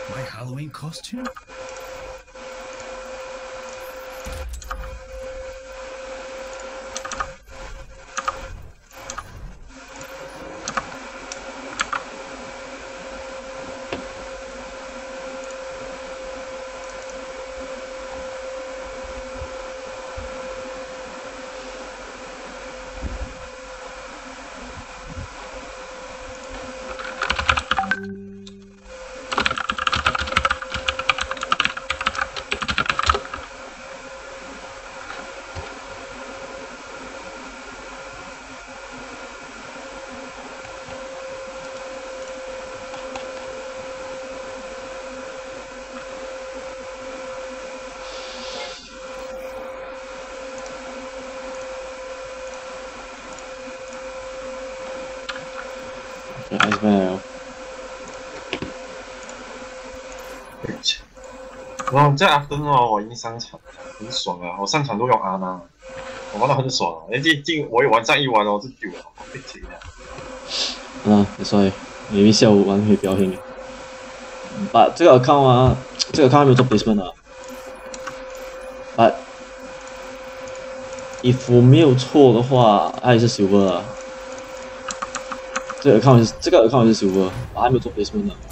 My Halloween costume? Iceman 然后在 afternoon 哦，我已经上场，很爽啊！我上场都用阿娜，我玩得很爽啊！我也玩上一玩哦，就丢了，我被停了。 啊，所以因为下午玩会比较兴。把这个 account 啊，这个 account 还没有做 placement 啊。But if 我没有错的话，它也是 silver 啊。这个 account 也是 silver， 我还没有做 placement 呢。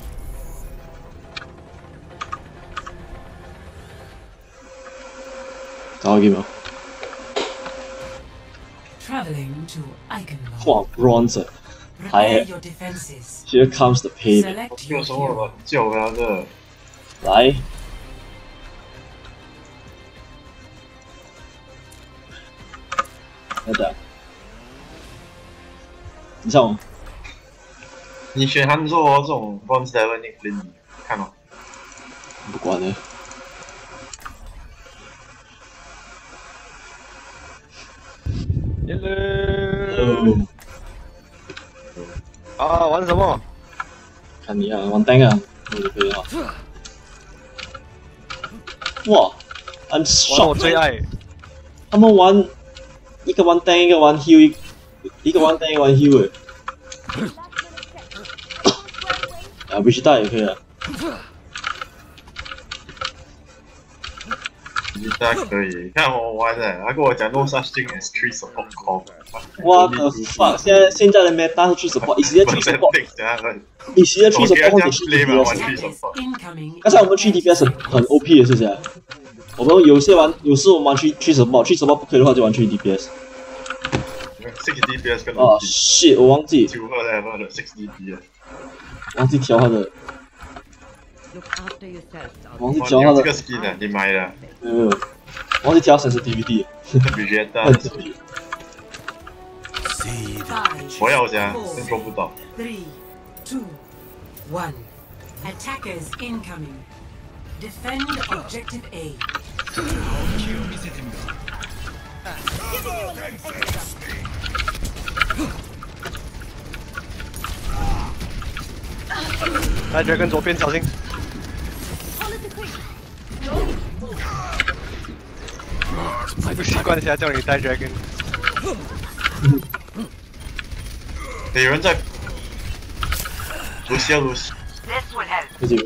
找到 game 了。哇 ，bronze， 还 Here comes the pain。 有什么了？救他的！ 来。等等，你像我， 你选韩做哦，这种 bronze level 你看哦。 不管了。 Hello。啊，玩什么？ 看你啊，玩单啊，那就可以了。哇 ，I'm shocked。 我最爱。 他们玩一个玩单，一个玩 heal， 一个玩单，一个玩 heal 啊，必须带也可以啊。 大家可以看我玩的，他跟我讲 no such thing as tree support call。 What the fuck！ 现在的 meta 是 tree support， 以前的 tree support， 以前的 tree support 或者是 DPS。刚才我们去 DPS 很 OP 的是这样，我们有时我们玩去 tree support， tree support 不可以的话就玩去 DPS。 6 DPS 跟哦 shit， 我忘记。 9个 level 的6 DPS。 忘记调他的。忘记调他的。 这个 skin 啊，你买了？ 没有，忘记调sensitivity。 很自闭。我要加，真做不到。 3, 2, 1. Attackers incoming. Defend objective A. 来，Dragon 左边小心。不习惯一下叫你带 Dragon。 有人在卢西卢西。 不行。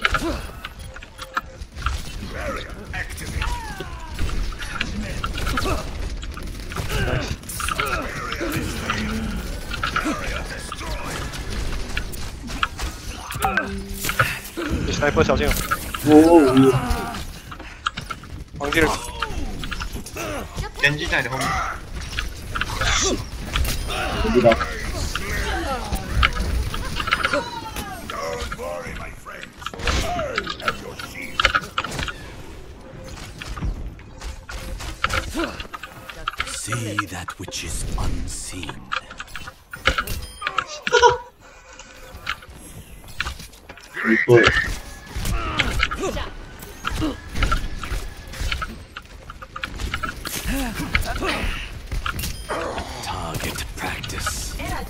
你 sniper 小心哦。 忘记了。 Genji 在你后面。 不知道。 See that which is unseen. Good. Target practice.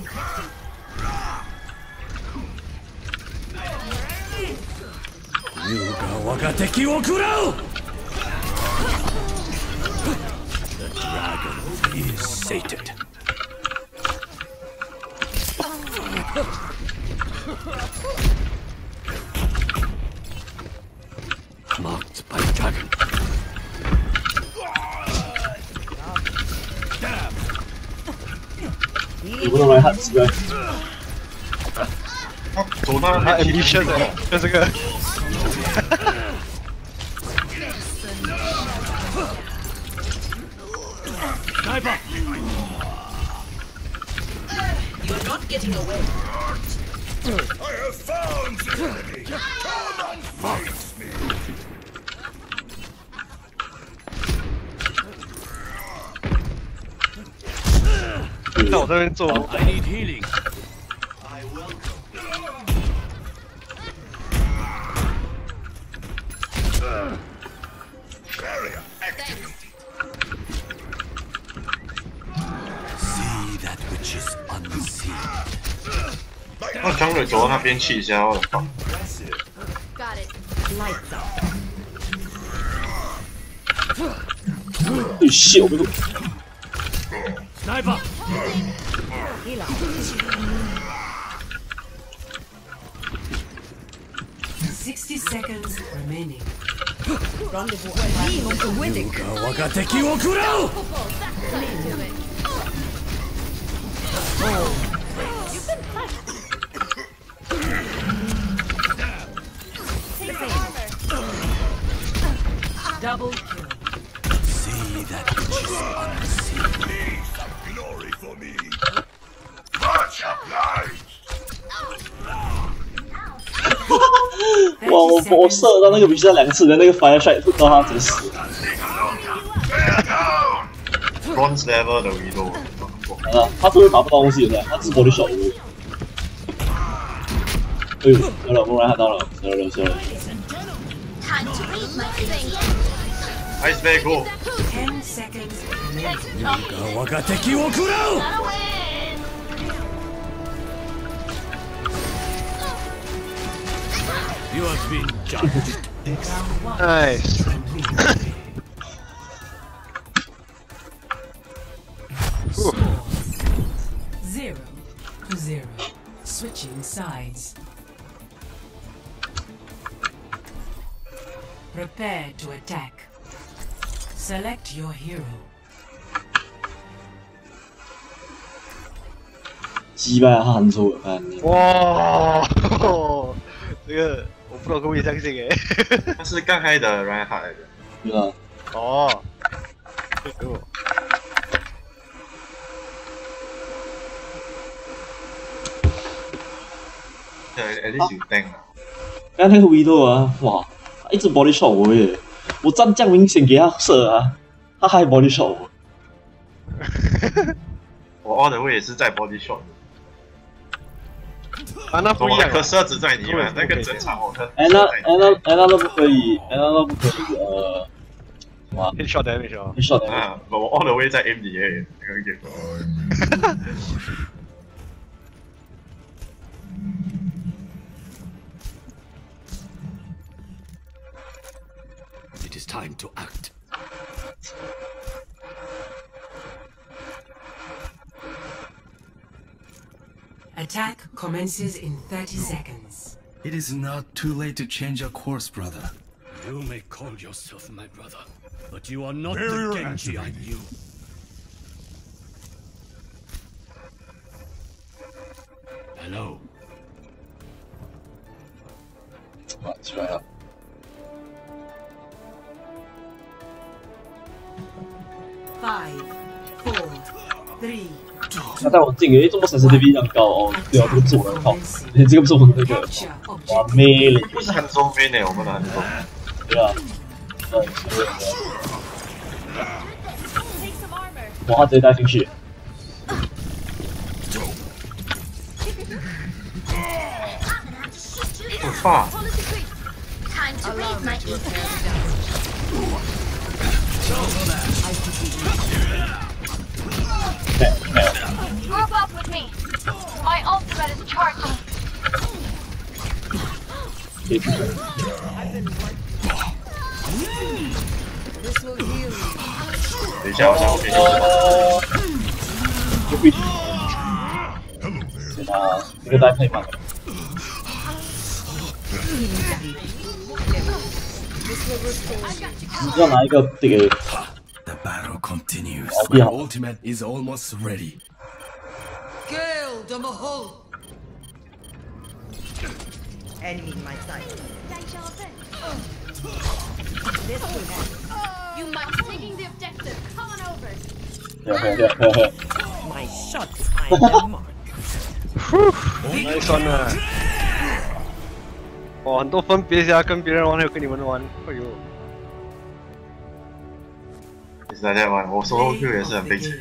Yuga waga teki wo kurau! The dragon is sated. 不能来汉子呗。 走到他 ambition 的，就这个。 来吧。 You're not getting away. I have found the enemy. Come and fight me. 在我这边做。 I need healing. Barrier activated. See that which is unseen. 那张蕊走到那边去一下，我的靠！ Got it. Lights up. 哎shit， 我被 Sniper. Heal up. 60 seconds remaining. Rendezvous. Winning. 我が敵を食らう。 Double kill. See that which is unseen. Some glory for me. Much obliged. 哇！我射到那个比赛2次的那个 fire shot， 不知道他怎么死。 Bronze level 的 Widow， 他是不是打不到东西的？他直播的小屋。哎呦，有了，不然他到了，了。 Ice Bear Go。 10 seconds remaining. 我が敵を食らう。You have been judged. Nice. Score 0-0. Switching sides. Prepare to attack. Select your hero. 击败他韩州了，看你。 哇，这个我不知道可不可以相信诶。 他是刚开的 Ryan Hart 来的。 对啊。 哦，这个。 at least you tank 啊。 刚才那个 Widow 啊，哇，他一直 body shot 我耶！我站这样明显给他射啊，他还 body shot 我。 我 all the way 也是在 body shot。 啊，那不一样。 颗射只在你嘛，那个整场我看。 那都不可以，都不可以什么 ？Headshot damage 哦。 Headshot damage。 啊，我 all the way 在 MDA 那个 game。 It is time to act. Attack commences in 30 seconds. It is not too late to change your course, brother. You may call yourself my brother, but you are not the Genji I knew. Hello. That's right. Five, four, three. 那但我这个这么sensitivity 这样高哦，对啊，这个不是我的靠，这个不是我的那个，哇妹嘞！ 不是韩中飞呢，我们的韩中。 对啊，哇，他直接带进去。 我操！ Time to read my Group up with me. My ultimate is charging. 等一下，我先就必须。啊，这个带配吗？你要拿一个这个。 The battle continues. Yeah. My ultimate is almost ready. Good. Seldom a hole. Enemy in my sight. This will help. You might be taking the objective. Come on over. My shots find the mark. Nice one 啊！哇，很多分别呀，跟别人玩还有跟你们玩，哎呦！ 你是在这玩，我 solo Q 也是很悲情。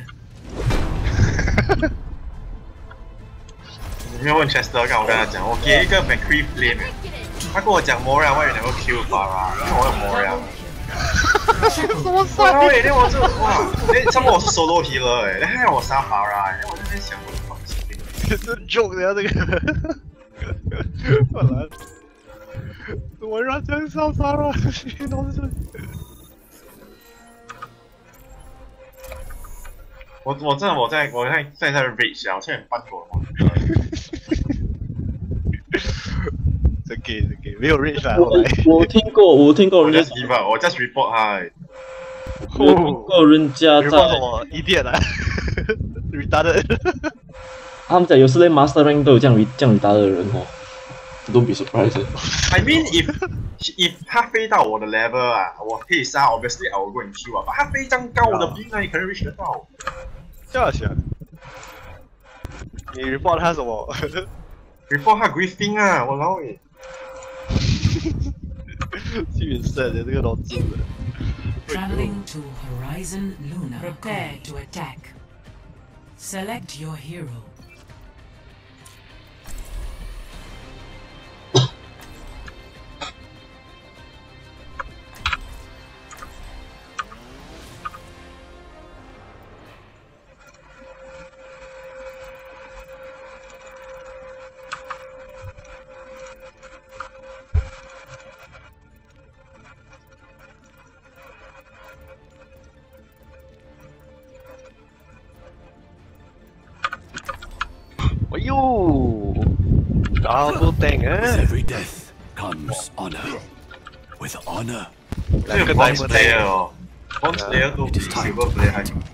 你没有问 Chester， 刚我跟他讲，我给一个 McCree flame， 他跟我讲 Moira， 我以为能够 Q 法啦，因为我有 Moira。 什么帅？ 对，那我就哇，那上面我是 solo healer 哎，那还让我杀法啦，那我就在想，我这是 joke 呀，这个。本来我让真杀杀了，都是。 我真的我在 rage 啊，我现在半狗了。 这给没有 rage 啊！ 我听过人家 give up， 我 just report 他。 我听过人家在什么1点啊 ，retarded。 他们讲有时连 master rank 都有这样 retarded 的人哦。Don't be surprised. I mean, if 他飞到我的 level 啊，我可以杀 ，obviously I will go and kill 啊。但他飞这样高，我的兵哪里可能 reach 得到？ 这样想，你 report 他什么 ？report 他 griefing 啊，我老诶。 去神的这个老子。 Traveling to Horizon Luna. Prepare to attack. Select your hero. Double thing, With every death comes honor. With honor. 这个 Bronze player 哦 ，Bronze player 都比 Silver player 还强。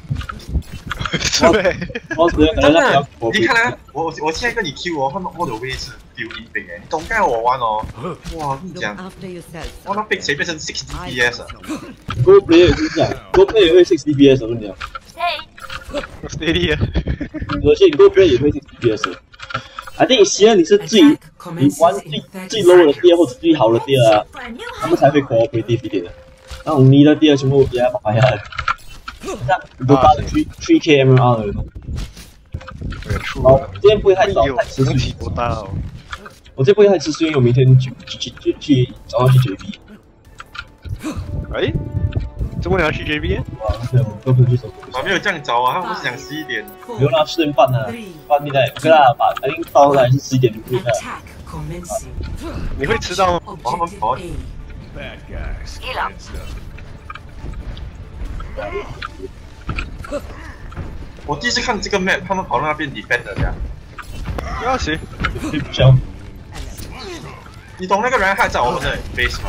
真的，你看啊，我现在跟你 Q 哦，他们 all the way 是丢一兵哎，懂该我玩哦。哇，跟你讲，我那兵谁变成60 DPS 啊 ？Go player 也是这样 ，Go player 也会60 DPS， 我跟你讲。 Steady 啊， 而且 Go player 也会60 DPS。I think 现在你是你玩最 low 的第二或者最好的第二啊，他们才会 cooperative 一点的。那种你的第二全部也要打下来。像都打了3K MR 的那种。好，今天不会太早，太迟睡。我这不会太迟睡，因为我明天去早上去 JB。 哎，周末你要去 JB？ 哇，对，我根本去走。 我没有这样早啊，他们不是讲11点。 没有啦，10点半啊，半夜OK啦，把肯定到来是11点就可以了。 你会迟到吗？ 他们跑。我第一次看这个 map， 他们跑到那边 defender 这样。 不要急， 你懂那个人还在我们的 base 吗？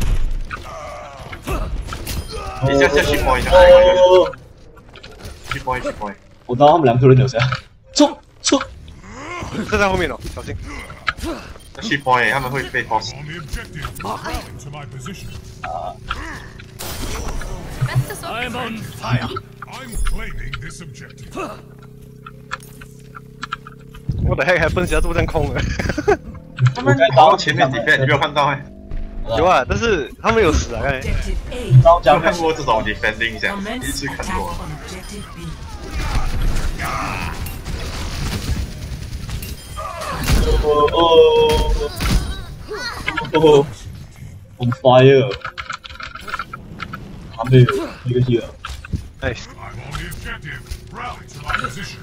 你下去 point 一下，去 point。 我知道他们2个人有谁啊？冲！ 这在后面哦，小心。 去 point， 他们会被 boss。 I'm on fire. I'm claiming this objective. What the heck happens？ 这么空的。 他们跑到前面 defend， 你没有看到哎？ 有啊，但是他们有死啊，刚才。 有看过这种 defending 这样，第一次看过。 On fire！ 还没有一个 heal。 Nice。 I'm on the objective. Rally to my position.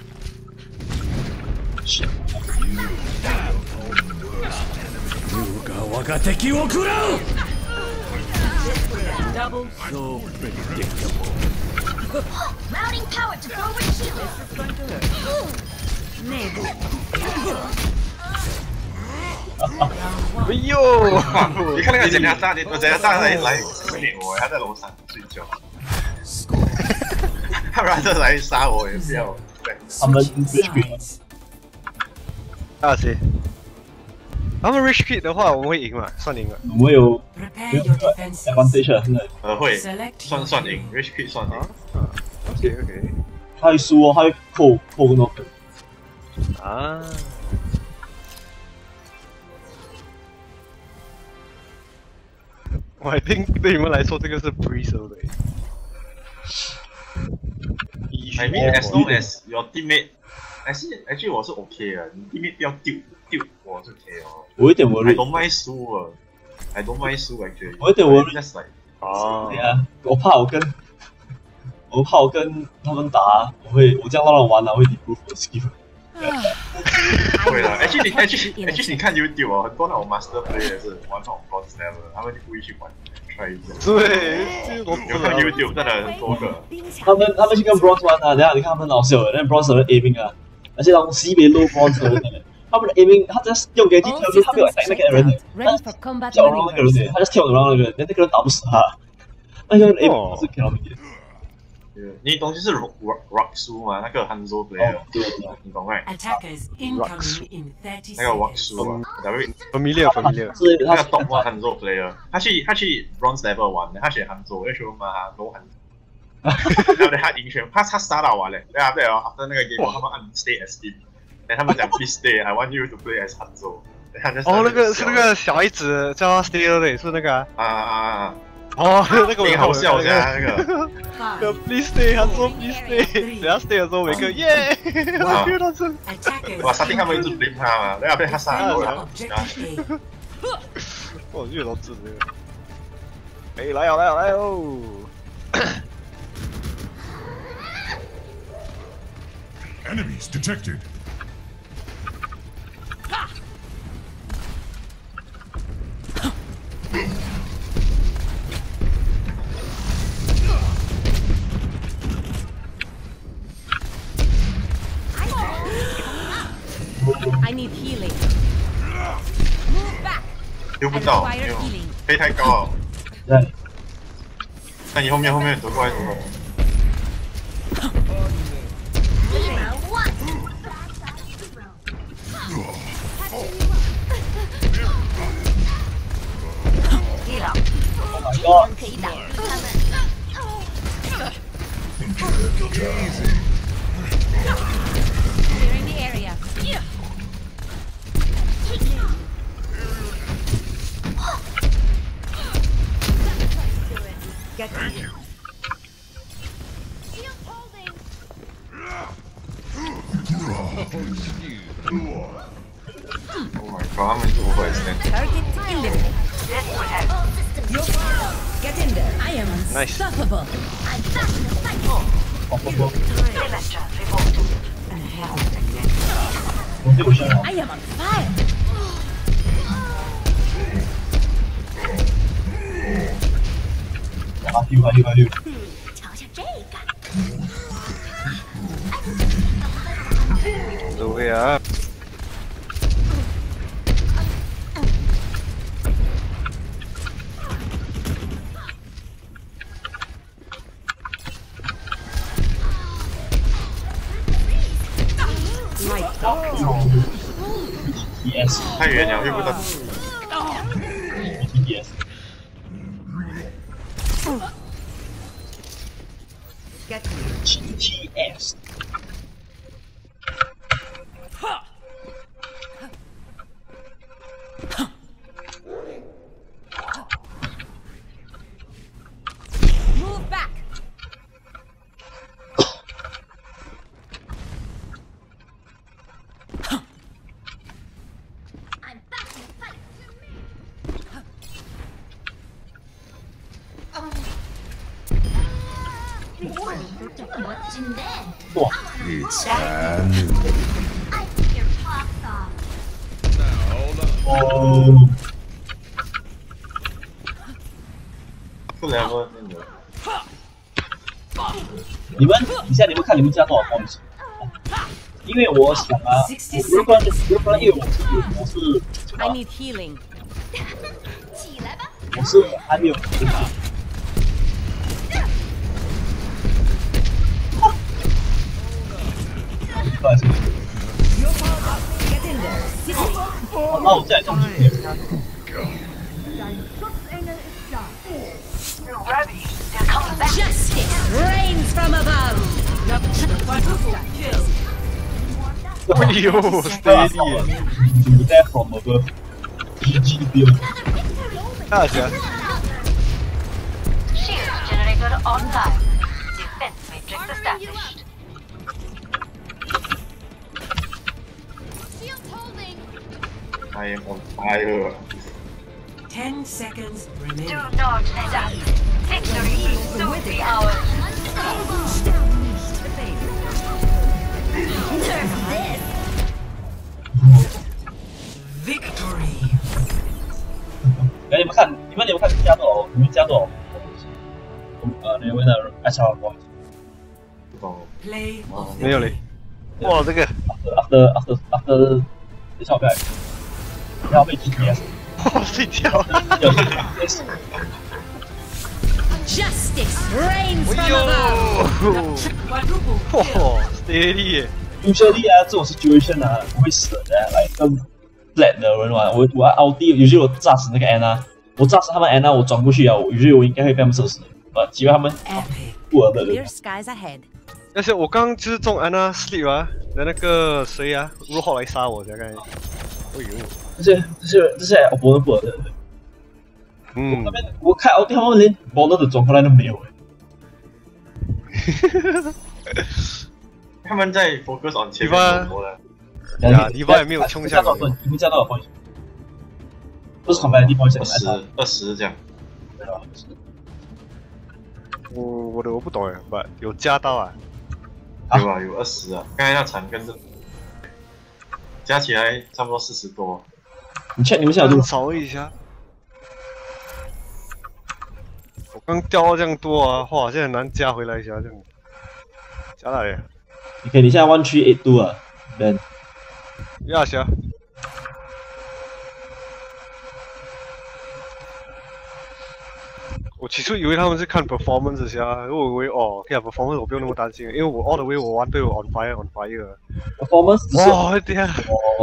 Double so predictable. Mounting power to forward shield. Neighbor. 哎呦！你看那个人家大，我人家大来点我，他在楼上睡觉。他rather来杀我也不要。 他们 HP。 啊谁？他们 Rich Kid 的话，我们会赢嘛？算赢了。 我们有 Prepare your defenses. advantage 啊，现在。 会 Select 算赢 ，Rich Kid 算赢。 OK。 他会输哦，他会扣更多分。 啊。我 think 对你们来说这个是 breeze 对不对 I mean as long as your teammate，actually 我是 OK 的，你 teammate 不要丢，我是 OK 哦。 我有点 worry。 I don't mind 输啊 ，I don't mind 输 actually。 我有点 worry。 Just like 对啊，我怕我跟他们打，我这样乱玩啊，会 debuff 我 skill。 会啦 ，actually 你看 YouTube 哦，很多那种 master player 是玩那种 bronze level， 他们就故意去玩 try 一下。 对， 有看 YouTube 真的很多个。 他们去跟 bronze 玩啊，等下你看他们很好笑的，那 bronze 的 aiming 啊，而且那种西北 low bronze 的，他们的 aiming， 他 just 用给技巧，他没有打那个人的，他跳around 那个人的，他 just 跳around 那个人，那个人打不死他，那个人 aiming 是 kill 的。 你懂就是 rock 书嘛，那个 Hanzo player， 你懂right？ Attackers incoming in 30 seconds。 那个 rock 书啊 ，familiar。 那个懂嘛 Hanzo player， 他去 bronze level 玩的，他选 Hanzo， 因为说嘛他 no Hanzo， 然后他赢全，他杀到完嘞，对啊对哦 ，after 那个 game 他们按 stay as team， 然后他们讲 please stay，I want you to play as Hanzo。 哦，那个是那个小孩子叫他 stay 对，是那个啊。 哦，那个挺好笑的那个。 Please stay， 他说 Please stay， 等下 stay 的时候每个耶，我听到这。 哇，沙丁他们一直 blame 他嘛，然后被他杀了。 我遇到字这个。哎，来哦。 Enemies detected. I need healing. Move back. 丢不到，飞太高。 对。 那你后面躲过来。 可以挡住他们。Clearing the area. Thank you. Oh my god, 他们怎么会这样 Target eliminated. Get in there. I am unstoppable. I'm back in the fight. I am on fire. I do. 瞧瞧这个。 对呀。 Yes， 太远了，遇不到。 Yes。GTS。 Move back. I'm back in the fight. 멋진데. 와. It's brand new. I took your tops off. 어. 不然我真的。 你们，你看你们加多少东西？因为我想啊，如果因为我是 I need healing. 起来吧。 我是还没有对吧？ Get in there. 那我再中去。 Justice reigns from above. 哎呦 ，steady 耶！ You there from above. GG build. 大家。 Shield generator online. Defense matrix established. Shield holding. I am on fire. 10 seconds remaining. Do not let up. Victory will soon be ours. Victory. 哎，你们看加多少？你们加多少？那位的HR 不好意思。 不懂。 Play of 没有嘞。哇，这个 after 等下我来，要被 GPS。 哇，睡觉。 Justice reigns 哎 from 呦 above. 哇 ，steady 耶！ Usually 啊，这种 situation 啊，不会死的，来跟 flat 的人玩，我要 ulti，usually 我炸死那个 Ana， 我炸死他们 Ana， 我转过去啊，usually 我应该会被他们射死的，基本他们 epic. 不尔的 Clear 人。 skies ahead. 但是我刚就是中Ana sleep 啊，那个谁啊，如何来杀我？才刚才，哎呦， 这些我不能不尔的人。 嗯那，边我看 ulti 他们连 baller 的转过来都没有他们在 focus on 前面很多的。 呀，Diva 也没有冲下来。 你们加多少分？不是 competitive point 20这样。 我的我不懂哎，不有加到啊？ 有啊，有20啊。刚才那场跟着加起来差不多40多。 你 check 你们现在有多少一下。我刚掉到这样多啊，哇，现在很难加回来一下这样。加来耶。 ？OK， 你现在1382啊 ，Ben。 呀，行。我起初以为他们是看 performance 下，因为我以为哦，看 performance 我不用那么担心，因为我 all the way 我玩队友 on fire。 performance 只是哇，对呀。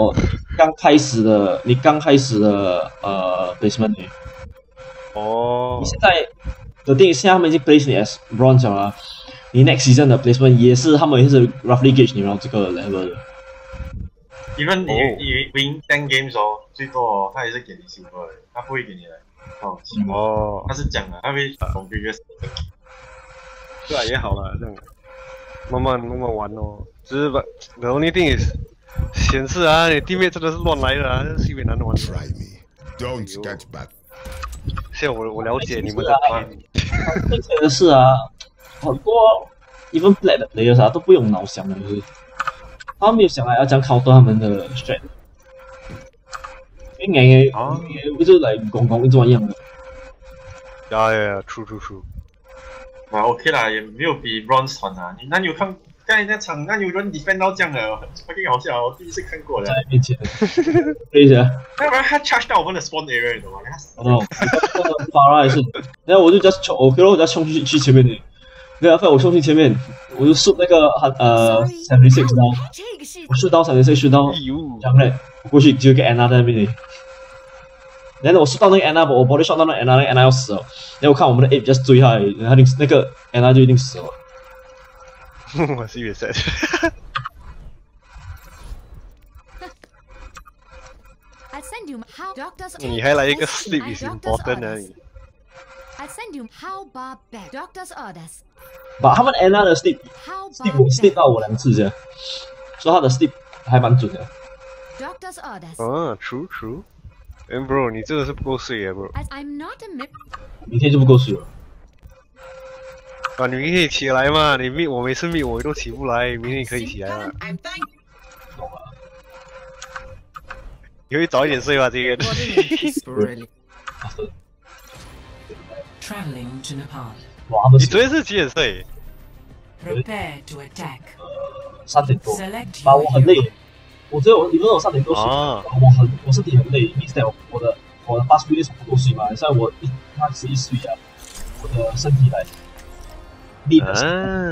你刚开始的placement 而已。 哦。 你现在的定现在他们已经 place 你 as bronze 了，你 next season 的 placement 也是他们也是 roughly gauge 你到这个 level 的。 even 你 win 10 games 哦，最多哦，他也是给你silver的，他不会给你来哦。 哦。 他是讲的，他会从 previous。 这样也好了，这样慢慢玩哦。只是吧 ，the only thing is 显示啊，你地面真的是乱来的啊，这是特别难玩。 Try me. Don't get back. 现在我了解你们的plan。 目前的是啊，很多 even black 的 players 啊都不用脑想的，就是他们没有想来要这样 counter 他们的 strength。因为就是来公一直玩一样的。 呀 ，true。 啊 OK 啦，也没有比 bronze 团啊。你有看刚才那场，那有人 defend 到这样的，fucking 好笑，我第一次看过的。 在面前，对一下。 要不然他 charge 到我们的 spawn area，你懂吗？ 哦，发ra也是，然后我就 just 冲 ，OK 了，我 just 冲去前面的，对啊，我冲去前面，我就shoot那个76刀，我shoot到76刀，这样嘞，我过去只有一个 Ana 在那边。然后我shoot到那个 Ana， 我 body shot 到那个 Ana， 那个 Ana 要死了，然后我看我们的 Ape just 追他，然后那个 Ana 就一定死了。 我是越sad。你还来一个 sleep is important 啊你。 把他们 Ana 的 sleep 到我2次这样，所以他的 sleep 还蛮准的。 true。bro， 你真的是不够睡耶 ，bro。 明天就不够睡了。 啊，你明天可以起来嘛？我每次我都起不来，明天你可以起来嘛？你会早一点睡吧，这个。你昨天是几点睡 ？Prepare to attack。 3点多，把我很累。你问我3点多睡，我身体很累，意思在我的8 minutes 不够睡嘛，像我开始一睡啊，我的身体来。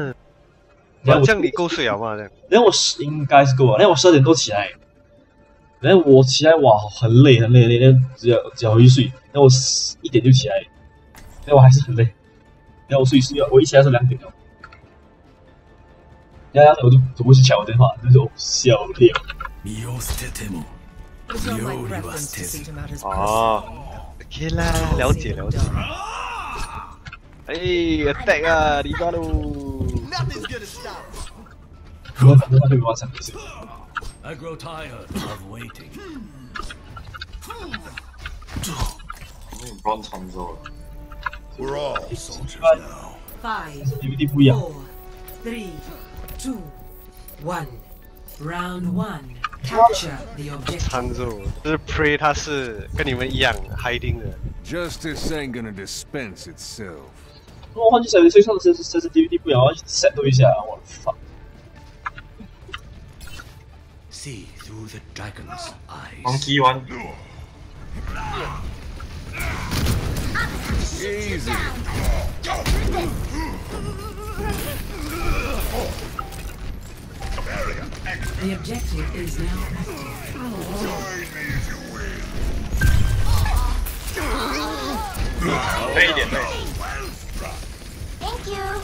这样你够睡了吗？这样？ 然后我应该是够了，然后我12点多起来， 然后我起来哇，很累，那脚回去睡，然后我1点就起来，然后我还是很累，然后我睡，我一起来是2点了，然后我就走过去抢我电话，就是我笑掉。 哦 ，OK 啦，了解。哎，attack 啊，离家喽！ 我反正他就给我抢回去。 I grow tired of waiting. Bronze Hanzo. We're all soldiers now. 5, ，DVD 不一样。 4, 3, 2, 1. Round 1. Capture the objective. 参数就是 Prey， 它是跟你们一样 hiding 的。 Justice ain't gonna dispense itself. 我换去小学生上的这 DVD 不一样，我要 set 一下，我操！ See through the dragon's eyes. Monkey one. Easy. The objective is now active. Thank you. Thank you.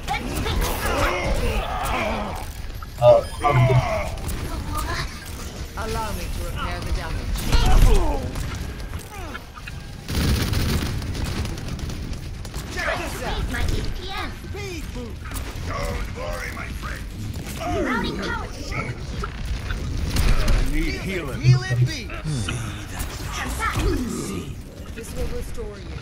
Allow me to repair the damage. My EPM. Don't worry, my friend. Running power. I need healing. This will restore you.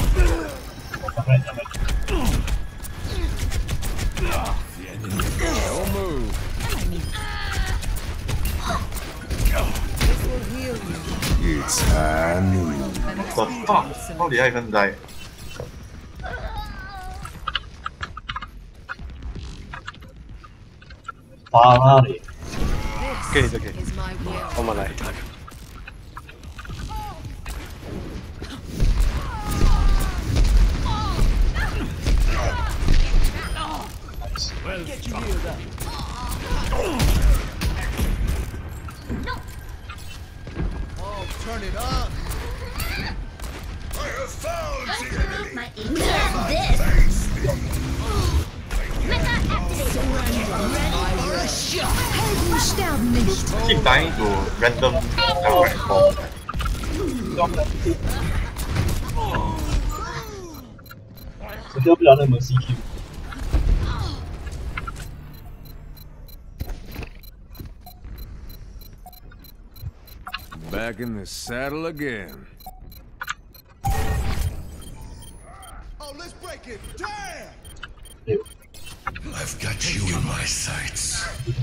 Don't move. This will heal you. It's high noon. What the fuck? How did I even die? 法拉利， 可以。 Is my will. 我们来。 Well, get you healed up. Oh, turn it up. I have found Time the to enemy. meet my EPM. This. Mecha activated. Keep dying to random direct bomb. 我丢不了那么 CQ。 Back in the saddle again. Oh, let's break it. Damn! 对， I've got you in my sights.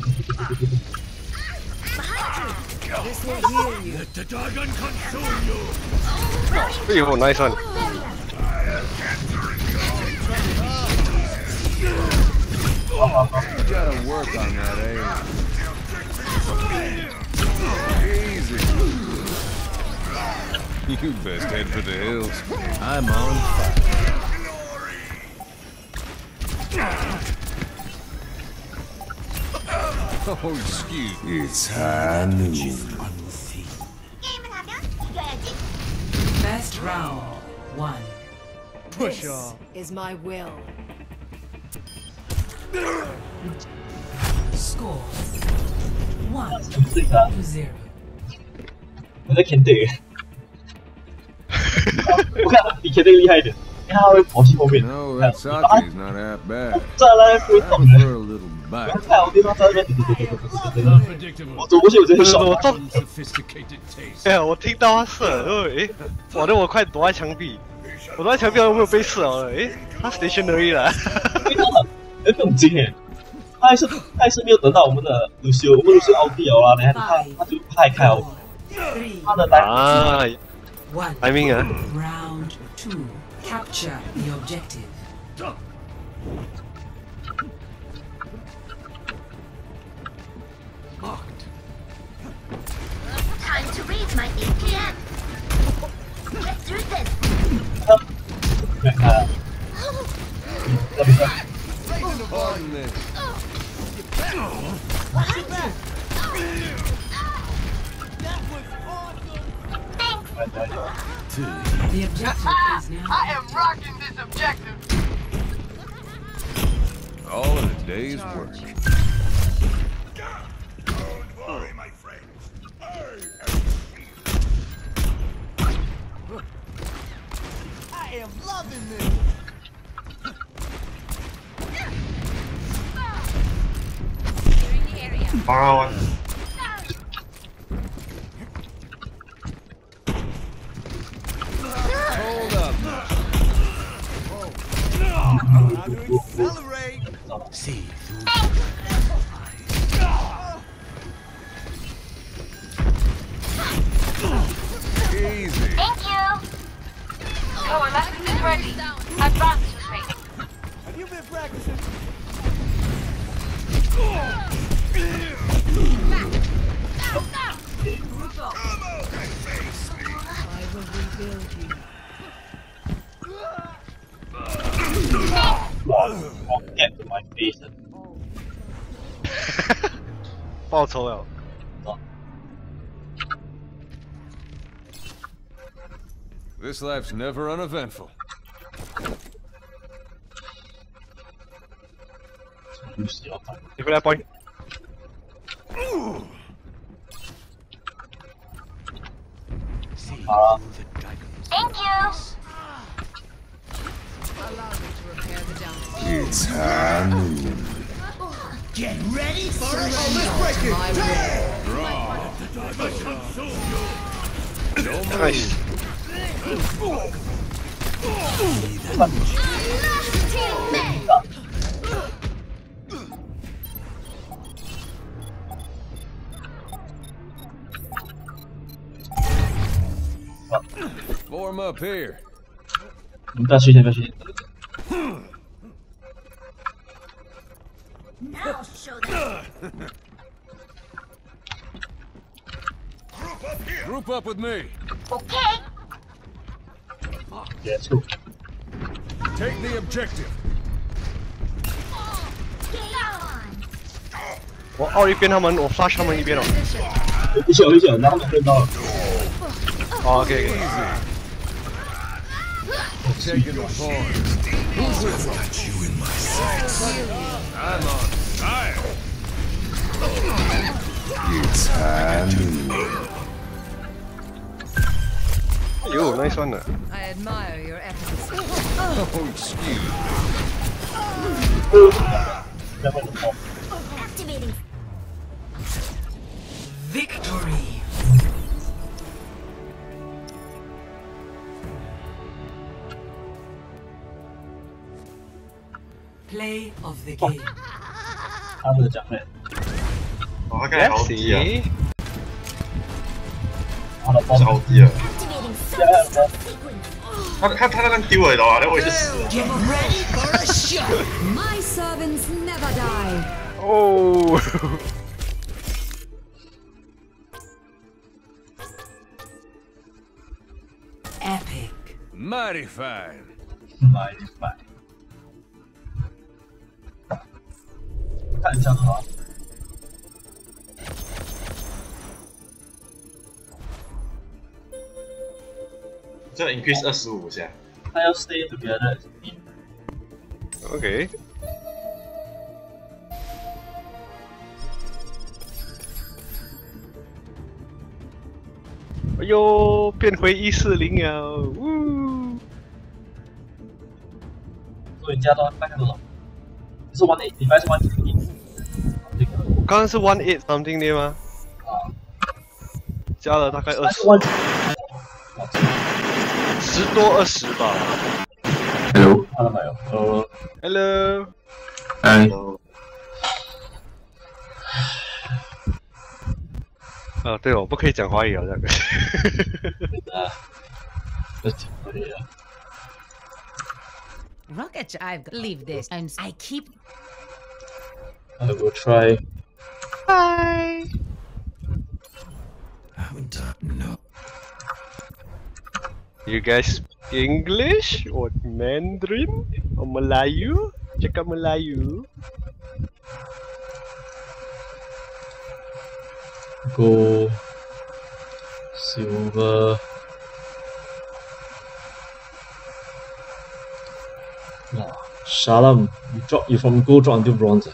This will heal you. Let the dragon consume you. 哎呦，nice one！ You gotta work on that, Easy. You best head for the hills. I'm on fire. Oh, excuse me. It's high noon. Best round 1. This is my will. Score 1 这个 to 0. 我在啃对。我看比啃对厉害一点，因为他会跑去后面。 No, that sake's not that bad. 站在那边不会动 I 的。 prefer a little 不要 bite. 看我对方在那边， Unpredictable. 我走过去我直接爽。 Unsophisticated taste. 哎呀，我听到他射了，哎，哇，那我快躲在墙壁，我躲在墙壁，我没有被射哦，哎，他 stationary 了。 很精哎，他还是没有等到我们的鲁修，我们鲁修奥迪了啦，然后他就派开奥，他的啊 1. ，timing 啊， Round 2. Capture the objective. Locked. Time to read my EPM. Get through this. 看看，那边 Pardon this. What happened? The objective is now. I am rocking this objective. All in a day's work. Don't worry, my friends. I am loving this. Power one. Hold up. How to accelerate. See Easy. Thank you. Our lesson is ready. Advance training. Have you been practicing? I will rebuild you. Get to my face. 报仇了。 This life's never uneventful. 你回来 boy。 好了， Thank you. Allow me to repair the damage. it's Halloween. Get ready for a Surrender to my will. Nice. Form up here. 你们不要去点，不要去点。 Now show them. Group up with me. Okay. Let's go。 Take the objective. 我凹一边他们，我 flash 他们一边了。 危险危险，让他们看到了。 哦 ，OK。 Taking the form. Got you in my sights. I'm on fire. It's Halloween. Yo, nice one. I admire your efficacy. Oh, excuse. Activating. Victory. Play of the game. 他们的奖费， 哦，他刚才好低啊， Let's 他的包是好低啊， Activating subsystem sequence. 他那丢了，你知道吗？那我就死了。 Get ready for a shot. My servants never die. Oh. Epic. Mighty fine. 买一百。看一下好。 这 increase 25下。 他要 stay together。 OK。哎呦，变回140了，呜！ 所以加到大概多少？是1.8，礼拜是1.1。这个刚刚是18 something 的吗？ 啊， 加了大概20， 10多20吧。 Hello， 看到没有 Hello。 哎。 啊，对哦，不可以讲华语啊，这个。 啊，这讲可以啊。 Rocket, I've leave this. I keep. I will try. Hi. No. You guys speak English or Mandarin or Melayu? Cakap Melayu. Go silver. 哇 ，Shalom， you from gold drop until bronze。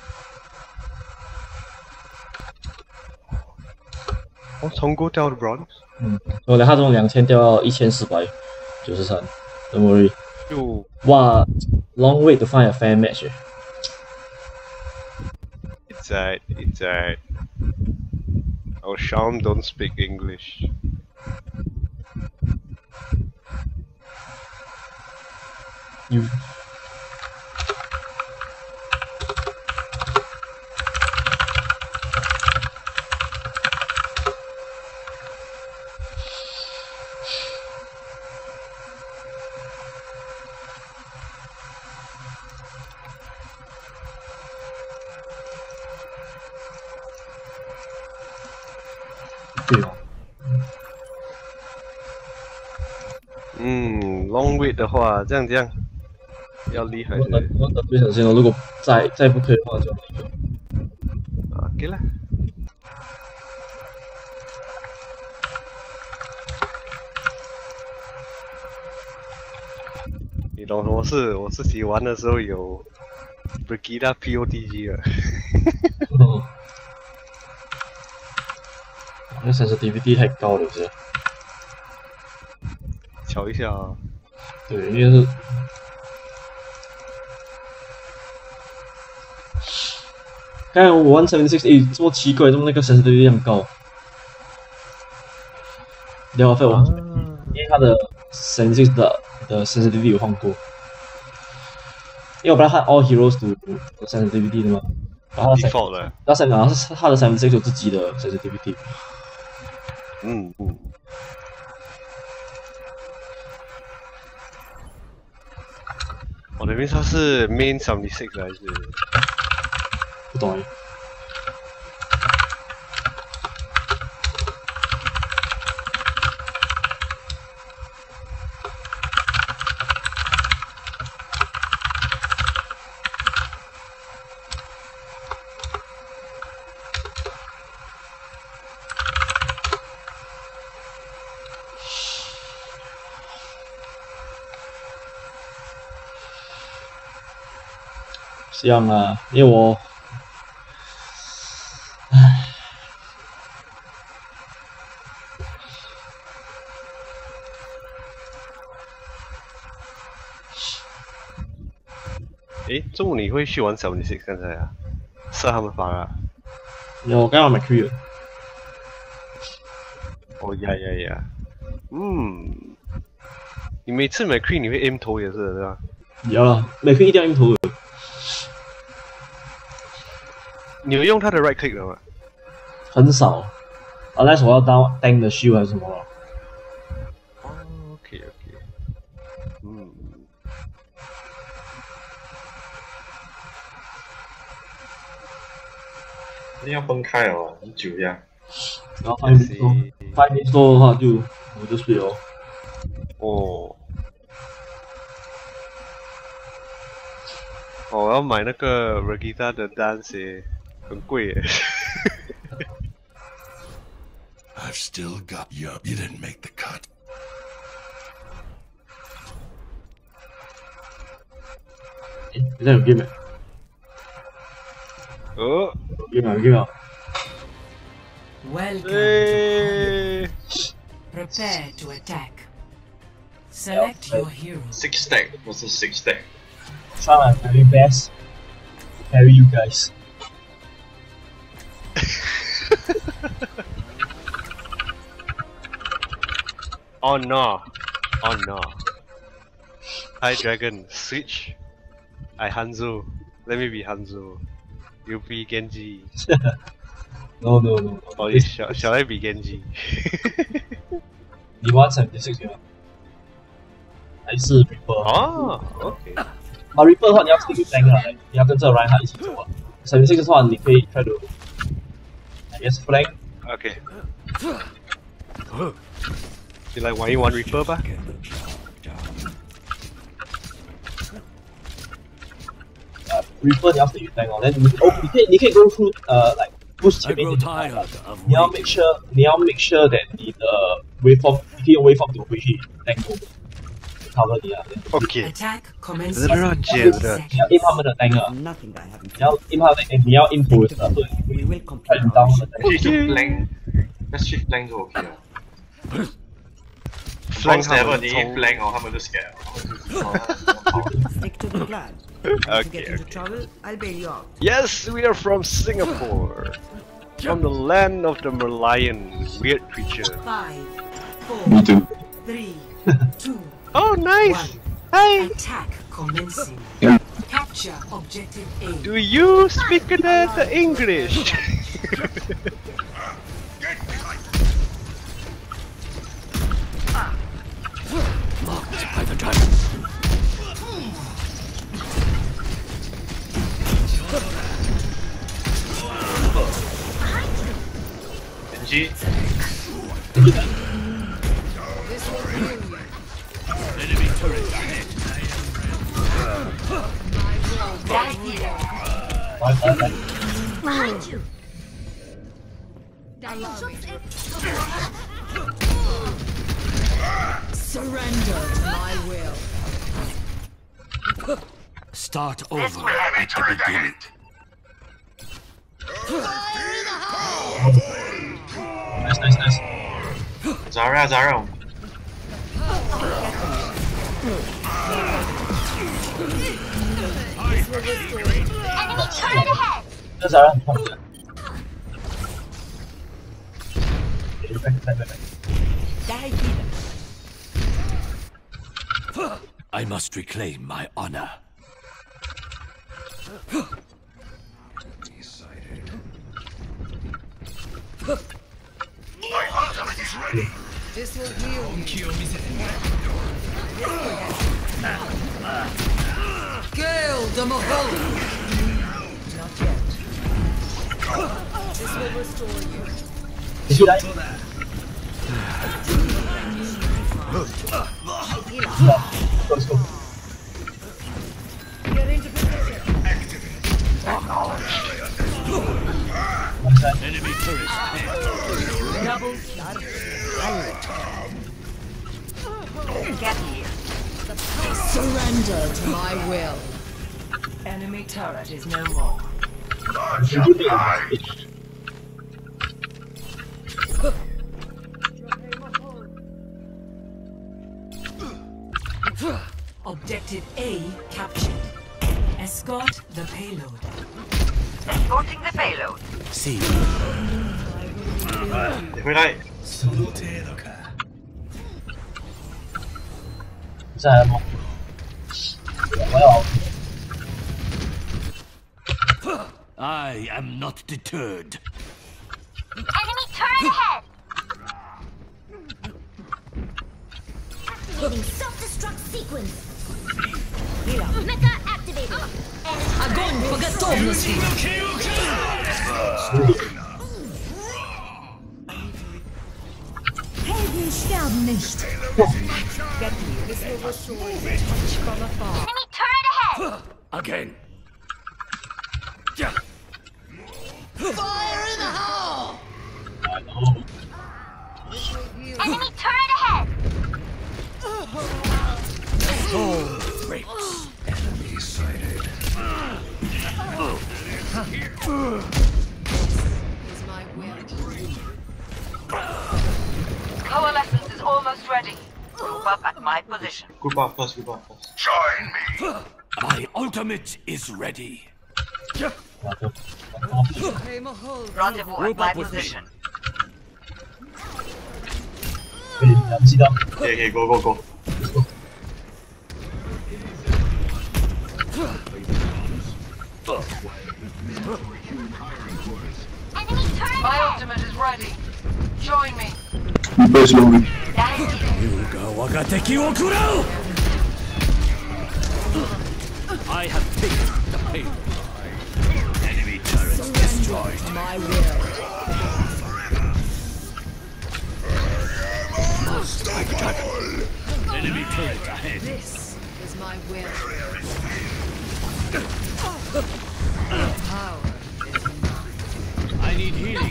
我从 gold 掉到 bronze。 我他从2000掉到1493。Don't worry。哇 ，long wait to find a fair match。 It's alright. Our Sham don't speak English. You. long wait 的话，这样要厉害。 我等最小心了，如果再不可以的话就那个。 OK 了。你懂什么事？我自己玩的时候有 Brigida POTG 了。 那 sensitivity 太高了，是。 瞧一下啊。 对，因为是。刚才我玩76，这么奇怪，怎么那个 sensitivity 这样高？聊费我，因为它的 76的 sensitivity 有换过，因为我本来看 all heroes to sensitivity 的嘛，然后它它的76有自己的 sensitivity。 我那边它是 main 76还是？ 不懂。这样啊，因为我， 中午你会去玩76刚才啊？是他们发啊？ 有，我刚刚买 Q 了。 哦呀。你每次买 Q 你会 aim 头也是对吧？ 有了，买 Q 一定要 aim 头的。 你有用它的 right click 的吗？ 很少 ，unless 我要当 tank 的 shield 还是什么了。 OK。 一定要分开哦，很久呀。 然后5 minutes 多的话就我就睡了。 我要买那个 Regita 的dance，很贵耶。 I've still got you. You didn't make the cut. 你在有 game 没？有 game。 Welcome to Prepare to attack. Select your hero. 6 stack 不是6 stack。 Try my very best to carry you guys. Oh no. Hi Dragon, switch. I Hanzo. Let me be Hanzo. You be Genji. No. Oh, shall I be Genji? 你玩76吗？还是 Reaper？ OK。 Reaper 的话，你要自己 tank 啊，你要跟这 Reinhardt 一起走啊。76的话，你可以 try to I guess flank。 OK。你来玩一玩 Reaper 吧。 Reaper 你要自己 tank 哦，你可以 go through like push 前面一点的，你要 make sure that 你的 waveform 你可以用 waveform 走回去 tank 过。 cover 你啊。 OK， Attack 这 commences 是 in 接 10 的。 你要 aim 他们的 tank 啊， Nothing I haven't 你要 aim 他的 tank，你要 aim boost 啊，所以 We will 快 complete 当 our 他们的 tank。 Actually 就 flank，let's shift flank 就 OK 了。 flank Once ever 他们你一从 flank 哦，他们就 scare 了。 Stick to the plan. If you get into trouble, I'll bail you out. Yes, we are from Singapore. From the land of the Merlion, weird creature. 5, 4, Me too. 3, 2, Oh, nice! 1. Hi! Attack commencing. Capture objective A. Do you speak the English? By the dragon. G Enemy turret ahead. Behind you. Surrender to my will. Start over at the beginning. Nice. Zara. Enemy turret ahead. 这啥让你碰的？ I must reclaim my honor. My ultimate is ready. This will heal you. Gale the Mahol. Not yet. This will restore you. 继续来。Go. Get into position. Enemy turret ahead. Double kill. Get here. Surrender to my will. Enemy turret is no more. Objective A captured. Escort the payload. Escorting the payload. See. 你回来。 这还吗？我要。 I am not deterred. Enemy turret ahead. Activating self-destruct sequence. Mecha activated. Огонь по готовности. Helden sterben nicht. Get here. This will restore you. Touch from afar. Enemy turret ahead. Again. Fire in the hole. Enemy turret ahead. Storm breaks. Enemy sighted. Is my will. Coalescence is almost ready. Group up at my position. Group up first. Join me. My ultimate is ready. Rendezvous at my position. 不知道。 Okay, go. Enemy turret My ahead. ultimate is ready. Join me. I have picked the payload. Enemy turret destroyed. To my will. Like a dragon. Enemy turret ahead. This is my will. Power is mine. I need healing.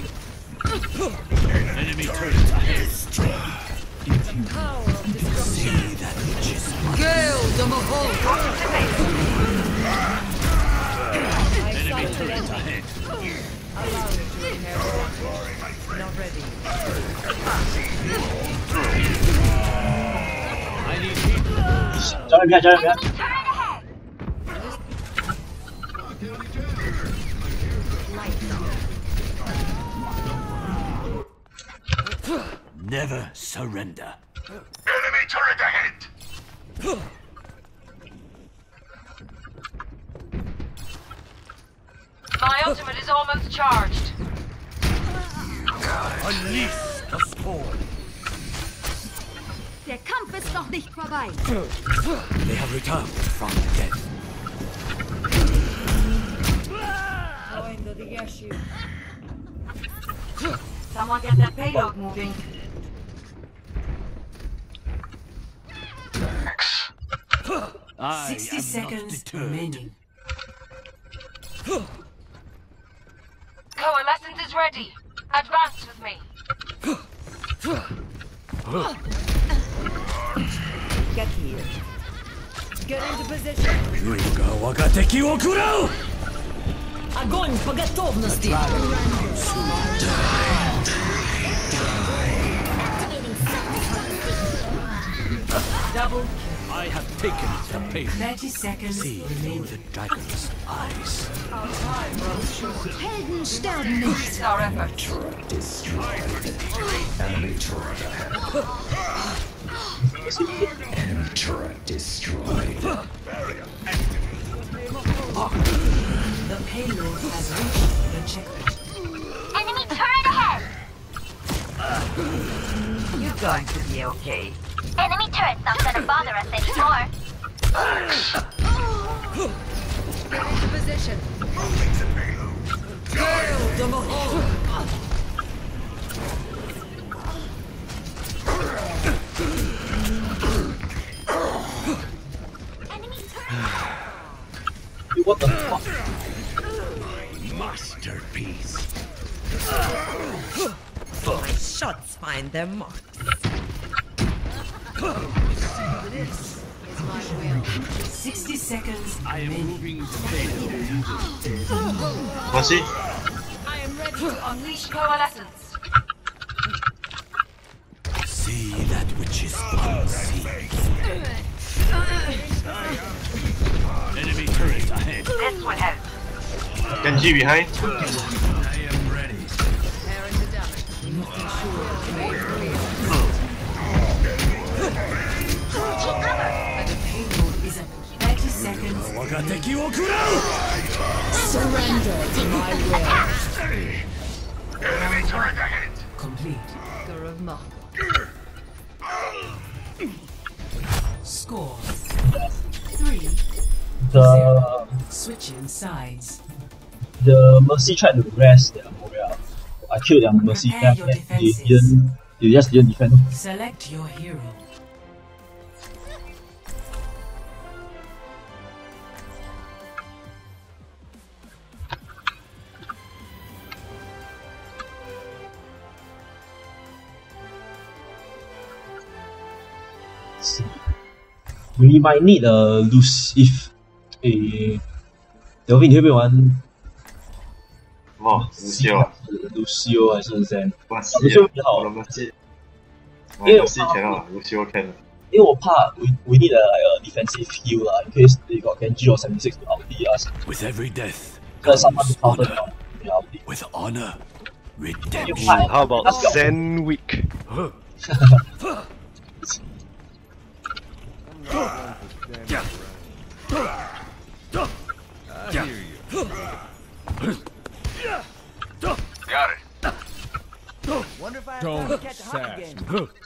Enemy turret ahead. Power of destruction. See that which is mine. ready. Jangan biar. Never surrender. Enemy turret ahead! My ultimate is almost charged. Unleash the storm. Der Kampf ist noch nicht vorbei. They have returned from death. Going to the issue. Someone get that payload moving. I 60 seconds remaining. Coalescence is ready. Advance with me. Get here. Get into position. Огонь по готовности. Double. I have taken the pain. 30 seconds See remaining. through the dragon's eyes. Helden sterben nicht. It's our effort. Enemy turret ahead. Enemy turret destroyed. The payload has reached the checkpoint. Enemy turret ahead. You're going to be okay. Enemy turret's not gonna bother us anymore. Get into position. Enemy turret. What the fuck? Masterpiece. My shots find their marks. This is my will. 60 seconds I am remaining. moving the payload. What's he? I am ready to Unleash coalescence. See that which is unseen. Enemy turret ahead. This would help. Genji behind. I am ready. repairing the damage. The payload is at 30 seconds. Surrender to my will. Enemy turret ahead. Complete. Maker of Mach. Score 3-0. Switching sides. The Mercy tried to rest their Moria. I killed their Mercy, Prepare your they defenses. just didn't defend. Select your hero. We might need a if Delvin 你会不会玩哦，Lucio， Lucio 还是 Zen？ Lucio 比较好， 我们记，我们记 can，Lucio can。 因为我怕 we need a defensive heal 啦 in case they got Genji or 76 to ulti us. With every death There's someone to comes counter honor. the ulti. With honor, redemption. How about Zen Week? I hear you. Got it. Wonder if I Don't catch a hot sass again. me.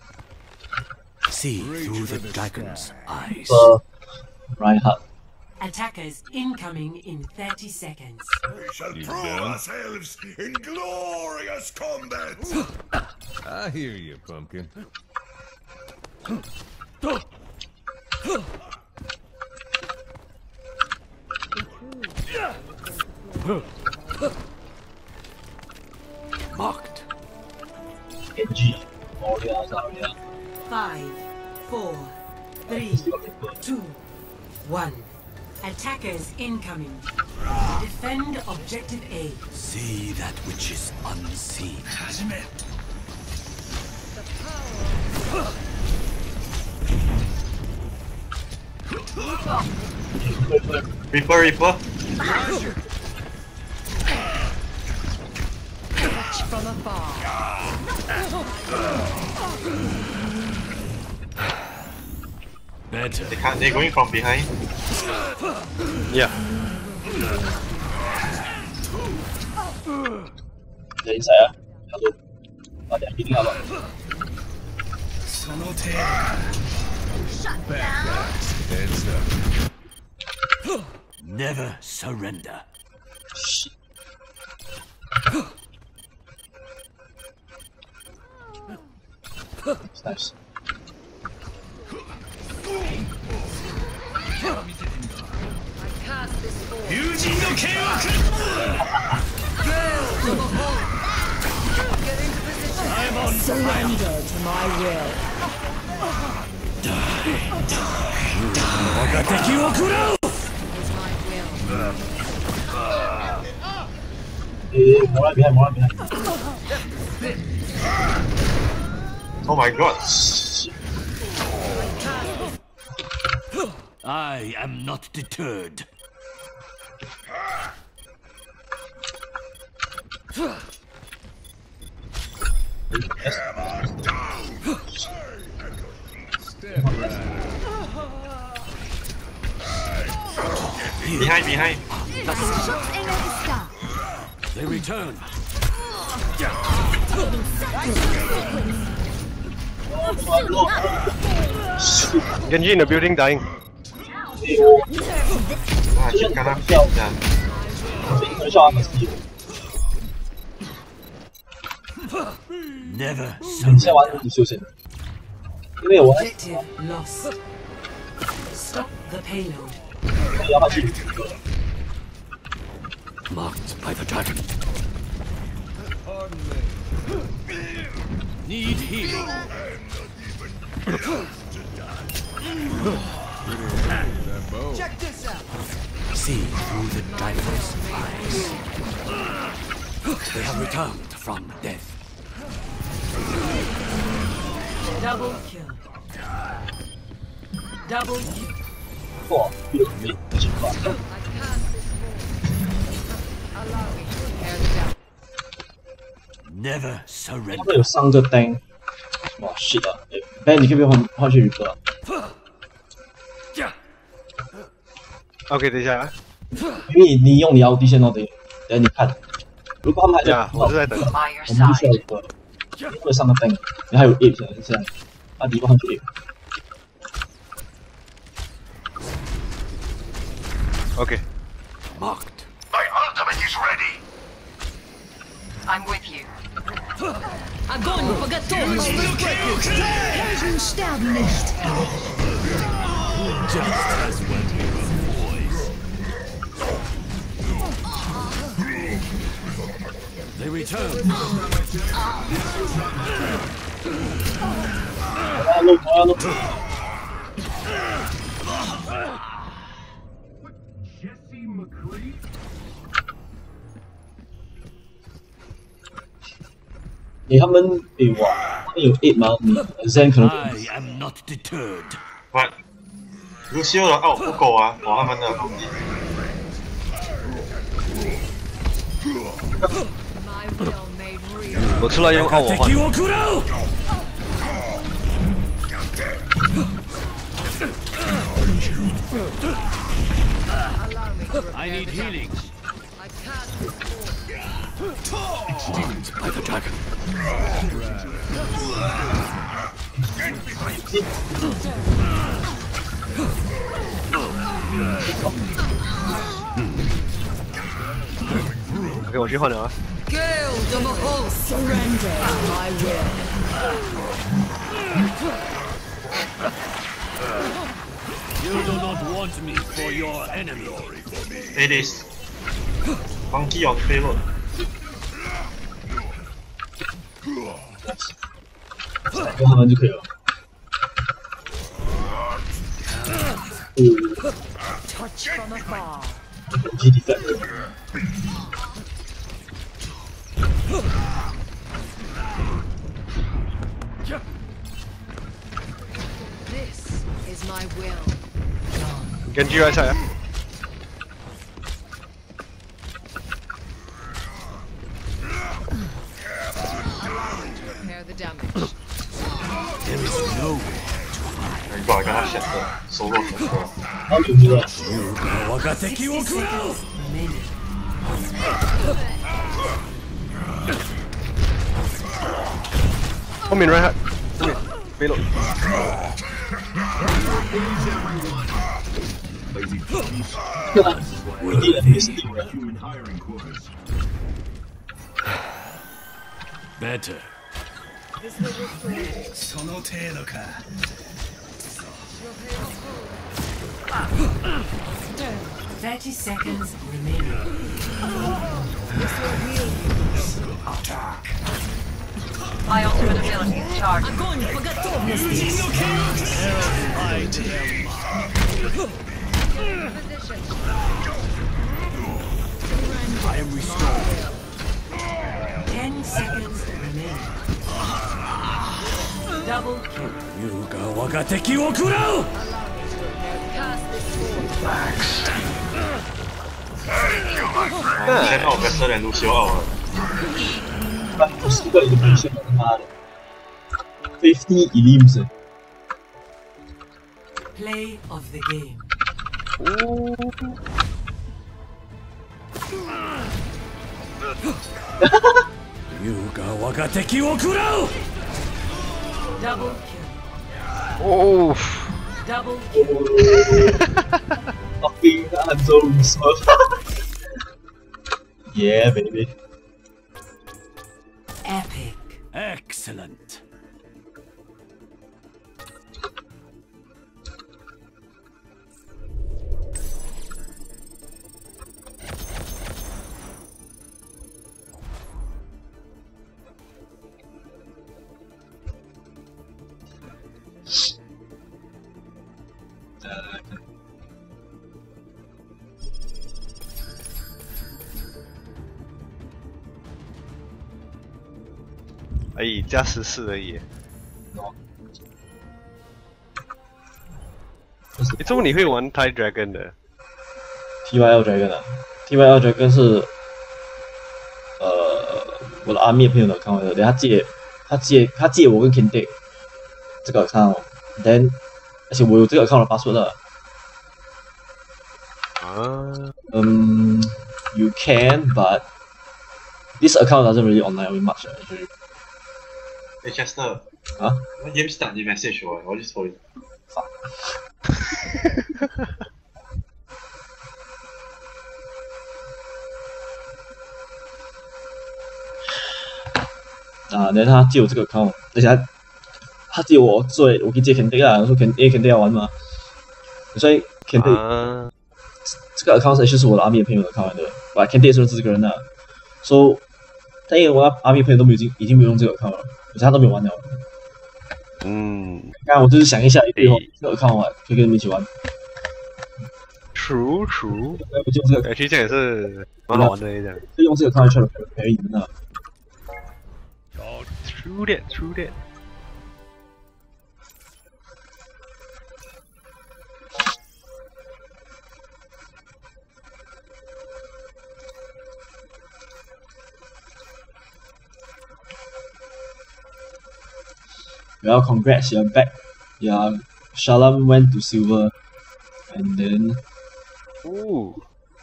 See Reach through for the the dragon's sky. eyes. Reinhardt. Attackers incoming in 30 seconds. We shall You prove done? ourselves in glorious combat. I hear you, pumpkin. Mocked. Genji. Moria, Zarya. 5, 4, 3, 2, 1. Attackers incoming. Defend objective A. See that which is unseen. Reaper. Touch from afar. Better. They're going from behind. Yeah. They're inside. Hello. Oh, they're healing up. Heads up. Never surrender. Shit. It's nice. Cast this forward. I'm on Surrender to my will. More behind. Oh my god. I am not deterred. Behind. Schutzengel ist da. They return. Genji in the building dying. She cannot fit them. 很少啊，没 Never 你先玩你休息，因为我 Objective lost. Stop the payload. 要下去。 marked by the dragon. Need healing. Check this out. See through the dragon's eyes. They have returned from death. Double kill. Double kill. 哇，有没情况？ Allow me to tear the down. Never 他 surrender. 们有3个 tank，哇 shit 啊！哎，你可不可以换去 Reaper 啊？ OK， 等一下啊。 因为你用你 ulti 先哦，等你看，如果他们还在， 我是在等。 我们就需要Reaper，因为3个 tank，你还有 8现在，啊，你换去8。 OK。 Marked. My ultimate is ready. I'm with you. Огонь по готовности. Helden sterben nicht. Just as when we were boys. They return. 我要录。 他们比我，他们有8吗？Zen 可能。 I am not deterred. But Lucio 的奥不够啊，他们的攻击。 My will made real. 我出来用奥我换。 I need healing. I cast this forward. Marked by the dragon. OK， 我去换了啊。 Gale de Mahal. Surrender to my will. You do not want me for your enemy. It is monkey on payload. 用他们就可以了。 Touch from afar. G defect. This is my will. Genji right side. Repair the damage. There is nowhere to hide. I got shut the solo for sure. How do you do that? 我が敵を食らう后面 right hand， 后面飞了。 Better. その程度か。 30 seconds remaining. Attack. My ultimate ability is charged. I'm going for готовность. I am restored. 10 seconds remaining. Double kill. 優が我が敵を食らう现在我跟这人都希望了。 50个人不行，他妈的，50 elims。 Play of the game. 優が我が敵を食らう Double kill. Oh. Double kill. Fucking Hanzo Russo. Yeah, baby. Epic. Excellent. Okay. 哎，加14而已。哎，怎么你会玩 TIE Dragon 的 TYL Dragon 啊 ，TYL Dragon 是我的阿密朋友的看完的，等他借我跟 Kente 这个 account，then 而且我有这个 account 的 password 了。 啊 you can, but this account doesn't really online very much actually. 哎 ，Chester， 啊？ 我 James 打你 message 我就抽一。 然后他借我这个 account， 而且他借我可以借 Kente 啊，我说Kente 要玩嘛，所以 Kente、这个 account 是我的阿密朋友的 account 的，把 Kente 也是认识这个人的，所以但因为我阿密朋友都已经没有用这个 account 了，而且他都没有玩了。刚才我就是想一下，这个 account 玩可以跟你们一起玩。 True。 我就这个， 其实这也是蛮好玩的一样。 就用这个 account 去陪你们的。 True that. Well, congrats, you're back. Yeah, Shalom went to silver, and then. Ooh.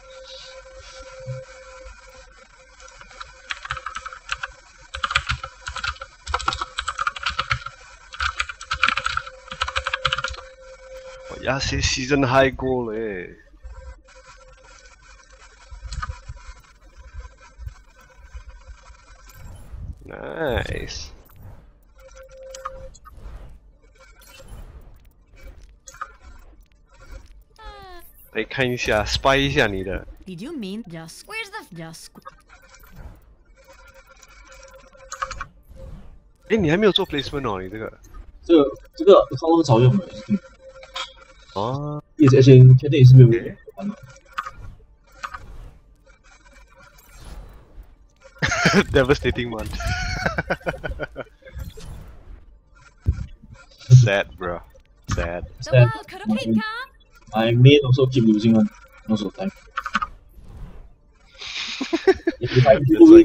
Yeah, season high goal Nice. 来看一下 ，spy 一下你的。 Did you mean just? Where's the just? 哎，你还没有做 placement 哦，你这个。 这个超早用的。 哦。 而且确定也是没有玩的。 Devastating one. Sad, bro. Sad. My main also keep losing one most of the time. If I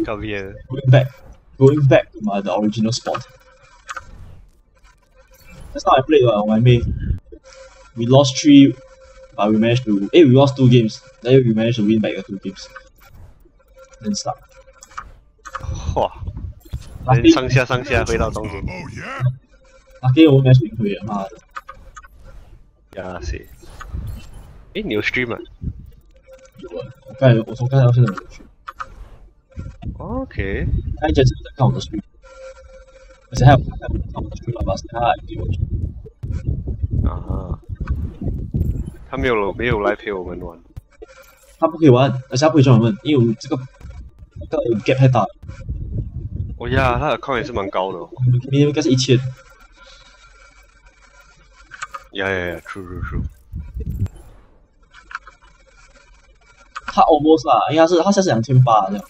going back to the original spot. That's how I played on my main. We lost 3, but we managed to. We lost 2 games. Then we managed to win back the 2 games. Then start. 哇！上下回到中间。 Lucky 我们 match 赢回了，妈的。 呀是。诶，你有 stream 啊？ 有啊，我从刚才到现在没有去。 OK。 他一直在看我的 stream， 而且还有看我的 stream 把他给我去。 啊。他没有来陪我们玩。 他不可以玩，而且他不可以专门问，因为我这个 gap 太大了。 哦呀，他的 account 也是蛮高的哦。 应该是1000。 呀 ，true。 他 almost 啦，应该是他现在是2800这样。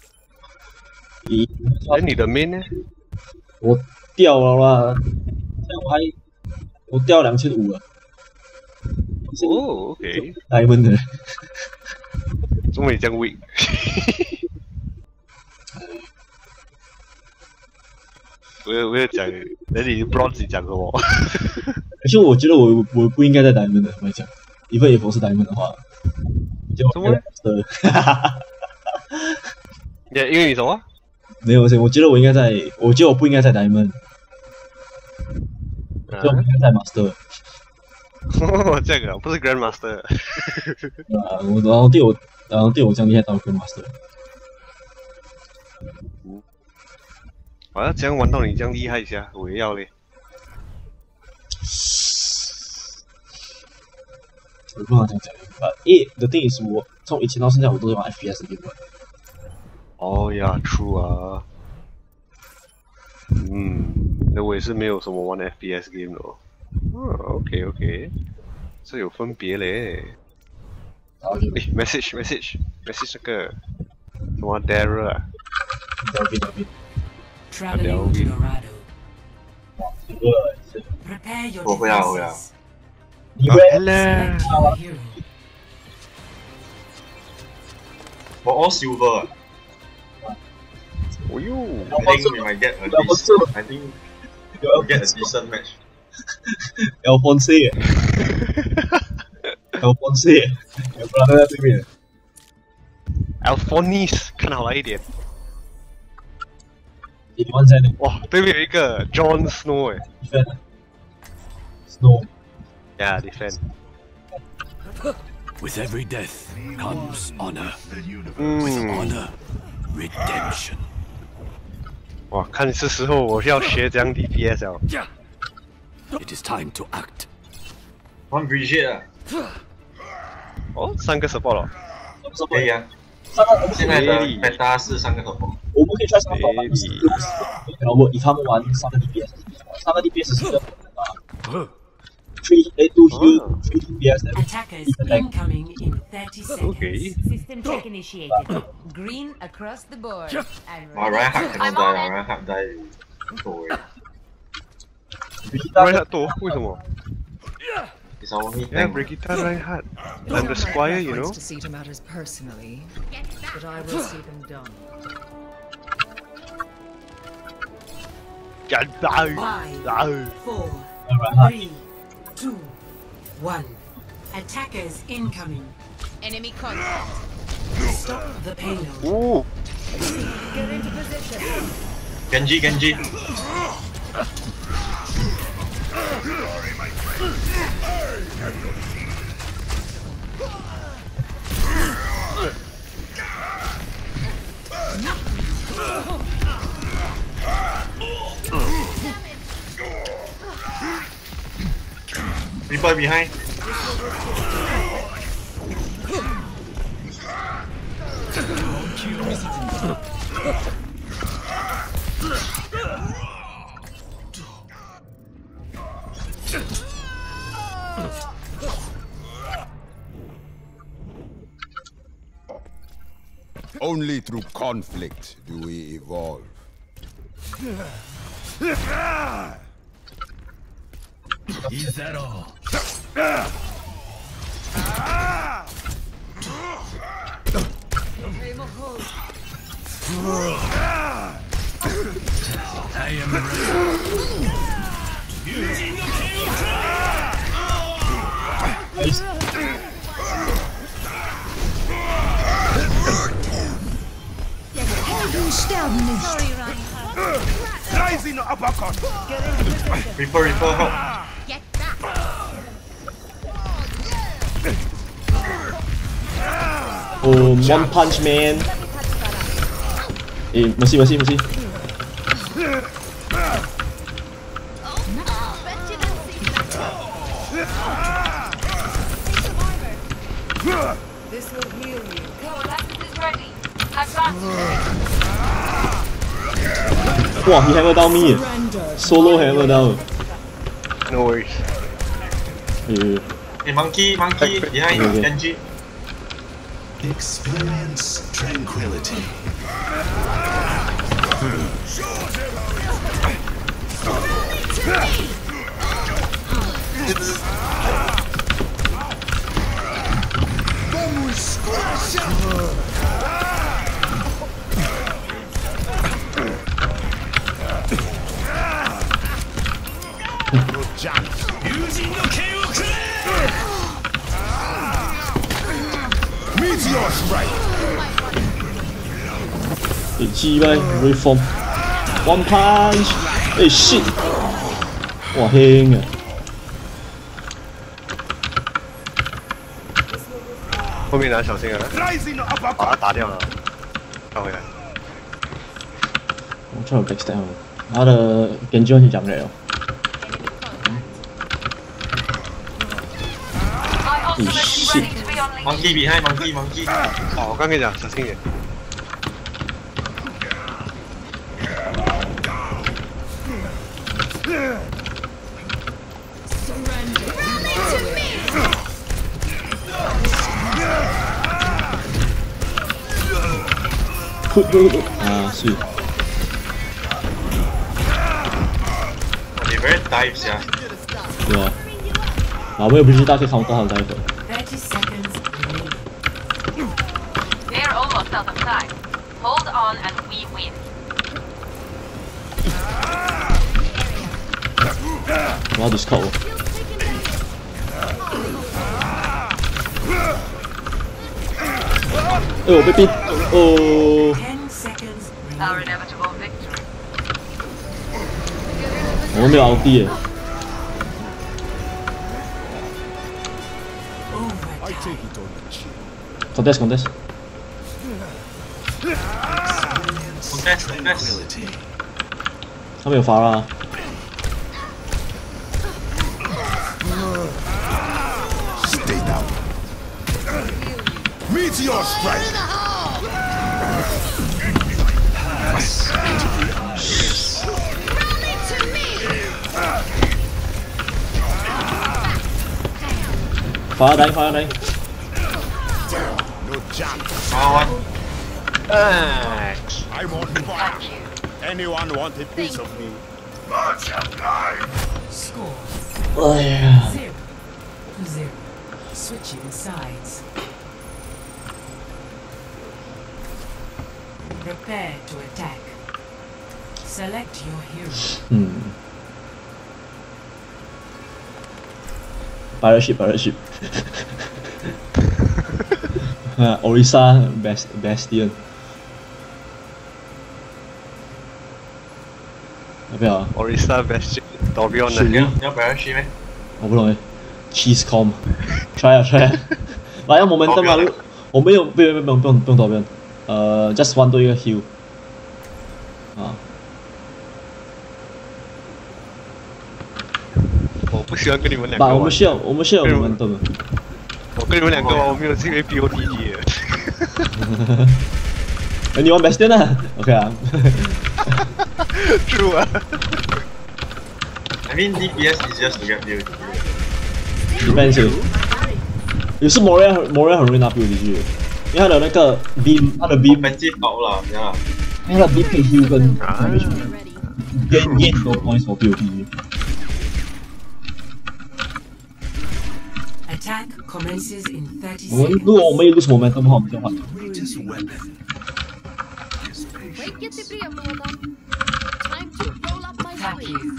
你的 main 呢？ 我掉了啦，我掉2500了。 哦 ，OK。 Diamond 的。 怎么你这样 weak？ 我要讲，那你 bronze 讲什么？ 而且我觉得我不应该在 Diamond 的，我讲，even if 我是 Diamond 的话， 什么？因为你什么？ 没有，我觉得我应该在，我觉得我不应该在 Diamond，就我应该在 Master。 哦，这个不是 Grandmaster。 然后对我这样厉害到 Grandmaster。 我要这样玩到你这样厉害一下，我也要嘞。 我不能这样讲，因为 the thing is 我从以前到现在我都是玩 FPS 的 game。 哦呀 ，true 啊。那我也是没有什么玩 FPS game 的哦。OK， 这有分别嘞。message 那个什么 Daryl 啊。 Traveling to Dorado. Prepare your 我回来。 Hello。 我 all silver。 哦哟 I think we might get a decent. I think we'll get a decent match. Alphonse 有不然在对面。 Alphonse 看好来一点。 81在那。 哇，对面有一个 Jon Snow 哎。 Defend。Snow。 Yeah, defend. With every death comes honor. With honor, redemption. 哇，看是时候我要学这样 DPS 了。 It is time to act. One Brigitte 啊。 哦，3个 support 了。 可以啊。现在的 meta 是3个 support。 我们可以 try 3个。然后以他们玩3个 DPS，3个 DPS 是个2 heal 3 DPS。 Attackers incoming in 30 seconds. Okay. System check initiated. Green across the board. Reinhardt cannot die 啊 ，Reinhardt die 多诶。 Reinhardt 多？为什么？ It's our only Yeah, thing. Brigitte Reinhardt. I'm the squire, you know. To see to matters personally, but I will see them done. 干打！ 5, 4, 3, 2, 1. Attackers incoming. Enemy contact. Stop the payload. 哦 Get into position. Genji. Reaper behind. Only through conflict do we evolve. Is that all? I am ready. Helden sterben nicht. Rising uppercut. Reaper, help. Get back. Oh, One Punch Man. Eh, mesti. This will heal you. Your weapon is ready. Advance. Wow, he hammer down me. Solo hammer down. No worries. Hey, monkey, behind Okay. Genji. Experience tranquility. Vamos squash No chance. Using the KO. Meteor's right. 你鸡掰 reform One Punch 哎 shit 哇輕啊后面人小心啊！ Rising 把 uppercut. 他打掉了，跳回来。 我出嚟 backstab 他的genji好似入嚟咯 My ultimate is ready to be unleashed. Monkey behind, monkey. 哦，我刚跟你讲，小心一点。 啊是 They very dives, yeah. 对啊我也不知道可以 counter 他的 dive 30 seconds remaining. They're almost out of time. Hold on and we win. 我要 discount 哎我被逼哦 10 seconds Our remaining. inevitable victory. 我没有 ulti 耶 I take it on the chin. contest Contest. 他没有发啦 Stay down. Meteor strike. 发下底 No chance. One. I'm on fire. Anyone want a piece of me? Much obliged. Score 哎呀 0-0. Switching sides. Prepare to attack. Select your hero. Pirate ship Orisa Bastion 要不要啊 Orisa Bastion 躲不用的。 要不要去咩？ 我不懂诶 Cheese Com try 啊来要 momentum 嘛我们有不用躲不用just one 多一个 heal 啊我不喜欢跟你们两个玩。 我们需要 momentum 我跟你们两个玩，我没有机会 BOTG 的。 你玩 Bastion 啊 OK 啊 True 啊 I mean DPS is just to get build. depends 有时 Moria 很容易拿 BOTG 因为他的那个 beam， 他的 beam 本机高了，呀。 因为他的 beam 可以 heal 跟 damage gain 很多 points for POP。 Attack commences in 30 我们 seconds. 如果我们有 lose momentum 的话，我们就换。 Time to roll up my sleeves.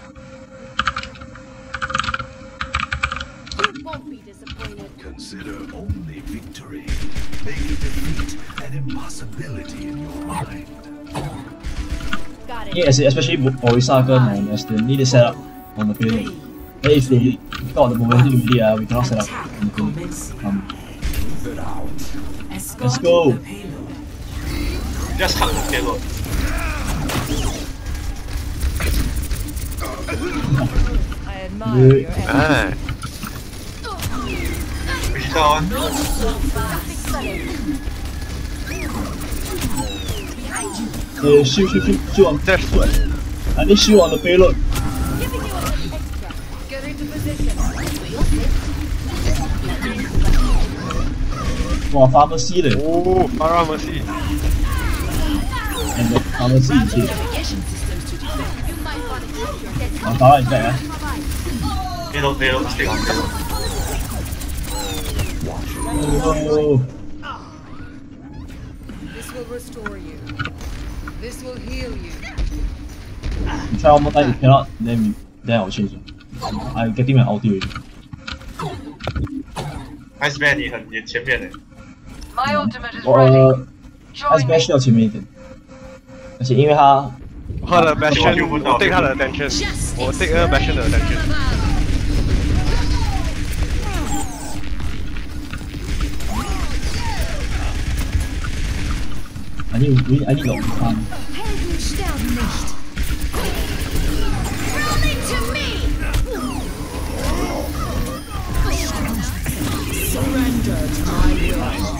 You won't be disappointed. Consider only victory. Make defeat an impossibility in your mind. Got it. Yeah, especially Orisa 跟 Nestor need to set up on the payload. But if they got the momentum immediately, we cannot set up on the payload. Let's go. Just hug the payload. I admire your Ah. Which one? Shoot on that foot. I need shoot on the payload. Get into position. Wow, pharmacy 的。 Oh, pharmacy. And the pharmacy is here. You might want to keep your head. 我打到你这啊。 Payload, stay on payload. Oh. This will restore you. This will heal you. You try one more time, you cannot, then I'll change it. I'm getting my ulti already. Ice Man 你前面的。 My ultimate is ready. Ice Man 需要前面一点，而且因为他他的 Bastion， 我 take 他的 attention， 我 take 那个 Bastion 的 attention。 I need 龙汤。 Helden sterben nicht. Running to me. Surrender to my will.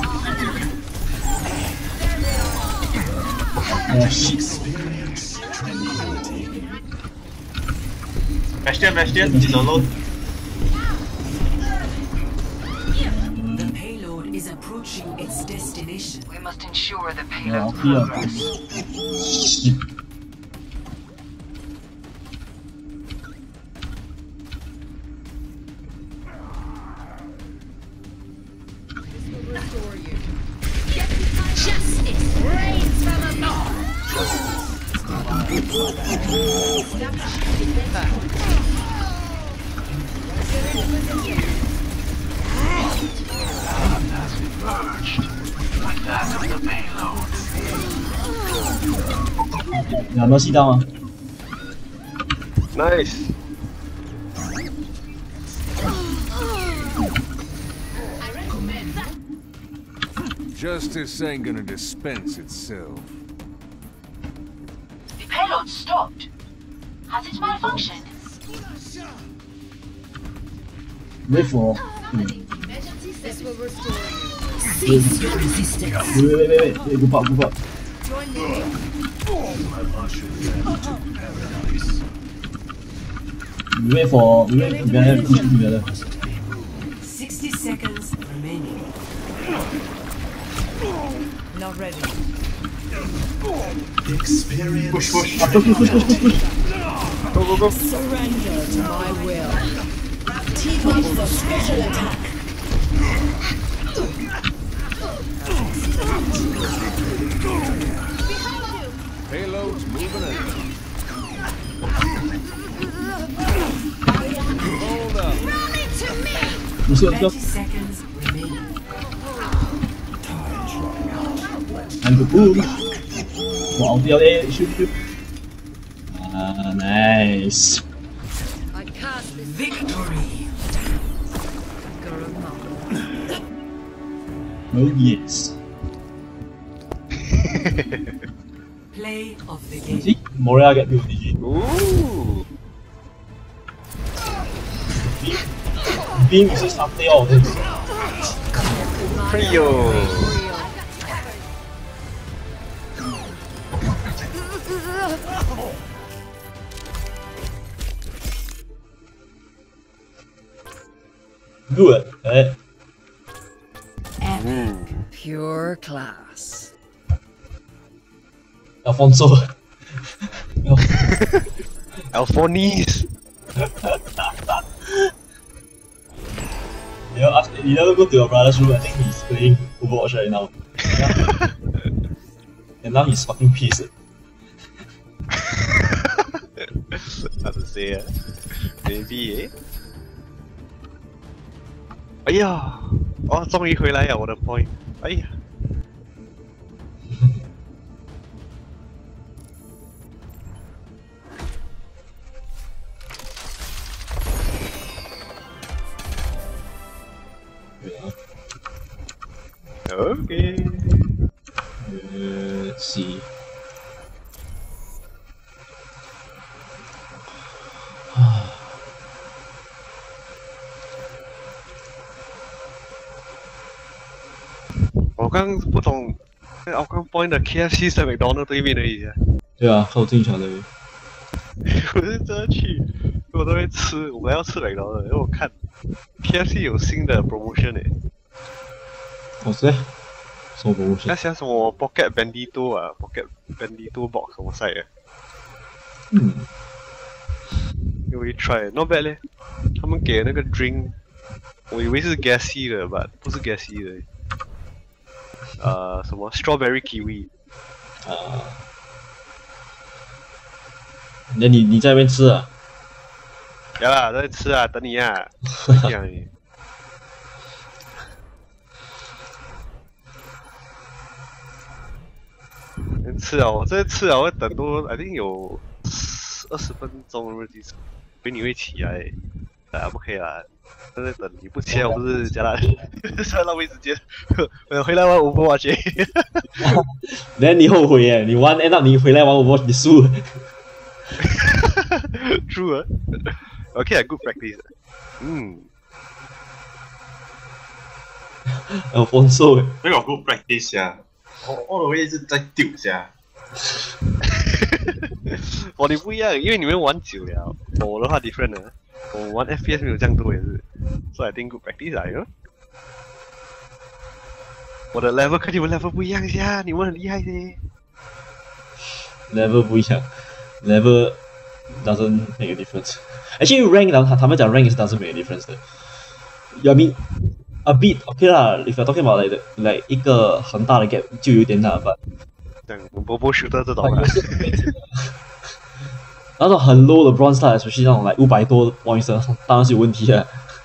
Oh shit. Bastion, he's alone. The payload is approaching its destination. We must ensure the Yeah, payload here. progress. Shit. This will restore you. Justice reigns from above. Yeah, mercy down. Nice. Justice ain't gonna dispense itself. The payload stopped. Has it malfunctioned? Wait for. This will restore you. Cease your resistance. Wait, go up. Join me. We wait together, push together. 60 seconds remaining. Not ready. Experience. Push. Push. Go. Surrender to my will. Team up for special attack. Payload's moving in. Hold up. Let's 30 go. seconds remaining. And the boom. Wow, the shoot. Nice. I cast this Victory. Guruma. Oh yes. Play of the game. See? Moria get built DG. Ooh. Beam is just after all this. Trio. Good. Pure class. Alfonso. Alphonse. You never go to your brother's room. I think he's playing Overwatch right now. And now he's fucking pissed. How to say maybe 哎呀，哦，终于回来了，我的 point。哎呀。Okay. Let's see. 我刚不懂，我刚 point 的 KFC 在 McDonald 对面而已啊。 对啊，靠近桥的。 我是真的去，我都会吃，我们要吃 McDonald，因为我看 KFC 有新的 promotion 诶。 哦是？什么 promotion？ 那像什么 Pocket Bandito 啊 ，Pocket Bandito box 什么赛的？因为 try，not bad 嘞。他们给那个 drink， 我以为是 gassy 的吧，不是 gassy 的。什么 strawberry kiwi？ 那你在那边吃啊？ 呀啦，在吃啊，等你啊。这样而已。吃啊！我这吃啊，我等多 ，I think 有20分钟了，以为你会起来，不可以啦，在等你不起来，我不是加他，在浪费时间，回来玩Overwatch。 那你后悔耶！你玩 end up 你回来玩Overwatch 你输了。 True 啊 ，OK， good practice。 Alfonso， 那个 good practice 啊。我的位置在丢下。 你不一样，因为你们玩久了。我的话 different 啊，我玩 FPS 没有这样多也是，所以 I think good practice 啊哟。我的 level 跟你们 level 不一样呀，你们很厉害的。 level 不一样 ，level doesn't make a difference. Actually rank 他们讲 rank is doesn't make a difference 的。I mean a bit okay 啦 ，if you're talking about like 一个很大的 gap 就有点大吧。 波 shooter 这种啊。 那种很 low 的 bronze 啦，especially 那种like 500多 points 的，当然是有问题啊。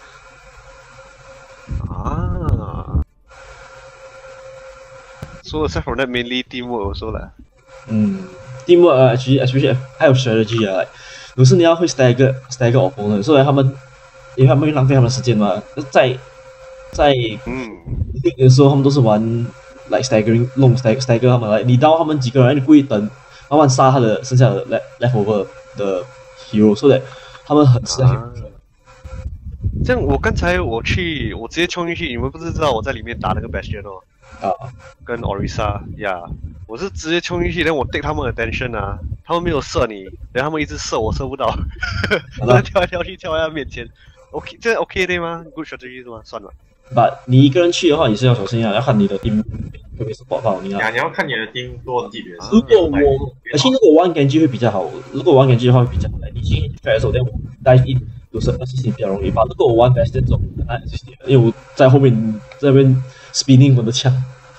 So aside from that, mainly teamwork also 啦。 teamwork especially 还有 strategy 啊，有时你要会 stagger opponent， 所以他们因为他们会浪费他们的时间嘛，在的时候他们都是玩 like staggering 弄 stagger 他们来，你到他们几个人，你故意等慢慢杀他的剩下的 leftover 的 hero， 所以他们很吃。 这样我刚才我直接冲进去，你们不是知道我在里面打那个 Bastion 哦？跟 Orisa 呀，我是直接冲进去，然后我 take 他们的 attention 啊，他们没有射你，然后他们一直射我射不到，我跳来跳去跳在他面前。OK， 这 OK 对吗 ？Good strategy 是吗？算了。 But 你一个人去的话，你是要小心啊，要看你的 team 会不会 support 到你啊。 你要看你的 team 多的地点。 如果如果玩 Genji 会比较好，如果玩 Genji 的话会比较好。你去 try 的时候，我 dive in 有时候assist 比较容易吧。如果我玩 Bastion 这种很难 assist， 因为我在后面在那边 spinning 我的枪。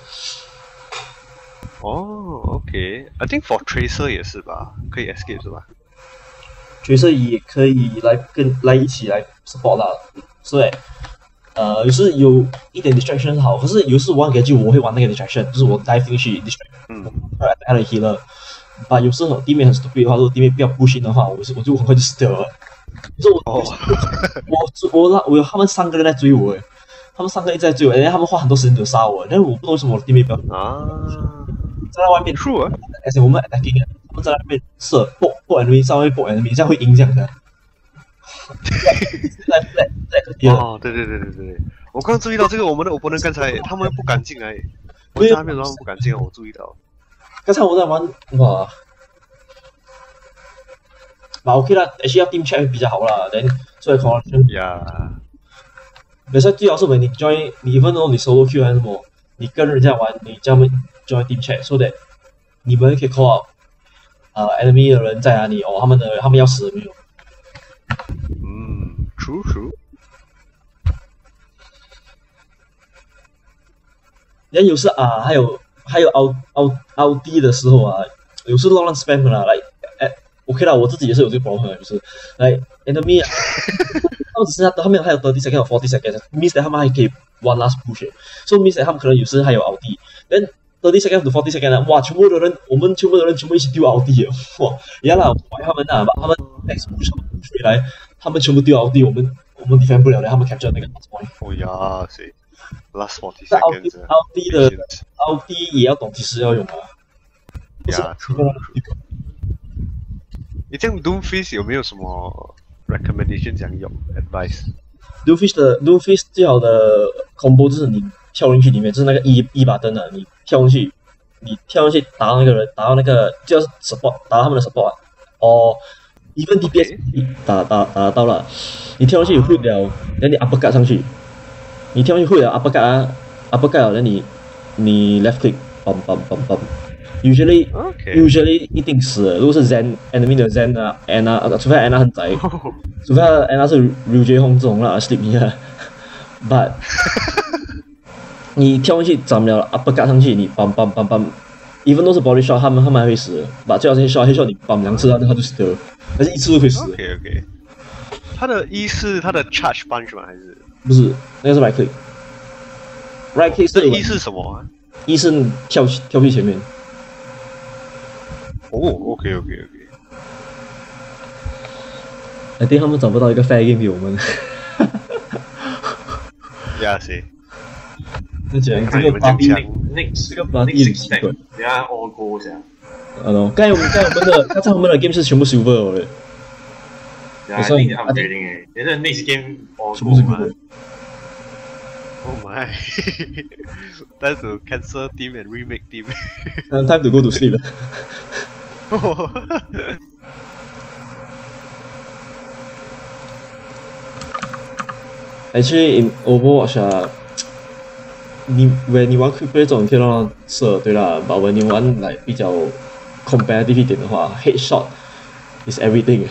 OK，I think for Tracer 也是吧，可以 escape 是吧 ？Tracer 也可以来一起来 support 啦，所以有时有一点 distraction 好，可是有时玩 Genji 我会玩那个 distraction， 就是我 dive 进去 distract， 他的 healer， 把有时候地面很 stupid 的话，如果地面比较不行的话，我就很快就死掉了。我有他们3个人在追我，他们3个一直在追我，他们花很多时间就杀我，但是我不知道为什么我的地面不要在外面 true 啊， 而且我们 attacking 他们在那边射爆 enemy， 在外面爆 enemy， 这样会赢这样的。 对，我刚注意到这个，我们的 opponent 刚才他们不敢进来，我在那边他们不敢进来，我注意到。 刚才我在玩哇，OK 啦，actually 要 team check 比较好啦，所以 corruption 呀， 有时候最好是你 join 你 even though 你 solo queue 还是什么，你跟人家玩，你叫他们 join team chat，so that 你们可以 call out enemy 的人在哪里哦，他们要死了没有？ true。 人有时还有凹低的时候啊，有时乱 spam 啦，来，OK 啦，我自己也是有这个 problem， 就是来 enemy 啊，他们只是他们还有30 seconds 或40 seconds，means that 他们还可以 one last push，so means that 他们可能有时还有凹低，then 30 seconds to 40 seconds， 哇，我们全部的人全部一起丢凹低了，哇，原来我怀他们啊，把他们 next push 回来，他们全部丢凹低，我们 defend 不了的，他们 capture 那个 last point。 哦呀，是 last 40 seconds。 凹低也要懂及时要用啊。 呀 ，true。你这样 Doomfist 有没有什么 recommendation 讲用 advice？Doomfist 最好的 combo 就是你跳进去里面，就是那个一把灯啊，你跳进去打到那个人，打到那个就是 support， 打到他们的 support 啊，哦。even DPS 打到了，你跳上去会了，然后你 uppercut 上去，你跳上去会了 uppercut 了，然后你 left click bum usually 一定死了，如果是 Zen enemy 的 Zen 啊 Anna， 除非 Anna 很宅，除非 Anna 是 Ryujie Hong 这种啦 sleep 你啊 ，but 你跳上去斩了 uppercut 上去，你 bum，even 都是 body shot， 他们还会死 ，but 最好是 headshot 你 bum 2次，他就死了。但是一次都可以死。 OK。他的是他的 charge punch 吗？还是？ 不是，那个是 right click。right click 是一是什么啊？ 一是跳去前面。 哦 ，OK。 I think 他们找不到一个 fair game 给我们。 呀，是。 那讲这个 Next 这个 Buddy 等下all go 这样。 刚才我们的 game 是全部 silver 的。 Yeah, I think they're upgrading it. Then the next game all go man. Oh my. Time to cancel team and remake team. Time to go to sleep. Actually, in Overwatch 啊，你玩 quick play 这种你可以让它射，对啦。但when你玩来比较 competitive 一点的话 ，headshot is everything.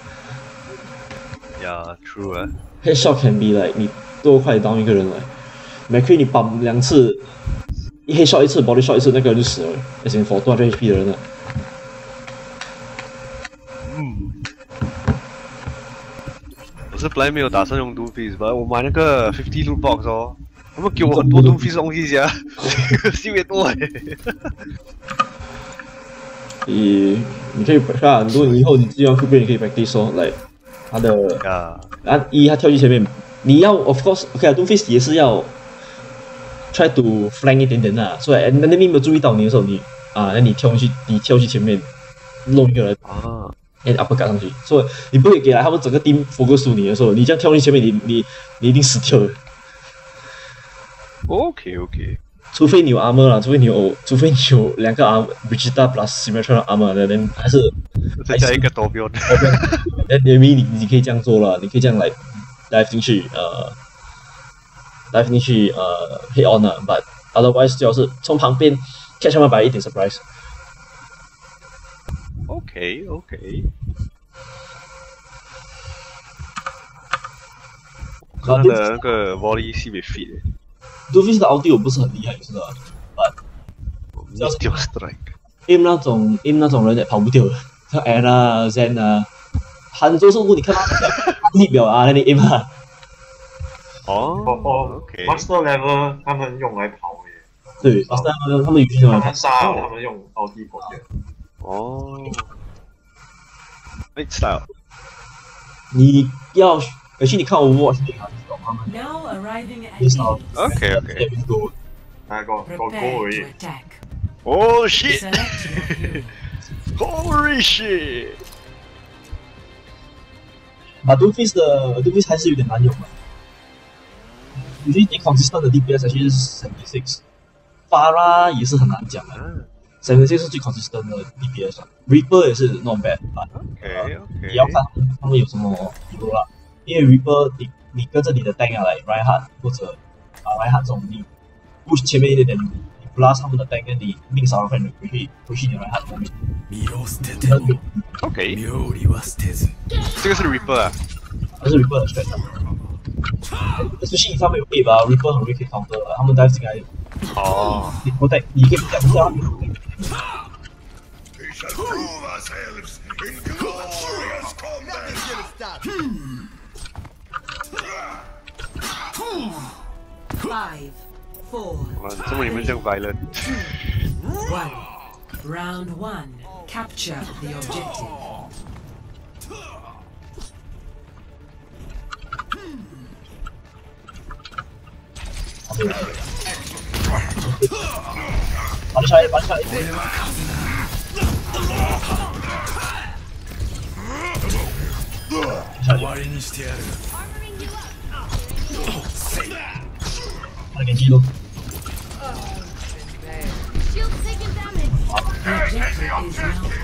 Yeah, true. Headshot can be like 你多快 down 一个人来 ，McCree 你绑2次，一 headshot 1次 ，body shot 1次，那个人就死了。as in for 200 HP 的人了。 我是本来没有打算用 Doomfist， 我买那个50 loot box 哦，他们给我很多 Doomfist 东西噻，特别多你可以看，如果你以后你自己玩 quick play， 你可以 practice 哦，来他的他跳去前面，你要 of course OK，Doomfist 也是要 try to flank 一点点啦，所以 enemy 没有注意到你的时候，那你跳去前面弄一个人and uppercut 上去，所以你不会给他们整个 team focus 住你的时候，你这样跳去前面，你一定死掉了。 OK。 除非你有 armor 啦，除非你有2个 Vegeta plus Symmetra armor 的，人还是再加一个多标的。 maybe 你可以这样做了，你可以这样来 dive 进去hit on 了 ，but otherwise 最好是从旁边 catch 他们by一点 surprise。 OK。他的那个 volley 是被 fit 的。 Doomfist 的 ulti 我不是很厉害，是吧 ？But 只要是 strike aim 那种人也跑不掉的，像 Anna、Zen 啊，很多时候你看他力表啊，那你 aim 啊。 OK。 Master level 他们用来跑耶。 对 ，Master level 他们有些用来跑。 杀他们用 ulti 跑的。 style。 你要，而且你看 Overwatch 你看。 Now arriving at OK。 那个而已。 Oh shit! Holy shit! Doomfist 还是有点难用的。有些 inconsistent 的 DPS 其实是76，Pharah 也是很难讲的。76是最 consistent 的 DPS，Reaper 也是 not bad。 OK。 也要看他们有什么比如啦，因为 Reaper 你跟着你的 tank 来 Reinhardt 或者Reinhardt 这种你 push 前面一点点，你 blast 他们的 tank， 跟你命少的话，你可以 push 你的 Reinhardt 后面。 OK， 这个是 Reaper 啊， 这是 Reaper 的 strat。especially 你上面有 Ape 啊 ，Reaper 很容易可以 counter 的，他们 dive 进来。 哦。 你 protect， 你可以 protect 他们。 We shall prove ourselves in glorious combat. Five, four, 怎么你们这样 violent？ one. Round one. Capture the objective. Shield taking damage. The objective is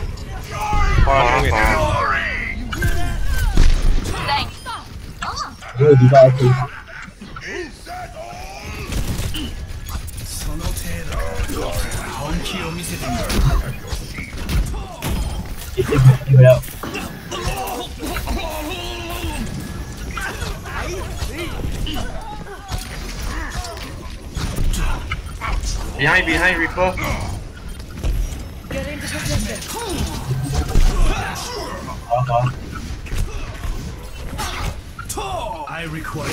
Thanks. 没有地方可以跑。有没有？ Behind Reaper. Get into position. I require.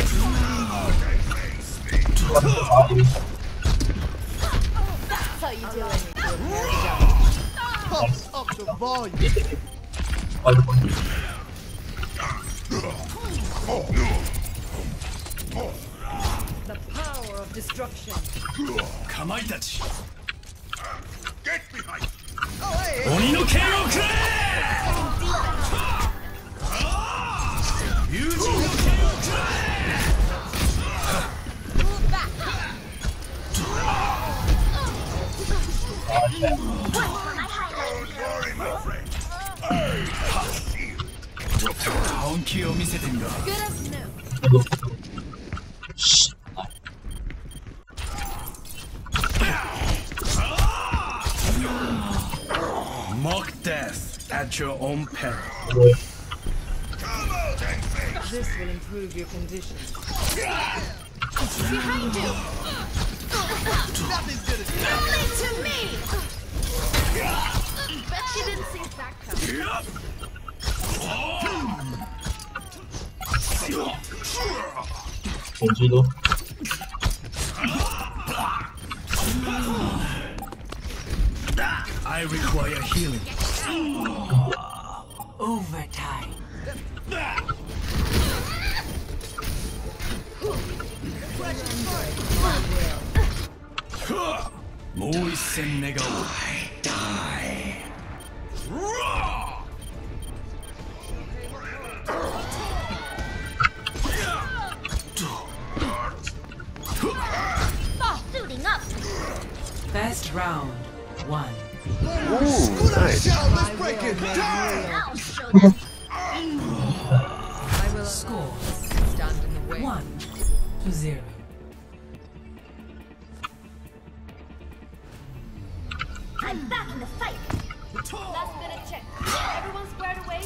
That's how you do it. Pump up the volume. The power of destruction. Kamaitachi. Get behind. Oni no ken o kure! Yuji no ken o kure! Move back. Don't worry, my friend. Honki o misete mi wa. Good as new. Mock death at your own peril. This will improve your condition. Behind you. Nothing's gonna Roll it to me. Bet she didn't see that coming. I require healing. overtime. Die. Suiting up. First round, 1. Ooh, nice. Let's break it down. I'll show them. I will Score stand in the way. 1-0. I'm back in the fight. Last minute check. Everyone squared away.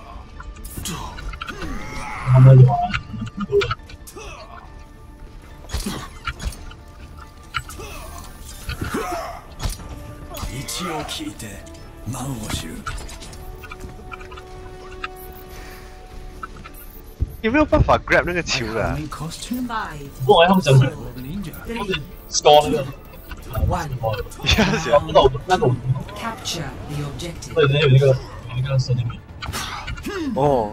Ichiを聞いて万を知る。 有没有办法 grab 那个球的、啊？ Costume? 5, 不然他们讲什么 Ninja. ？score 那个， 1. 那个那个， Capture the objective. 对，有那个设定。 哦。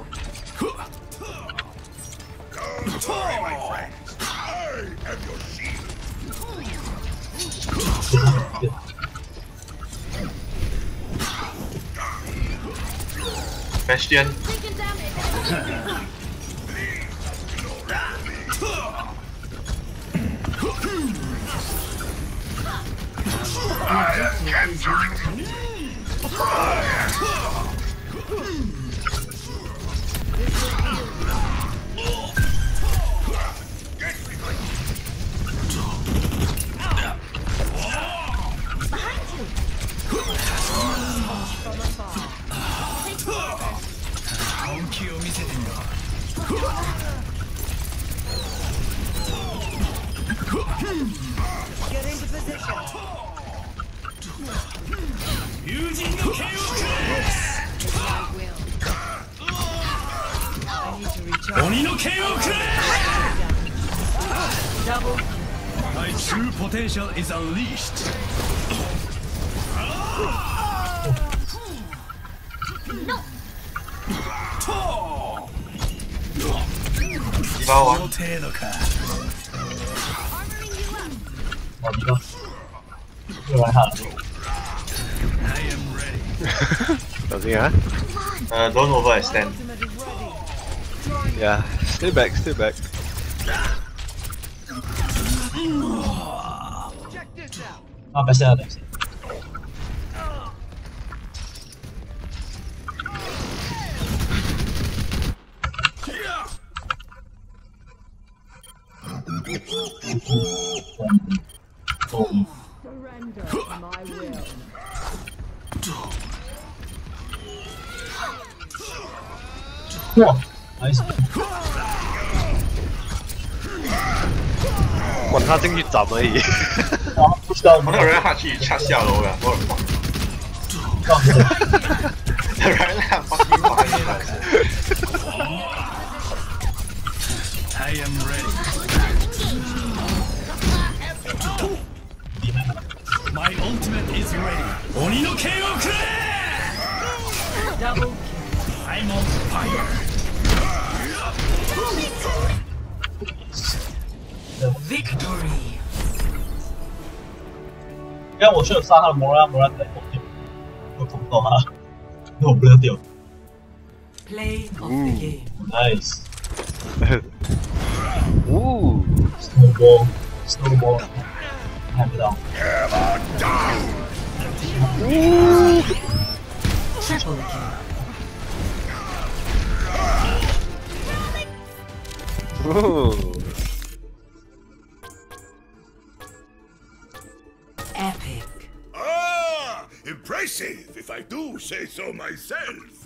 Sorry, my friend. I am your shield. Bastion. Taking damage. My true potential is unleashed. Does he, huh? Don't overextend. Yeah, stay back, stay back. best out. Surrender to my will. Wow, nice. 管他进去斩而已。 不知道我那人下去插下楼了，我的妈！人家fucking I am ready. My ultimate is ready. Oni no Ken o kure! Double kill. I'm on fire. Victory. 因为我是有杀他的摩拉在后面，我捅到他，那我不要掉。 Play of the game. Nice. Ooh. Snowball. 看不到。 Ooh. Epic. Ah, impressive, if I do say so myself.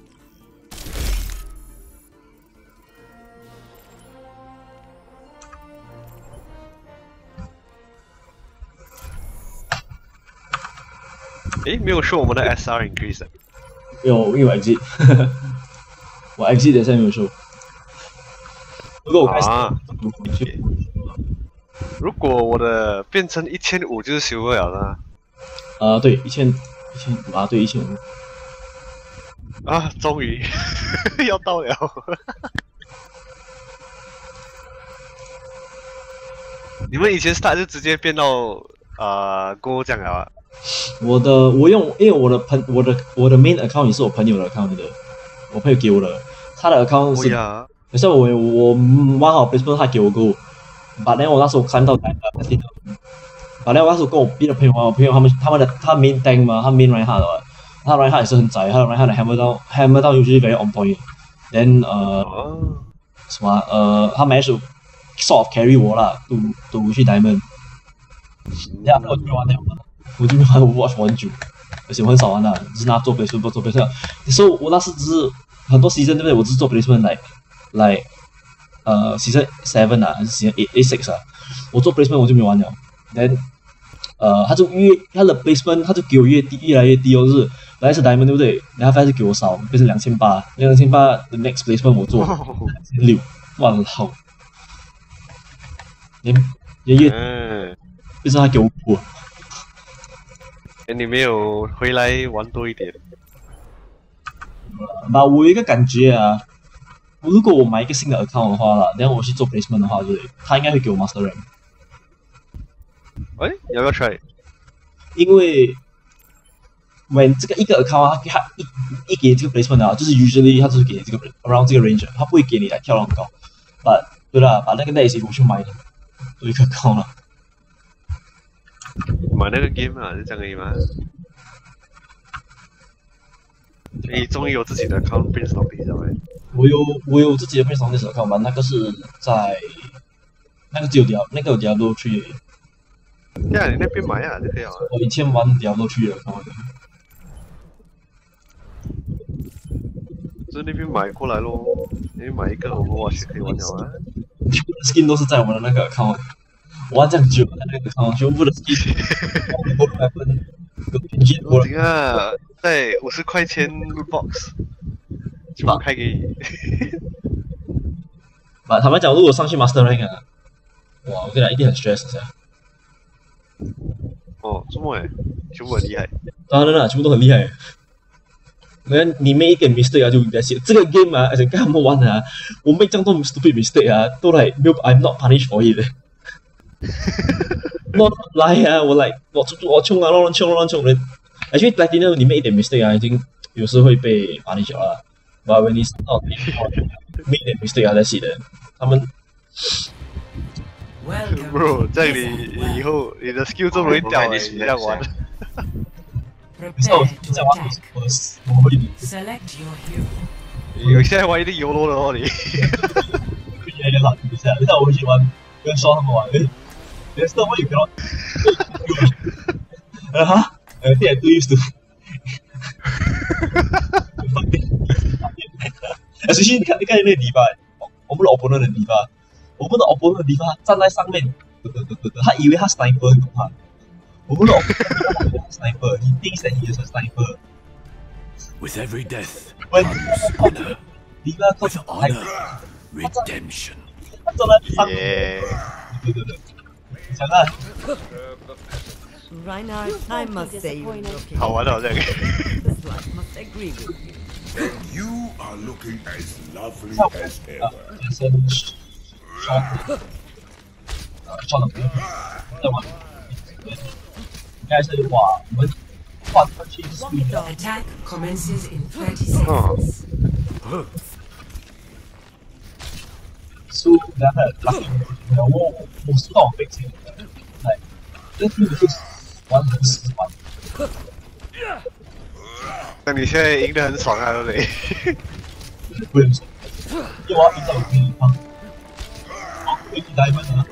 Eh, 没有说我们的 SR increase 的。 有，因为我 exit， 我 exit 的现在没有说。如果我开始， 如果我的变成1500就是修不了了。 对，1500啊，对1500。 啊，终于要到了。你们以前 start 就直接变到Go 这样了啊？ 我用，因为我的 main account 也是我朋友的 account 的，我朋友给我的，他的 account 是，可是我玩好 placement 他给我 Go， 把那我那时候看到把那我那时候跟我 B 的朋友玩，我朋友他main tank 嘛，他 main Reinhardt 的，他 Reinhardt 也是很窄，他的 Reinhardt 的 hammer down usually very on point，then 什么他 managed to sort of carry 我啦，赌去 diamond， 然后我就没玩了。我就没玩 Overwatch 很久，而且我很少玩的，只是拿做 placement 不做 placement。所以我那时只是很多 season 对不对？我只是做 placement like season 7啊，还是 season 8 6啊？我做 placement 我就没玩了。Then 他就他的 placement 他就给我越来越低哦，就是本来是 diamond 对不对？然后他就给我少，变成2800的 next placement 我做6，哇好，越变成他给我补。 你没有回来玩多一点？ 我有一个感觉啊，如果我买一个新的 account 的话啦，然后我去做 placement 的话，对不对？他应该会给我 master rank。 要不要 try？ 因为 when 这个一个 account 他一给这个 placement 啊，就是 usually 他就是给这个 around 这个 range， 他不会给你来跳那么高。对啦，把那个 net 我去买的，做一个 account 了。 买那个 game 啊，就这样而已嘛。你终于有自己的 account Prince of Peace 了没？ 我有自己的 Prince of Peace account 吧，那个是在那个只有Diablo 3而已。 对啊，你那边买啊就可以了。 我以前玩Diablo 3的 account。 就那边买过来咯，你买一个 Overwatch 可以玩了啊。 skin 都是在我的那个 account。我玩这样久了，那个 account 全部的 skin， 我这个在50块钱 loot box，全部开给你。 把他们讲，如果上去 Master Rank 啊，哇，我跟你讲一定很 stress 噻。 哦，这么诶，全部很厉害。 当然了，全部都很厉害。你 make 一点 mistake 啊，就这个 game 啊，而且跟他们玩的啊，我 make 这样多 stupid mistake 啊，都来没有 ，I'm not punished for it 。not 来啊，我冲啊，乱冲。Actually Platinum 你 make 一点 mistake 啊，已经有时会被 punish 了。But when it's not make 点 mistake 啊，在戏的，他们。 Bro， 这样你以后你的 skill 这么容易掉诶，你这样玩。有现在玩一定YOLO了哦你。 你知道我以前玩跟双他们玩，连上我也不要。哈？I think I too used to. Especially 你看那个迪巴，我们的 opponent 的迪巴，我们的 opponent 的迪巴站在上面，他以为他 sniper 你懂吗？我们的 opponent sniper, he thinks that he is a sniper. With every death When comes honor. With honor, redemption. Reinhardt, I must say you're looking. 好玩哦这个。 This life must agree with you. You are looking as lovely as ever. 应该是哇，我们换回去 Attack commences in 30 seconds. 输然后我输到我背青，来，这个是玩很死玩。 那你现在赢得很爽啊，对不对？ 不很爽，因为我要赢到我地方。好，回去打一分啊。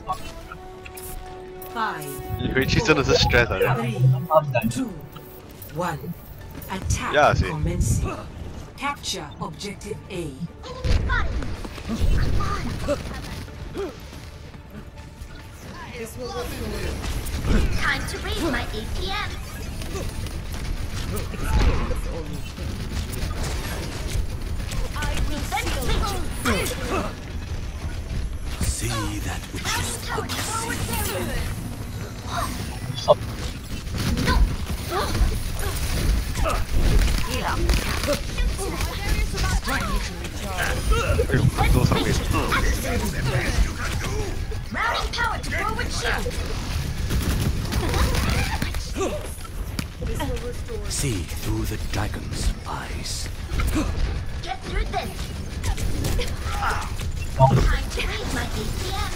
你回去真的是 stress 啊！ 3, 2, 1. Attack commencing. Capture objective A. Time to raise my APM. I will ventilate. See that which is unseen. Routing power to forward shield. See through the dragon's eyes. Get through this. Time to raise my APM.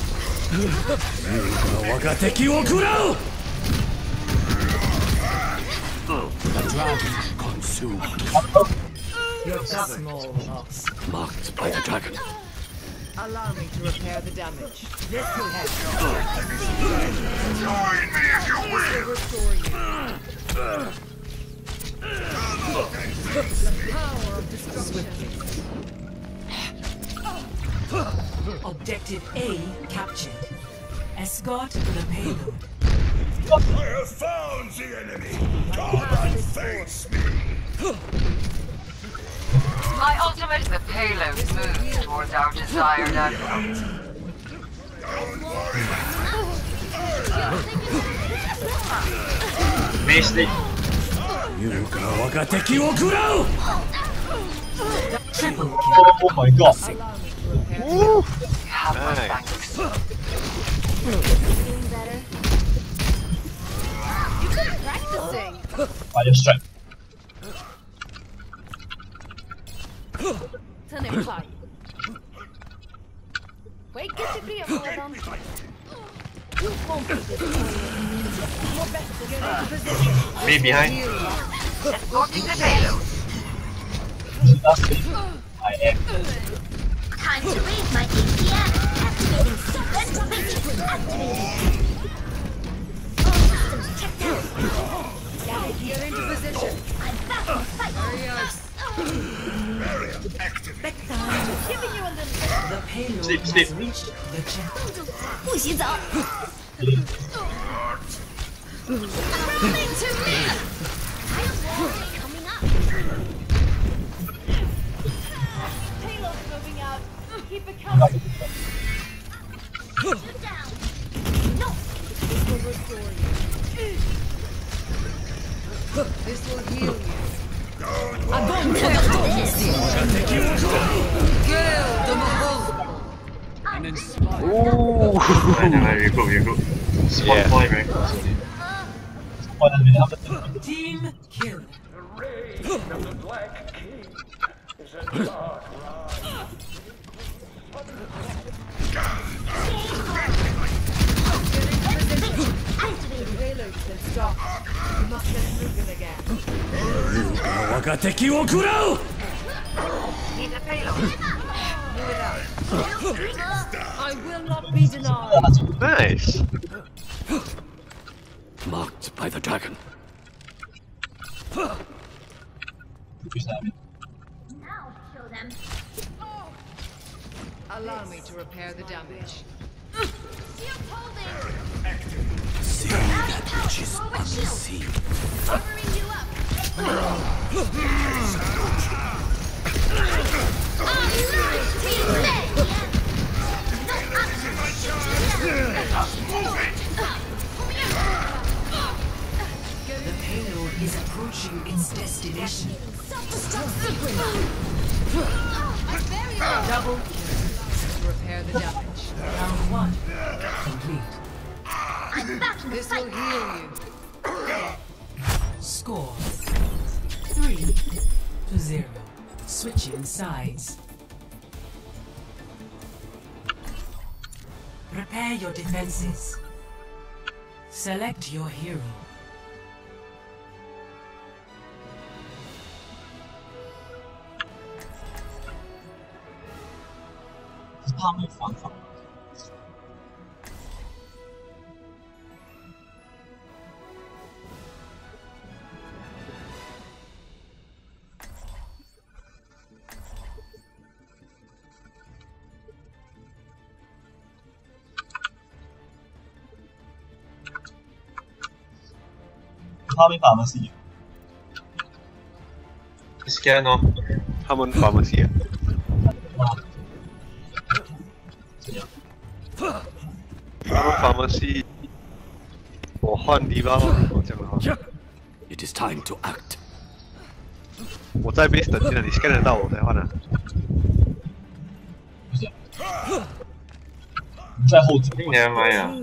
The dragon consumed. You're small loss. Marked by the dragon. Allow me to repair the damage. This will help. Join me if you will. Restore you. The power of destruction. Objective A captured. Escort the payload. I have found the enemy. Come and face me. My ultimate, the payload moves towards our desired outcome. Missed it. Triple kill. Oh my god. Woo! Nice. Feeling better? You've been practicing. Fire strike. 真係快！喂，繼續啲入嚟啦。You won't be disappointed. Your best to get into position. Me behind. Escorting the payload. I am. Time to raise my APM. Activating ventilation. Activating. All systems checked out. Get into position. I'm back in the fight. Barrier activate. Giving you a little. The payload Sleep, has sleep. reached the checkpoint. 不洗澡。Coming to me. Coming up. Payload moving out. Keep it coming. Down. No. This will restore you. This will heal you. Ooh. You're good. Spot point, right? Team kill. The reign of the Black King is a dark ride. Payload can stop. You must get moving again. Need a payload. Move it up. I will not be denied. Nice. Marked by the dragon. Now kill them. Allow me to repair the damage. Shield holding. See that which is unseen. Covering you up. The payload is approaching its destination. Double kill. To repair the damage. Round 1 complete. This will heal you. Score 3-0. Switching sides. Prepare your defenses. Select your hero. Pharmacy. Scan 哦， 他们 pharmacy 啊。他们 pharmacy， 我换迪吧，我讲了哈。 It is time to act. 我在 base 等着你 scan 得到我才换啊。 在后置。 今年买啊。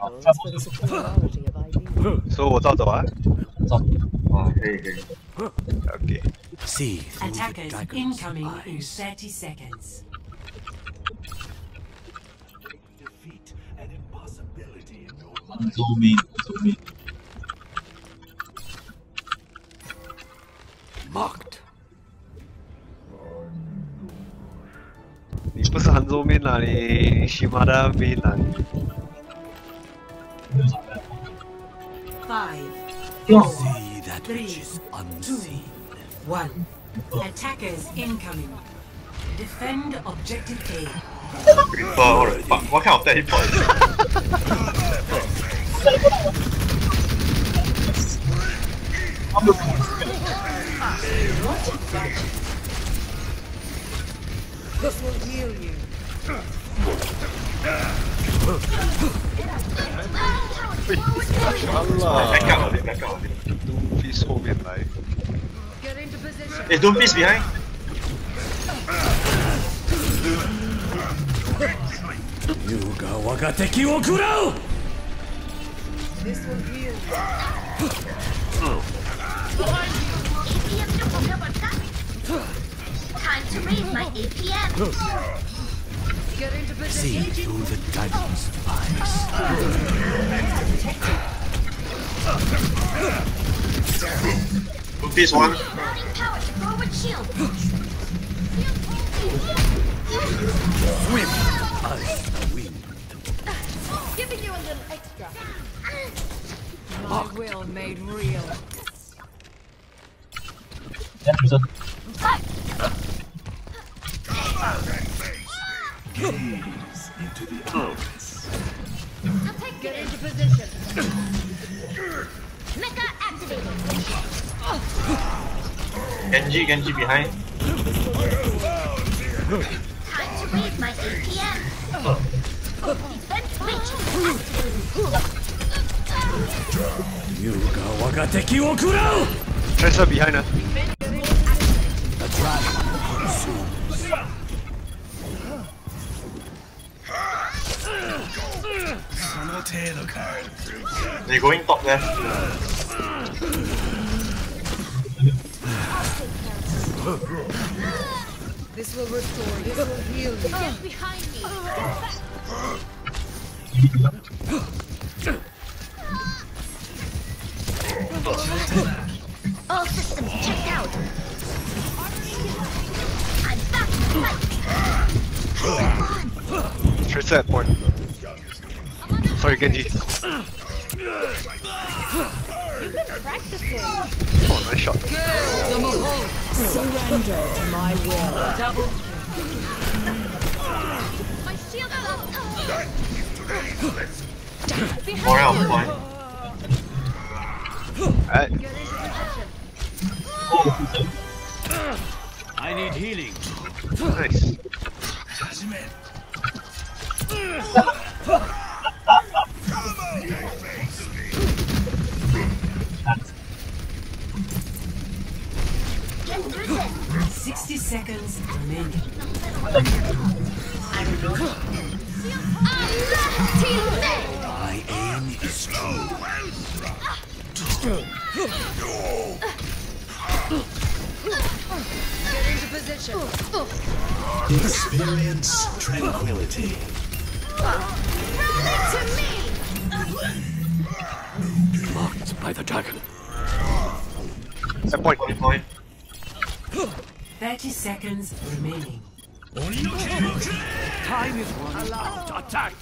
所以我照走啊。 走。 啊，可以。 OK。 See through the Attackers dragon's incoming in eyes. 30 seconds. Defeat an impossibility in your mind. Zoom in. Marked. 你不是杭州面啦，你西马的面啦。 5, See that which is unseen. 1. Attackers incoming. Defend objective A. What the fuck? What kind of teleport? This will heal you. Back up. Doomfist 后面来。 Get into position. Is Doomfist behind? Yuga waga teki wo kurau! This will heal you. Time to raise my APM. Get into See position. through the dragon's eyes. Doomfist one. Adding power to forward shield. Swim as the wind. Giving you a little extra. My will made real. Gaze into the eyes. Get into position. Mecha activated. Genji behind. Time to raise my Tracer behind us. They're going top left. This will restore you. This will heal you. Get behind me. All systems checked out. I'm back to fight. Tracer at point. Sorry, Genji. You've been practicing. Oh, nice shot. Surrender to my will. Double. My shield is up. More out point. I need healing. Nice. 60 seconds remaining. My aim is true. Get into position. Experience tranquility. To me. Blocked by the dragon. At point. 30 seconds remaining. Time is running out. Attack!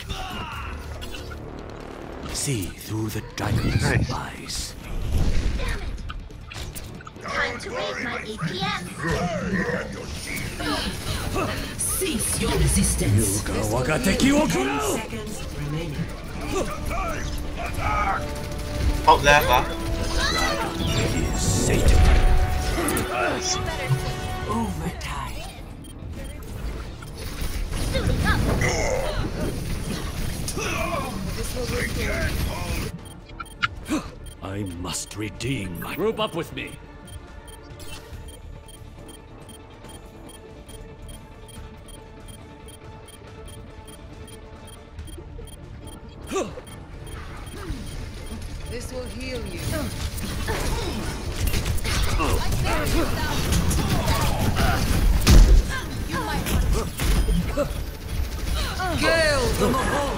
See through the dragon's eyes. Time to raise my APM. Cease your resistance. 我が敵を食らう Seconds remaining. Top left, huh? is Satan. Overtime. Suiting up. I must redeem my group up with me. This will heal you. Gale the Mahal.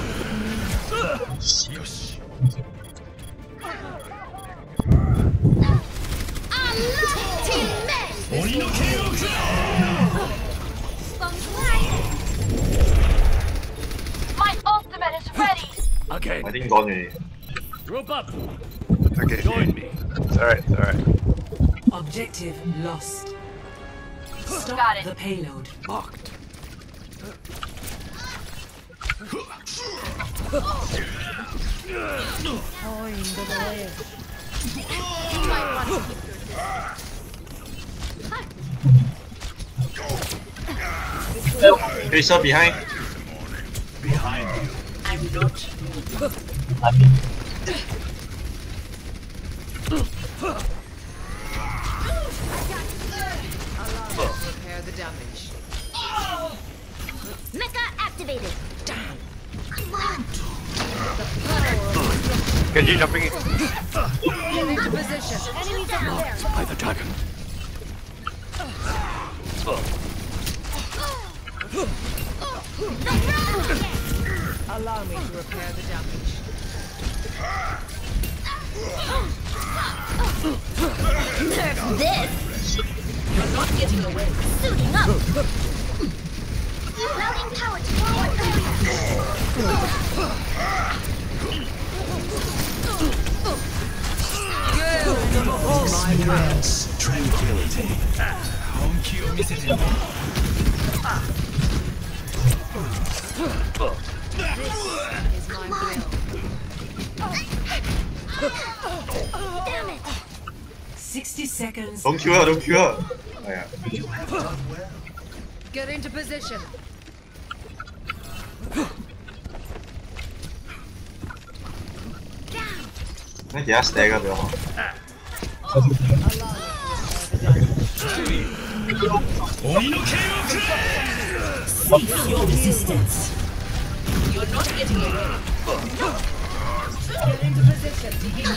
My ultimate is ready. Again. I think gone already. Group up. Okay. Join me. It's alright, it's alright. Objective lost. Stop Got it. the payload. Locked. Tracer behind. Behind you. I'm not. Repair the damage. Mecha activated. Come on. Genji jumping in. Get into position. Enemies over there. By the dragon. Allow me to repair the damage. Nerf this. You're not getting away. Suiting up. Routing power to forward Experience tranquility. Is my will. Damn it. 60 seconds. Don't kill her, don't kill her. Oh, yeah. Get into position. 那给他 stagger 比较好。 Your resistance. You're not getting away. Get into position.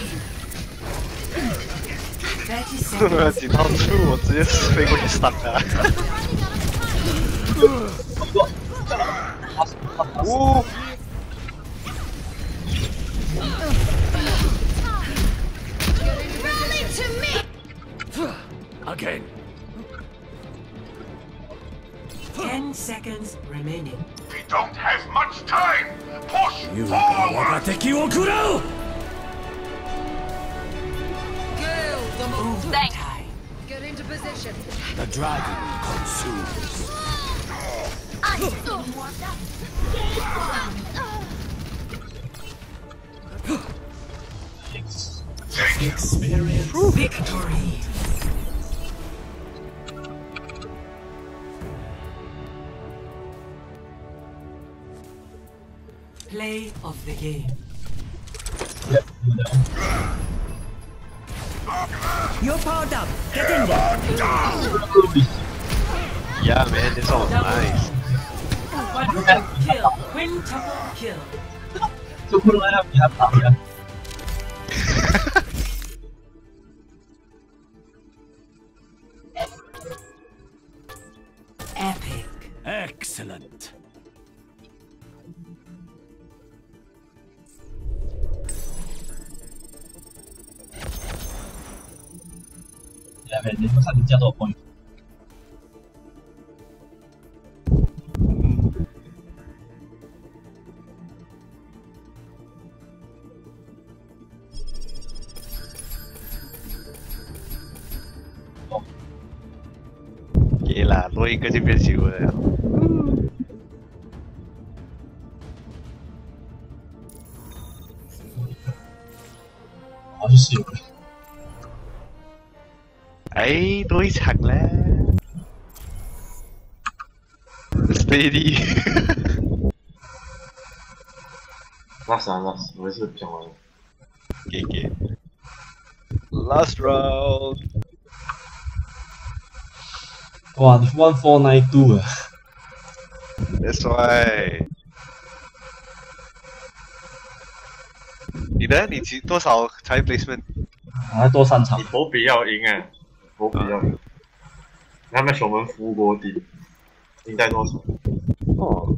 30 seconds. 几套出，我直接飞过去闪他。哦。 Again. 10 seconds remaining. We don't have much time. Push forward. Overtime. Get into position. The dragon consumes. Experience victory. Play of the game. You're powered up. Get in there. Yeah, man, this all nice. Quadruple kill. Quintuple kill. Epic. Excellent. Yeah, man, 你们看你加多少 point？ 给啦，多一个就变球了。 好像是有的。 哎，多一场了。Steady。 last，我也是讲完了。 给。Last round。 哇，你1492啊 ！That's why。你呢？你多少才 placement？ 啊，多3场。 你波比要赢啊！波比要赢。他们我们服过底，应该多少？ 哦。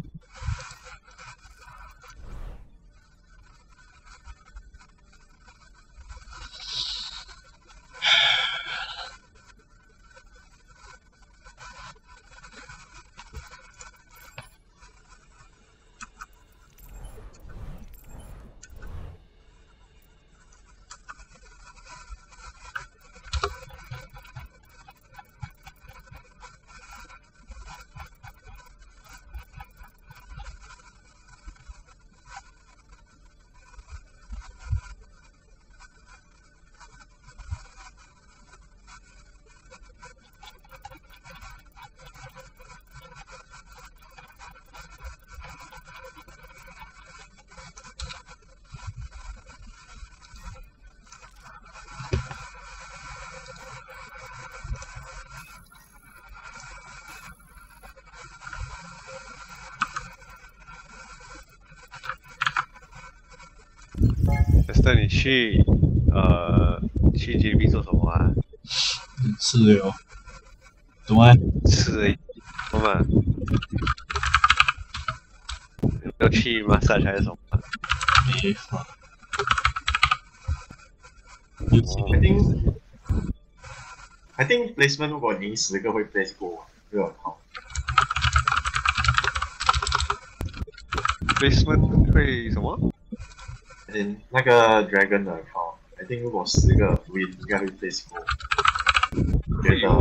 Esther， 你去JB 做什么啊？ 吃哟。怎么？ 吃什么？要去massage还是什么？ 没法。 I think placement 如果赢10个会 place 过，对吧？好。 placement 会什么？ 那个 dragon 的 account I think 如果10个 win 应该会 place 过。觉得。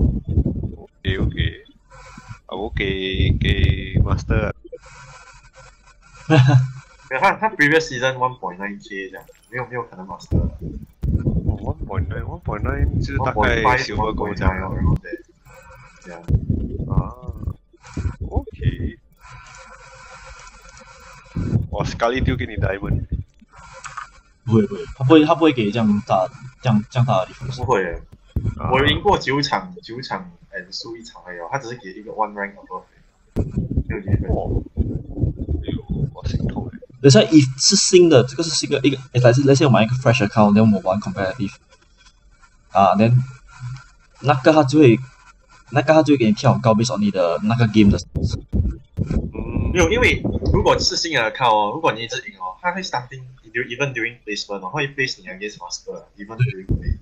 OK， 我给 master。 他 previous season 1.9k 这样，没有可能 master。 1.9就是大概silver gold 这样。然后对。这样。啊 ，OK。 我 sekali 丢给你 diamond。 不会，他不会给这样大的 difference。 不会，我有赢过9场，and 输1场而已，他只是给一个 one rank above， 没有 difference。 我心痛哎。 等下，if 是新的，这个是一个来先我买一个 fresh account， 然后我们玩 competitive， then 那个他就会给你跳很高 based on 你的那个 game 的。 没有，因为如果是新的 account 哦，如果你一直赢哦，他会 starting even during placement 哦，会 place 你 against master even during placement。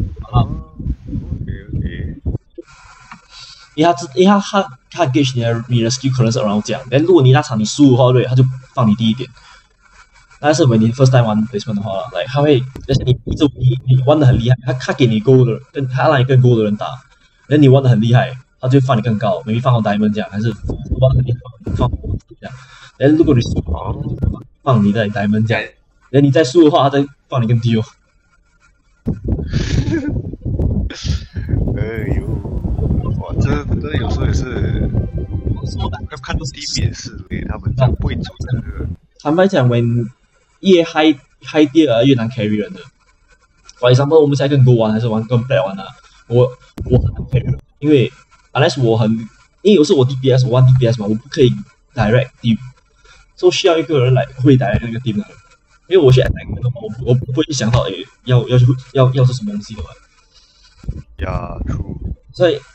因为他 gauge 你的 skill 可能是 around 这样，但如果你那场你输的话，对，他就放你低一点。但是when你 first time 玩 placement 的话，来他会，而且你玩的很厉害，他给你 gold 的，他让你跟 gold 的人打，然后你玩的很厉害，他就放你更高，maybe 放到 diamond 这样，还是玩的很厉害放这样。然后如果你输，放你在 diamond 这样，然后你再输的话，他再放你更低哦。 哎呦，哇，这有时候也是要看地面是给他们这不会组的。 坦白讲 ，when 越 high tier 越难 carry 人的。For example， 我们现在跟 Go 玩还是玩跟 Black 玩啊？我很难 carry， 因为 unless 因为有时候我 DPS 我玩 DPS 嘛，我不可以 direct team， 所以需要一个人来会 direct 那个 team 的。因为我去 attack 的话，我不会想到要是什么东西的嘛。 Yeah, true。 所以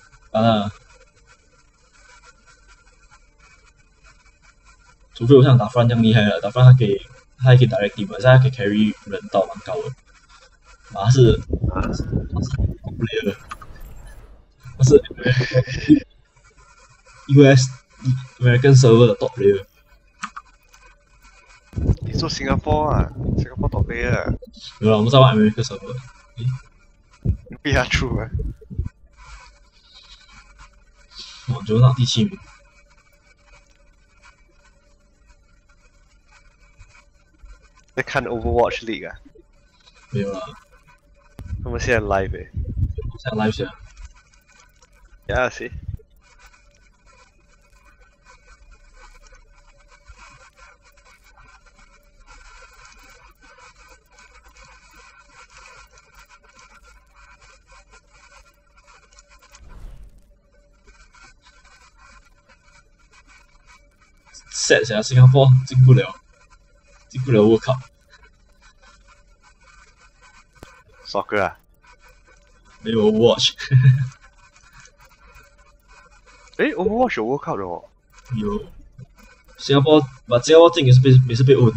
除非我像打 Fran 这样厉害了，打 Fran 他可以 direct team， 而且他可以 carry 人到蛮高的。他是 top player， 他是 US American server 的 top player。 你说新加坡啊？新加坡 top player 啊？ 有了，我们在玩 American server。 比他 true 啊！ 我就拿第7名。 在看 Overwatch League 啊？ 没有啦。 他们现在 live 诶。 现在 live 先。 Yeah, see。 sad 下新加坡进不了 World Cup。 Soccer 啊？ 没有 Overwatch。 Overwatch 有 World Cup 的哦。 有。新加坡进也是被 own。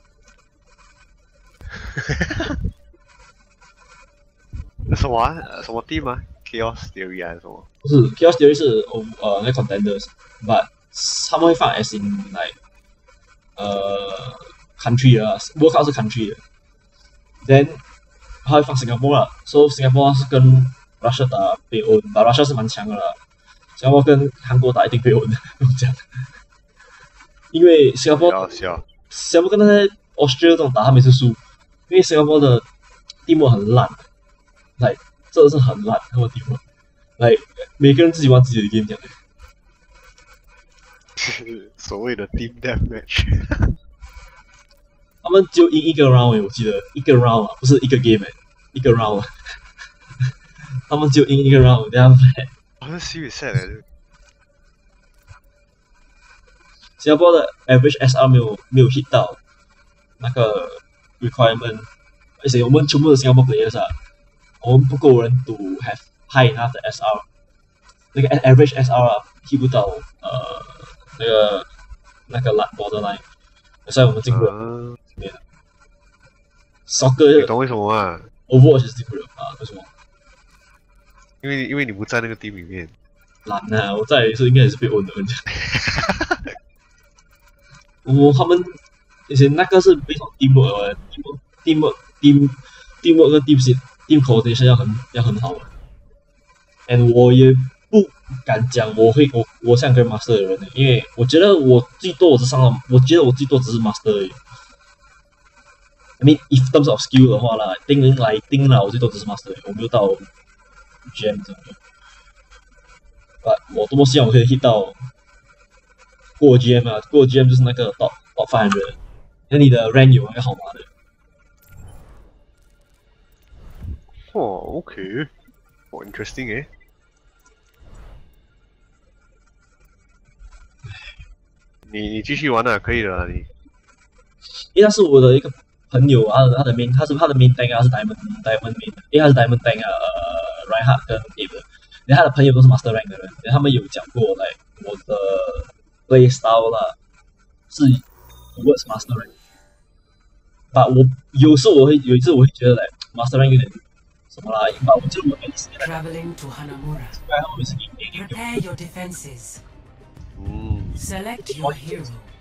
什么啊？什么 team 啊 ？Chaos Theory 还是什么？ 不是 ，Chaos Theory 是那 contenders，but 他们会放 as in like country 啊 ，World Cup 是 country 的 ，then 他会放新加坡啦，所以新加坡是跟 Russia 打被 own，but Russia 是蛮强的啦，新加坡跟韩国打一定被 own 的，这样，因为新加坡跟那些 Australia 这种打，他每次输，因为新加坡的teamwork 很烂 ，like 真的是很烂，他们 teamwork，like 每个人自己玩自己的 game 这样的。 所谓的 team deathmatch， 他们就赢一个 round 我记得一个 round 啊，不是一个 game 一个 round 啊，他们就赢一个 round， 这样子。 好像西语赛来的。 新加坡的 average SR 没有 hit 到那个 requirement， 而且我们全部的新加坡 players 啊，我们不够人 to have high enough 的 SR， 那个 average SR 啊 hit 不到那个 borderline， 所以我们进不了。Soccer 你懂为什么啊 ？Overwatch 是进不了啊？为什么？ 因为你不在那个 team 里面。 懒啊！我在是应该也是被 own 的，他们以前那个是非常 teamwork 跟 team coordination 要很好的。And 我也不敢讲我像个 master 的人，因为我觉得我最多只是 master 而已。I mean, if terms of skill 的话啦，盯人来盯啦，我最多只是 master 而已，我没有到 GM 这种的。But 我多么希望我可以 hit 到过 GM 啊，过 GM 就是那个 top 500，那你的 rank 有那个号码的。 哦 ，OK， 哦 ，interesting 诶。你继续玩啊，可以的啦，你。 因为他是我的一个朋友，他的 main， 他的 main tank 啊是 diamond main， 因为他是 diamond tank 啊，Reinhardt 跟 Abe， 然后他的朋友都是 master rank 的人，然后他们有讲过来我的 play style 啦是 towards master rank， 但我有一次我会觉得来 master rank 有点什么啦，因为我觉得我没时间来。 Traveling to Hanamura. Prepare your defenses. Select your hero.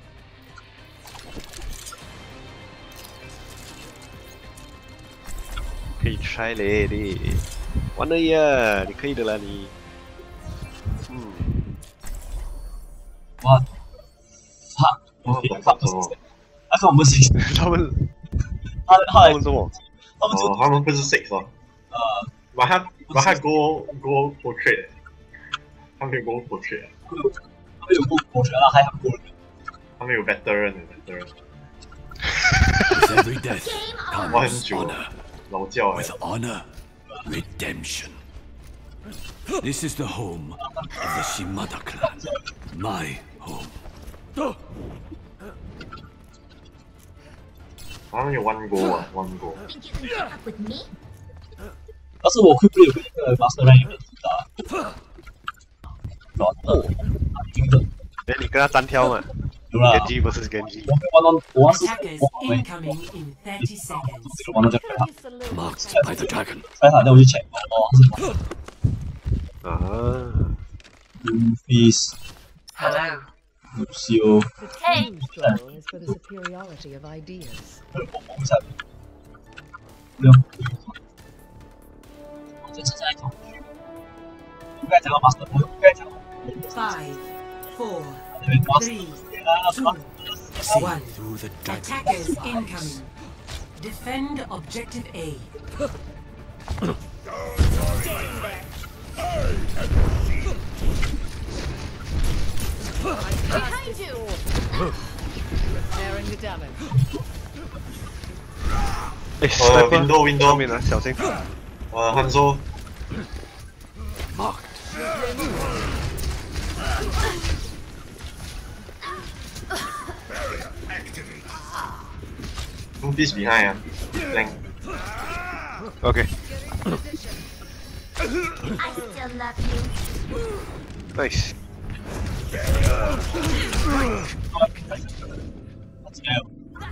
可以拆嘞的，完了呀，你可以的啦你。 哇，OK， 他看我们谁？ 他们什么？ 他们不是 6哦。把他 go portrait， 他们有 go portrait， 他们有 go portrait 啦，还有 go， 他们有 veteran。 With every death comes honor. 老教 With honor, redemption. This is the home of the Shimada clan. My home. 他们有 one go 啊 ，one go。 但是我会不会有一个 master rank 的？ 那你跟他单挑嘛？ 有啦。 Genji versus Genji。 我是 incoming in 30 seconds. 玩到这个 Marked by the dragon. 拍好，那我去 check 哦。Luffy's. Hello. Lucio. Hey. Struggle is for the superiority of ideas. 这是在恐惧。应该讲到 master， 我应该讲。 5, 4, 3, 2, 1. Attackers incoming. Defend objective A. Behind you! Repairing the damage. window 后面啊，小心。 汉说。 Marked. Luffy's behind 啊 ，flank. OK. I still love you. Nice. Let's go.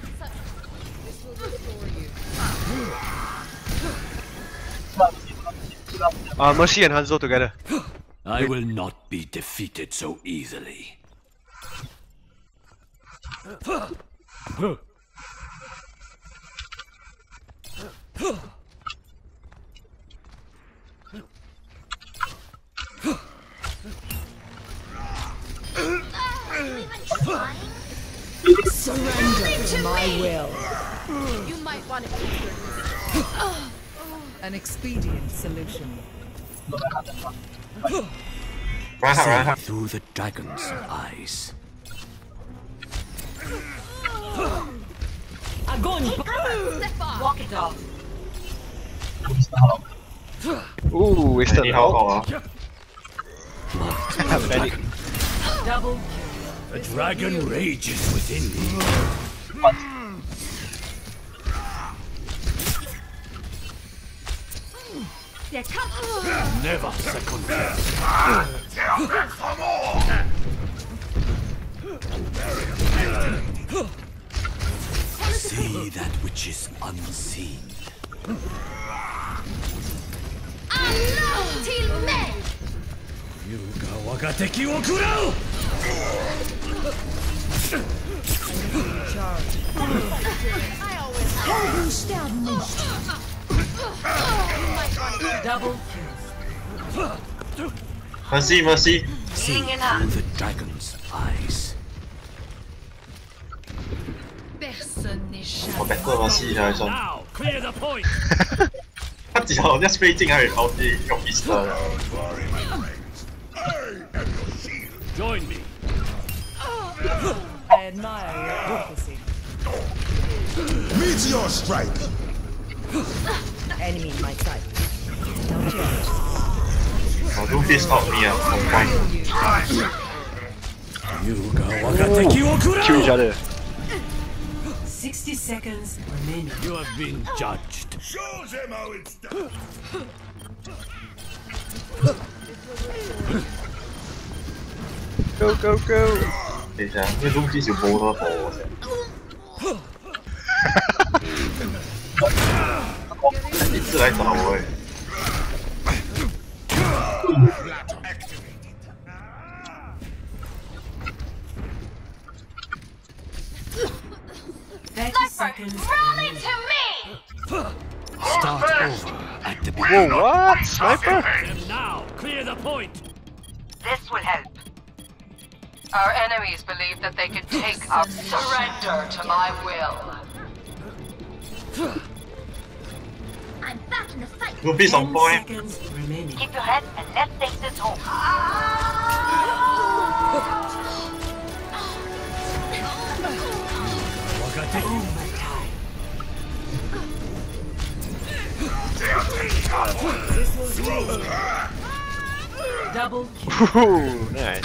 Mercy and Hanzo together. I will not be defeated so easily. Surrender to my will. You might want to An expedient solution. See through the dragon's eyes. Walk it off. Ooh, wasted. 你好好啊。 Double. The dragon rages within me. Never second guess. See that which is unseen. Yuga wagateki wo kurau! Double Mercy. See through the dragon's eyes. 我 better Mercy 一下先。 Now clear the point. 他只要一飛正喺佢後邊用 Easter。 Join me. I admire your prophecy. Meteor strike! Enemy in my sight. Not yet. Oh, don't piss off me, Kill each other. 60 seconds remaining. You have been judged. Show them how it's done. Go, go, go! 等一下，呢種至少冇多火嘅。你自來找我誒。 Rally to me! Start over at the beginning. Whoa, what? Sniper? And now, clear the point. This will help. Our enemies believe that they can take up. Surrender to my will. I'm back in the fight. You'll be some point. Keep your head and let's take this home. Double kill. Ooh, nice.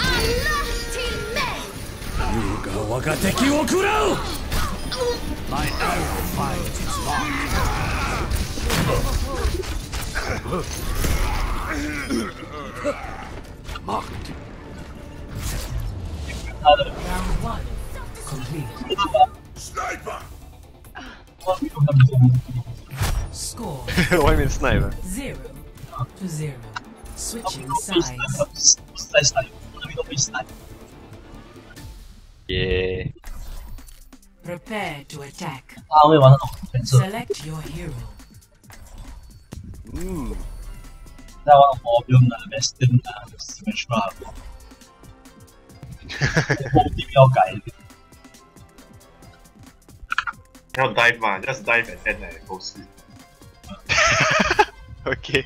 Yuga Wagateki wo kurau! My arrow finds its mark. Marked. Round 1 complete. Sniper! Score. What do you mean sniper? 0-0. Switching sides. Yeah. Prepare to attack. 他会玩那种粉色， Select your hero. 在玩火用的 Western 啊 ，Smash Run， 后地要改一点。 要 dive 嘛 ，just dive and end 嚟，冇事。 Okay.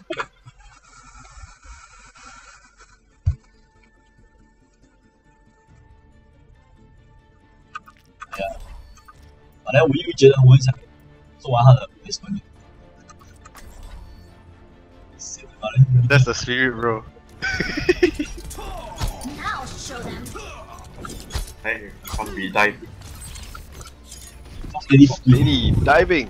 Yeah. 本来我因为觉得我很想做完他的 placement。 That's the spirit, bro. I'll show them. Hey, can't be dive. Lady diving.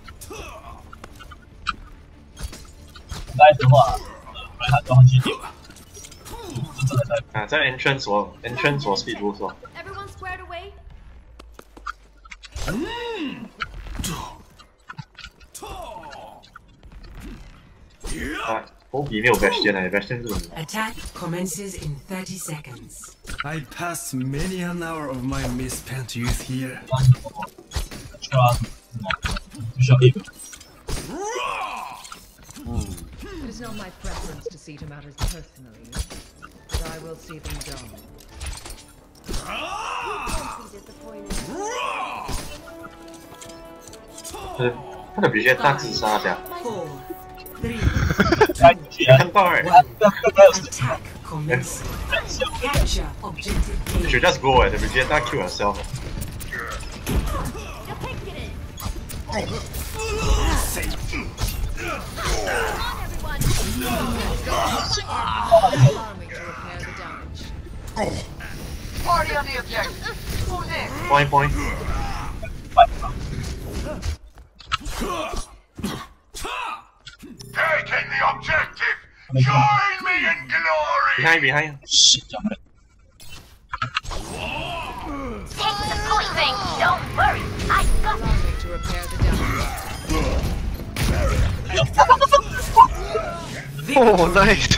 dive 的话，不然他装上去，真的 dive。 啊，在 entrance 我 speed 不错。 Everyone squared away. 啊，我比没有 Bastion 嚟 ，Bastion 是什么？ Attack commences in 30 seconds. I passed many an hour of my misspent youth here. 必须要 A 个。 It is not my preference to see to matters personally, but I will see them done. 他的比较大自杀的。 4, 3, 看到哎 attack commences. Capture objective You A. should just go the Vegeta kill herself. Party on the objective. Who's in? Point. Taking the objective! Join me in glory! Behind. Shit, jump it. Take the point thing. Don't worry. I got Allow me to repair the damage. Oh, nice.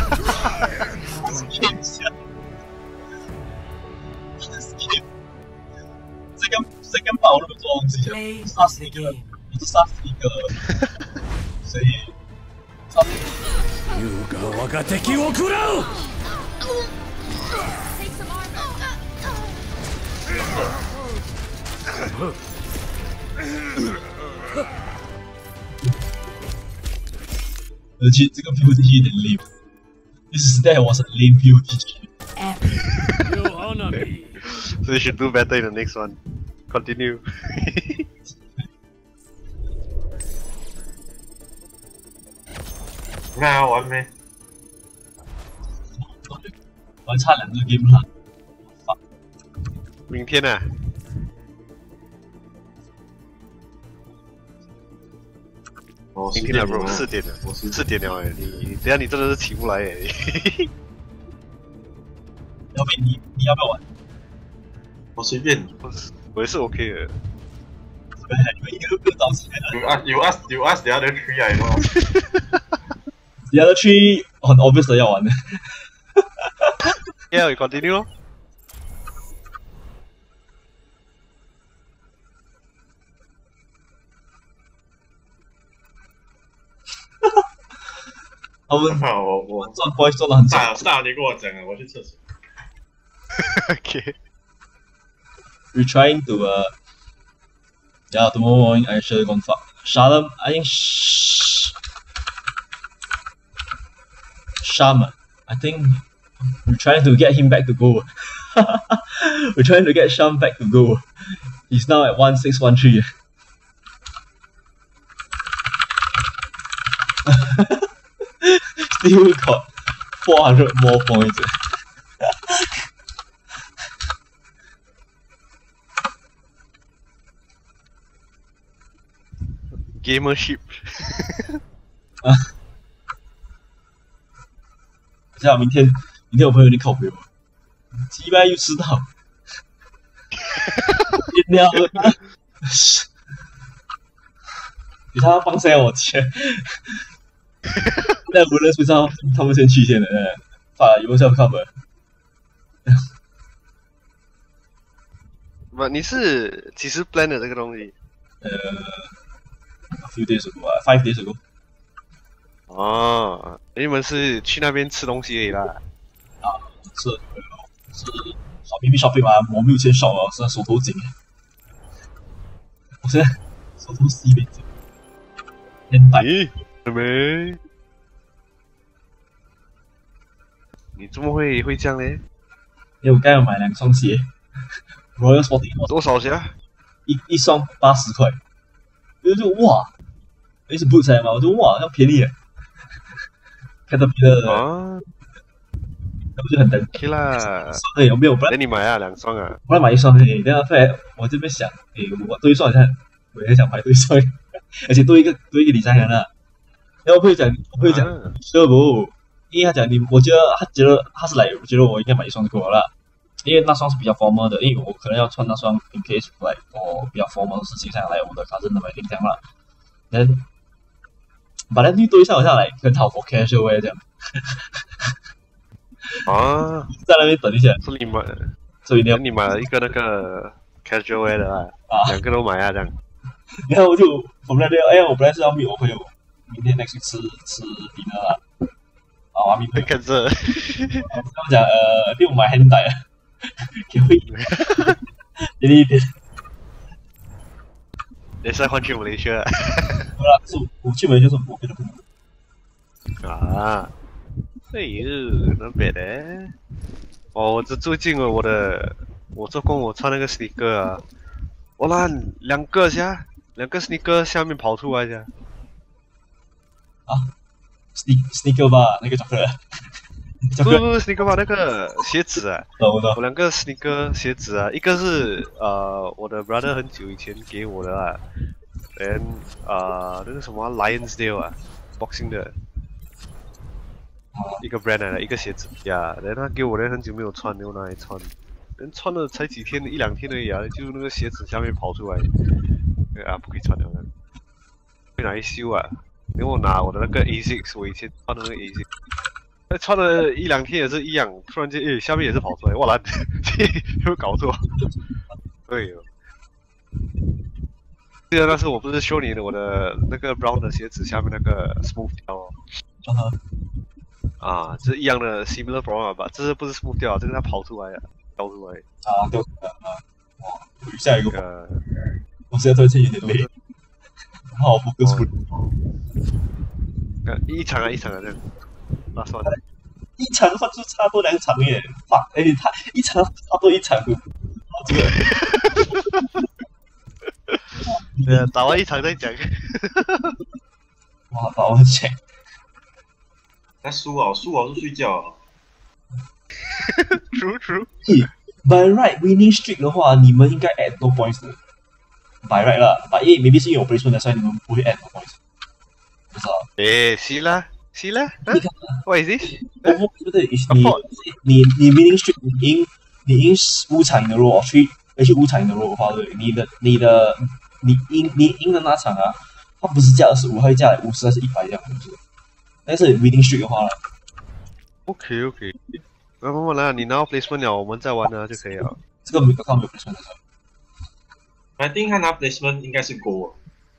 这跟暴露这种东西， Play 杀 of 死 the 一个， game. 你是杀死一个，所以杀死 Yuga Wagateki wo kurau! take some armor. 而且这个 PUBG 有点 lame。This day was a lame PUBG。 You honor me. So you should do better in the next one. Continue. 那玩没？ 我还差2个 game 了。 明天啊？明天啊 ，bro， 4点了，4点了哎，你等下你真的是起不来哎。 要不你要不要玩？ 我随便， 我也是 OK 的。 你们一个都不用着急。 You ask the other 3 I know. The other 3很 obvious 的要玩的。 Yeah, we continue 咯。 他们我赚 boys 赚得很大你跟我讲啊，我去厕所。 Okay. We're trying to yeah, tomorrow morning I should have gone fuck. Shalom, I think Shaman. I think we're trying to get him back to go. We're trying to get Sham back to go. He's now at 1613. Still got 400 more points. Gamership 这样明天我朋友有点靠北我，鸡掰又吃到，饮料，你他放谁我钱？那无论不知道他们先去先的，发有没有 cover？ 不，你是几时 plan 的这个东西 ？A few days ago 5 days ago。 哦，你们是去那边吃东西而已啦？ 啊，是好秘密 shopping 嘛，我没有钱 shop 啊，现在手头紧。我现在手头西北紧。 咦，没？你怎么会这样呢？ 因为我刚有买2双鞋 ，Royal Sporting 多少钱？ 一双80块，我就哇，那是 boots 嘛，我就哇，要便宜耶。看到别的啊， 那不就很等 ？OK 啦， 对，有没有？ 那你买啊2双啊？ 我来买1双诶，然后后来我这边想，我多一双，我也想买多一双，而且多一个理财人啊。然后我朋友讲，说不，因为他讲我觉得他是来，我觉得我应该买1双就够了啦，因为那双是比较 formal 的，因为我可能要穿那双 in case like 我比较 formal 的事情上来我的cousin 的买这样啦。把那多一双好像来很好 for casual wear 这样。 啊， 在那边等一下。 所以你买了一个那个 casual wear 的啊，2个都买啊这样。 然后我们那边，我本来是要meet我朋友，明天 next week 吃 dinner 啦。啊，我明天跟着。 他们讲给我买 handbag 啊，给我便宜一点。 你是换去马来西亚？ 好啦，是我去马来西亚是我别的朋友。 啊，哎呦，那别的。哦，最近我做工我穿那个 sneaker 啊，我拿2个sneaker 下面跑出来的。 啊 ，sneaker 吧，那个chocolate。 不 sneaker 吧，那个鞋子啊，我2个 sneaker 鞋子啊，一个是我的 brother 很久以前给我的啊，那个什么 Lionsdale 啊 ，boxing 的一个 brand 来的一个鞋子呀，然后他给我的很久没有穿，我拿来穿，穿了才几天1-2天而已啊，就那个鞋子下面跑出来，啊不可以穿了，去哪里修啊？因为我拿我的那个 A6， 我以前穿的那个 A6。穿了1-2天也是一样，突然间下面也是跑出来，哇啦，有没有搞错？对哦，记得那时我不是修你的我的那个 brown 的鞋子下面那个 smooth 掉哦，啊，这一样的 similar brown 吧，这是不是 smooth 掉？这个它跑出来了，掉出来。 啊，掉出来啊！哇，下一个，我现在突然间有点累，好focus出一场啊这样。那算了， 一场的话就差不多2场耶，fuck，他一场差不多1场，这个， 对啊，打完1场再讲。 哇，打完check， 他输啊就睡觉。 True。 By right winning streak 的话，你们应该 add no points 的。By right 啦 ，But maybe 是因为有 placement 的，所以你们不会 add no points。不知道。 see 啦。What is this？ 不对，你 winning streak 你赢5场的 roll， 去5场的 roll 的话，对，你赢的那场啊，它不是加25，它会加50还是100这样子。但是 winning streak 的话呢 ，OK， 那慢慢来，你拿到 placement 了，我们再玩啊就可以了。 这个没有 placement 的。 I think 他拿 placement 应该是 goal。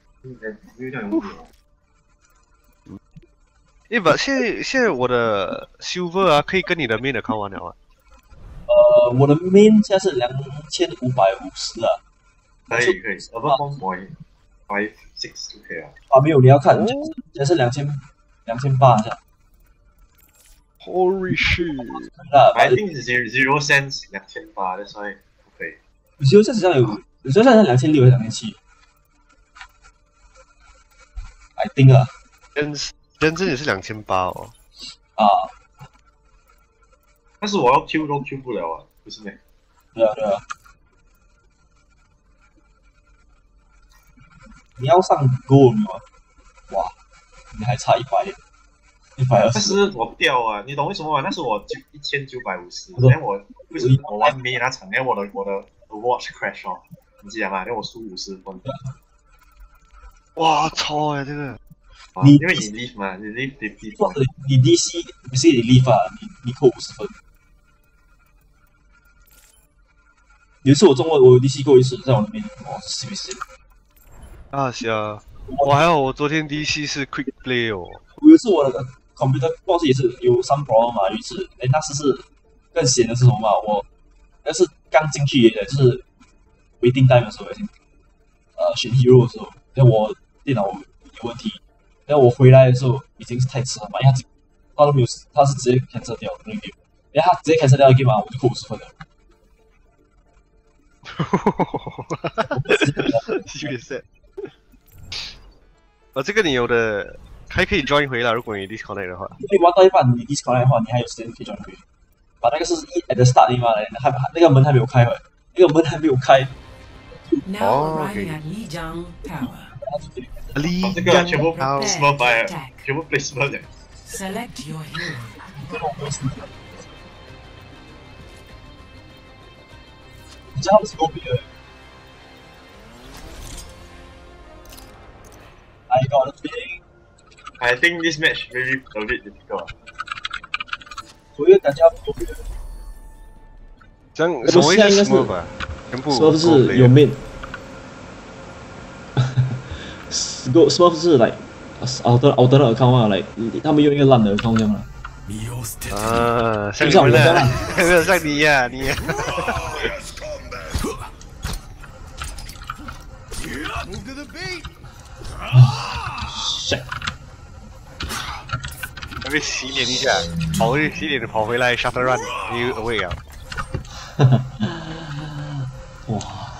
不，现在我的 silver 啊，可以跟你的 main account 玩了啊。 我的 main 现在是2550啊。 可以 ，above 1.56就可以了。 啊，没有，你要看，现在是2800这样。 Holy shit! I think 0 cents 2800，所以不可以。 0 cents 好像有时候像2600还是2700。I think 啊。 真正也是2800哦。 啊。 但是我要 Q 都 Q 不了啊，不是吗？ 对啊。你要上 Go 没有啊？哇，你还差100。 但是我掉啊，你懂为什么吗？那是我1950，然后为什么我玩没那场，然后我的 watch crash 哦，你记得吗？然后我输50分。 哇操呀，这个！ 因为你 leave 嘛，你 leave 50分。 你 DC 不是你 leave 啊，你扣50分。有一次我中过，我 DC 扣1次，在我那边，哇，CBC。 啊是啊，我还好，我昨天 DC 是 quick play 哦。 有一次我的 computer 忘记也是有some problem 嘛，有一次，那次是更闲的是什么嘛？我那是刚进去的，就是 waiting time 的时候，选 hero 的时候，然后我电脑有问题，然后我回来的时候已经是太迟了嘛，因为他都没有，他是直接 cancel 掉那个 game， 然后他直接 cancel 掉那个 game 嘛，我就扣50分了。 有点这个你有的还可以 join 回来，如果你 disconnect 的话。 你玩到一半你 disconnect 的话，你还有时间可以 join 回。把那个是at the start 的嘛，那个门还没有开，那个门还没有开。 哦 ，OK。 这个全部 small buy， 全部 placement 的。 Select your hero。 你知道是狗比的。 I think this match maybe a bit difficult。 所以大家狗比的。 这样什么意思？全部是不是有 main？ Smurf 是 like alternate account 啊 ，like 他们用一个烂的 account 这样啊。 啊，像你的，没有像你呀，你。 shit！ 要被洗脸一下，跑去洗脸跑回来 ，shuttle run， 你 away 啊。 哇！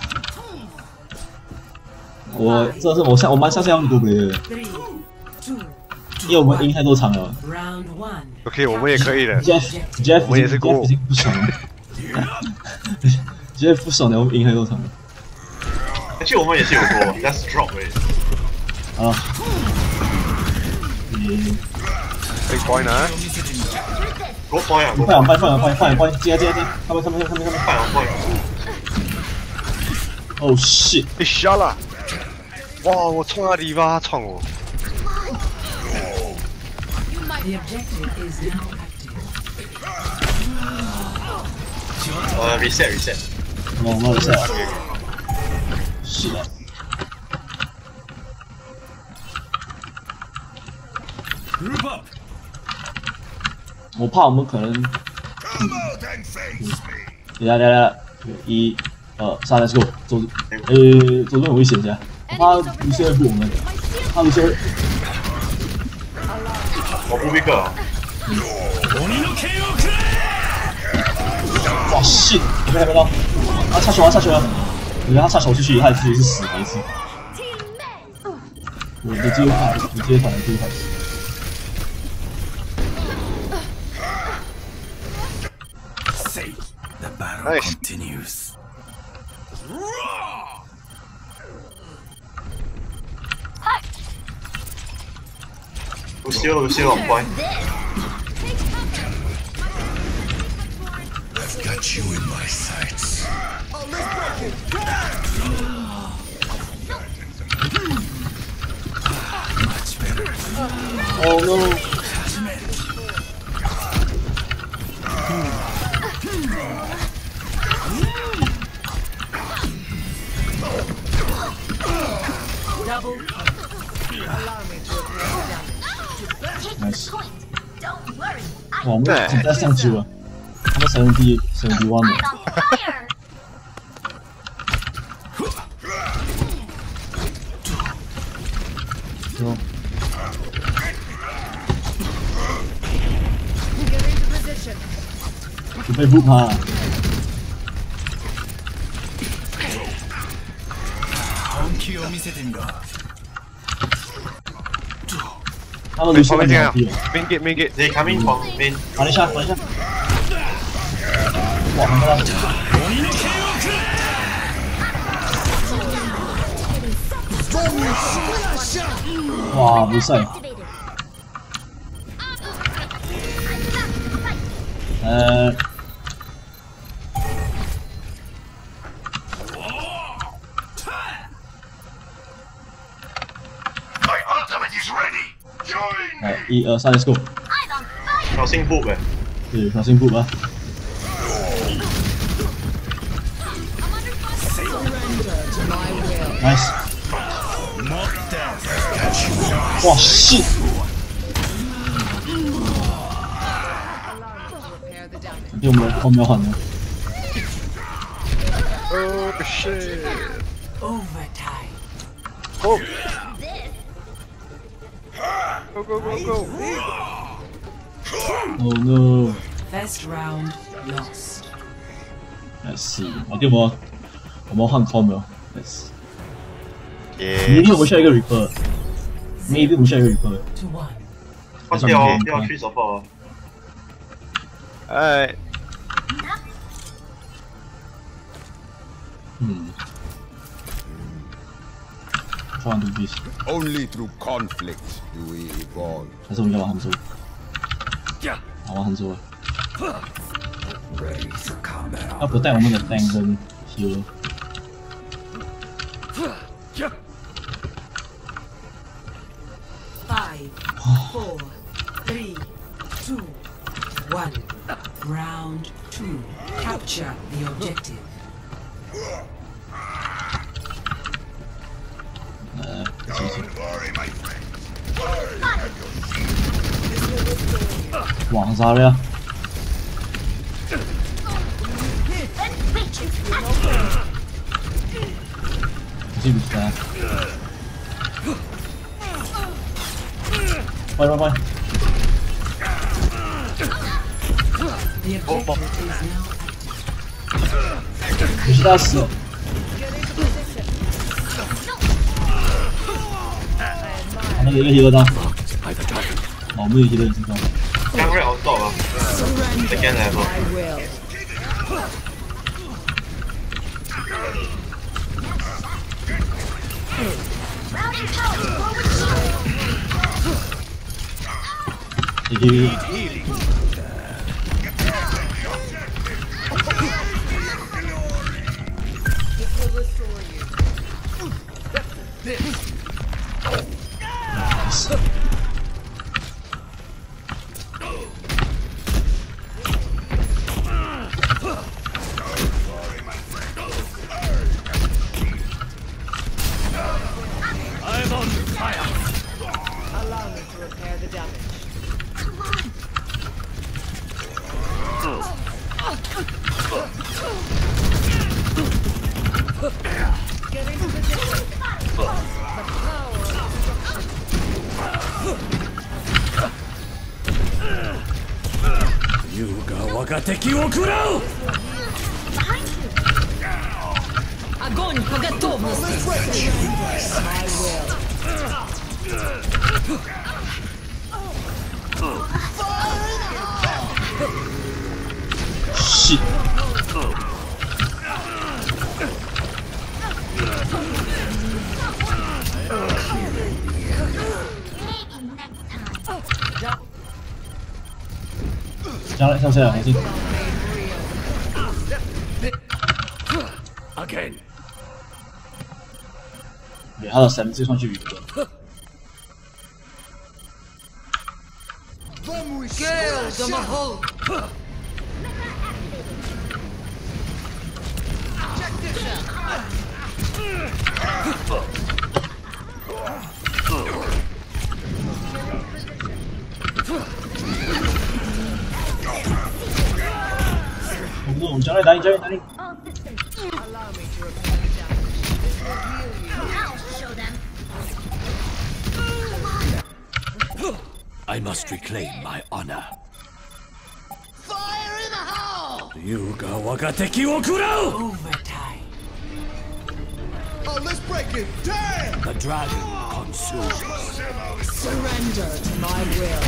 我这是我蛮相信他们多的，因为我们赢太多场了。 OK， 我们也可以的。 Jeff 我们也是过。 已经不爽了。Jeff 不爽了，我们赢太多场了。 而且我们也是有过 ，just drop 而已。 啊。 Big point 啊 ！Go point 啊！ 放眼 point， 接，他们。放眼 point。 Oh shit！ 被杀了！哇，我冲他篱笆，他撞我。 reset。 我 reset。是的。我怕我们可能。来，1、2、3 ，Let's go！ 走，走路很危险噻。他卢锡安不我们，他卢锡安。 我不会个。 哇 shit！ 没看到，他下球了！我觉得他下球出去，他自己是死的一次。我的机会快，你直接反击快。 continues. Lucio on point. I've got you in my sights. Much better. Oh no. Double. Nice. Don't worry. 哇，我们直接上去了，他们71了。哦。准备不怕。 本気を見せてみろ。 他们卢西很牛逼。 Main gate. They coming from main. 玩一下。哇，他们哇，不赛。来，1、2、3 ，Let's go！ 小心步呗。 对，小心步吧。Nice。哇shit！被我们后面换了。 Oh shit! Overtime. Oh! Go! Oh no! First round lost. Let's see. 我们换 com 了。Let's. Maybe 我们需要一个 Reaper。Maybe 我们需要一个 Reaper。 不要去support。 哎。 Only through conflict do we evolve. 还是我们要玩函数？好，玩函数。要不带我们的 tank 跟 healer。 5, 4, 3, 2, 1. Round 2. Capture the objective. 网杀了。记不起来。快！你是大死。那个一个 healer 到。哦，我们有 healer 知道。 刚瑞好走了。Again level。 我が敵を食らう Огонь по готовности! Shit! 将来跳下来，还是 Again. 对，他的神直接上去鱼哥。 Gale the Mahal. Check this out. 我们将来打你，将来打你。 Allow me to repair the damage. This will heal you. I'll show them. I must reclaim my honor. Fire in the hole! Yuga wagateki wo kurau! Overtime. Oh, let's break it! Damn! The dragon consumes. Surrender to my will.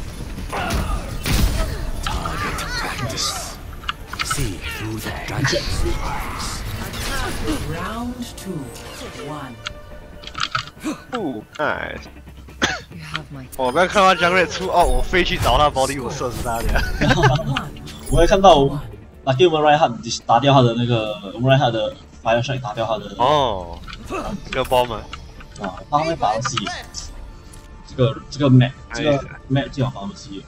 Target practice. See through the dragon's eyes. Round 2, 1. Ooh, nice. You have my 我刚看到江瑞出哦，我飞去找他 body， 我射死他的。 我也看到Lucky Reinhardt 打掉他的那个 Reinhardt 的 Fire Strike 打掉他的。 哦，这个包吗？ 啊，他会防西。这个 map 最好防西。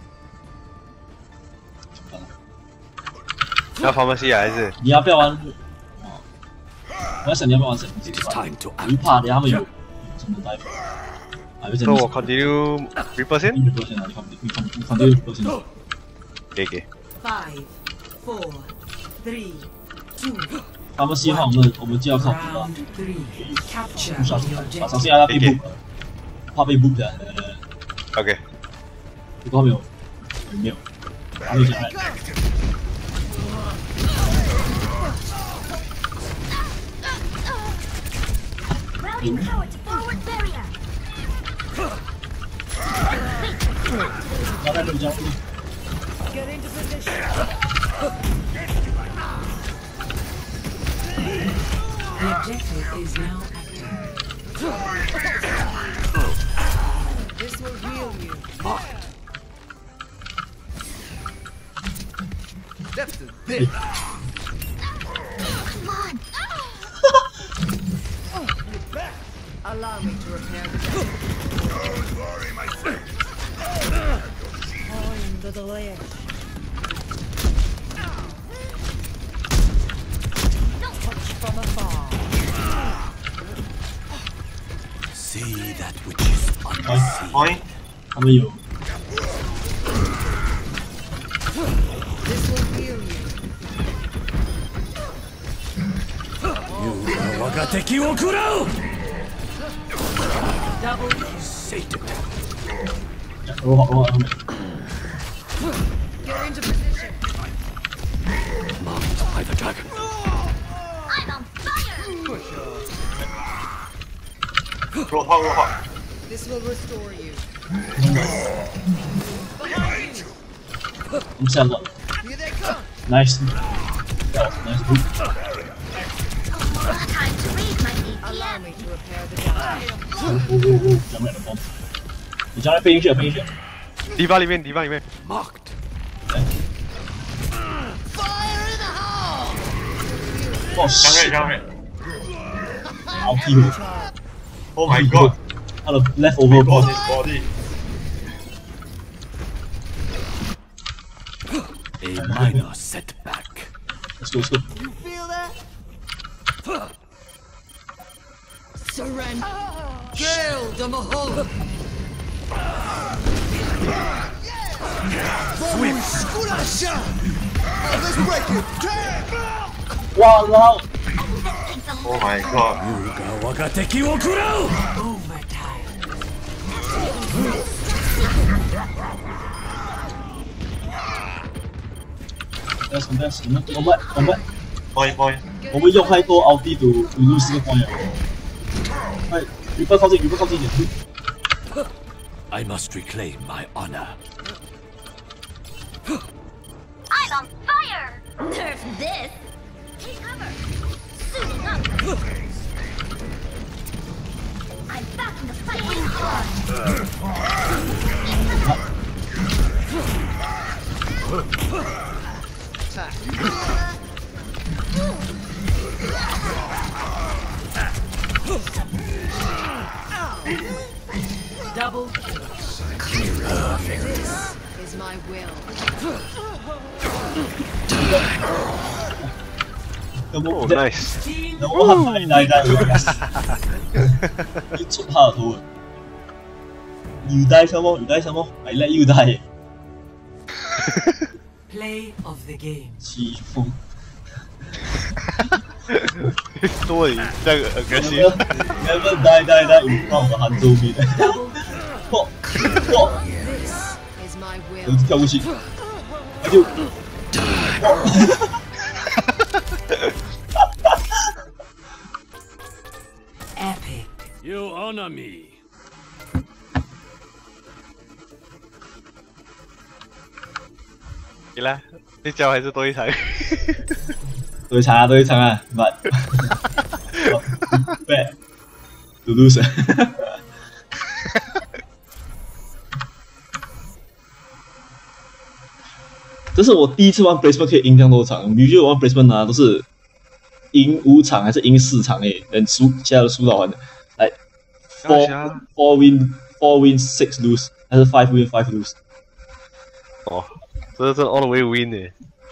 要防不西还是？ 你要不要玩？我在想你要不要玩神机？不怕的，他们有什么代表？ So 我 continue 3%？ 你 continue 3%。 给。 5, 4, 3, 2. 他们希望我们就要靠谱了。 Round 3. Capture 不小 the 心， objective. 首先要被 book， 怕被 book 的。 OK。 不过没有，没有，还没讲来。 Routing power to forward barrier. 交代路，交代路。 Get into position. The objective is now active. This will heal you. That's the bit. Come on. Allow me to repair the damage. Don't worry, my friend. Under the ledge. Touch from afar. See that which is unseen. 他们有。 This will heal you. Yuga wagateki wo kurau! Double Satan. 我 Get into position. Marked by the dragon. I'm on fire. This will restore you. 我们下个 Here they come. nice， nice boot。 Time to raise my Allow DPS. me to repair the damage. 将来的bomb，你将来飞进去，飞进去。 地方里面。 Marked. Fire in the hole! 哦， 江瑞。 好屁股。 Oh my god. 他的 leftover bomb。 His body. A minor setback. Let's go, let's go. You feel that? Surrender. Gale the Mahal. Swift. Let's break it. 哇，然后 Oh my god. Yuga wagateki wo kurau! Overtime. contest，我们 Point. 我们用太多 ulti to lose 这个 point 了。哎，鱼哥靠近一点。 I must reclaim my honor. I'm on fire. Nerf this. Take cover. Suiting up. I'm back in the fight. Is my will. 哦 ，nice。 我喊大家，你出炮头。You die some more, you die some more. I let you die. Play of the game. 起风。 对，这个 aggressive。 Never die in front of the Hanzo mid. 嚯！我跳过去，他就。 Epic. You honor me. 你啦，这招还是多一场。 多一场啊，but bad to lose. 这是我第一次玩 placement 可以赢这样多场，你觉得我玩 placement 啊都是赢5场还是赢4场等输其他都输到完的，来 four win 6 lose 还是5 win 5 lose？ 哦，这是 all the way win 呢。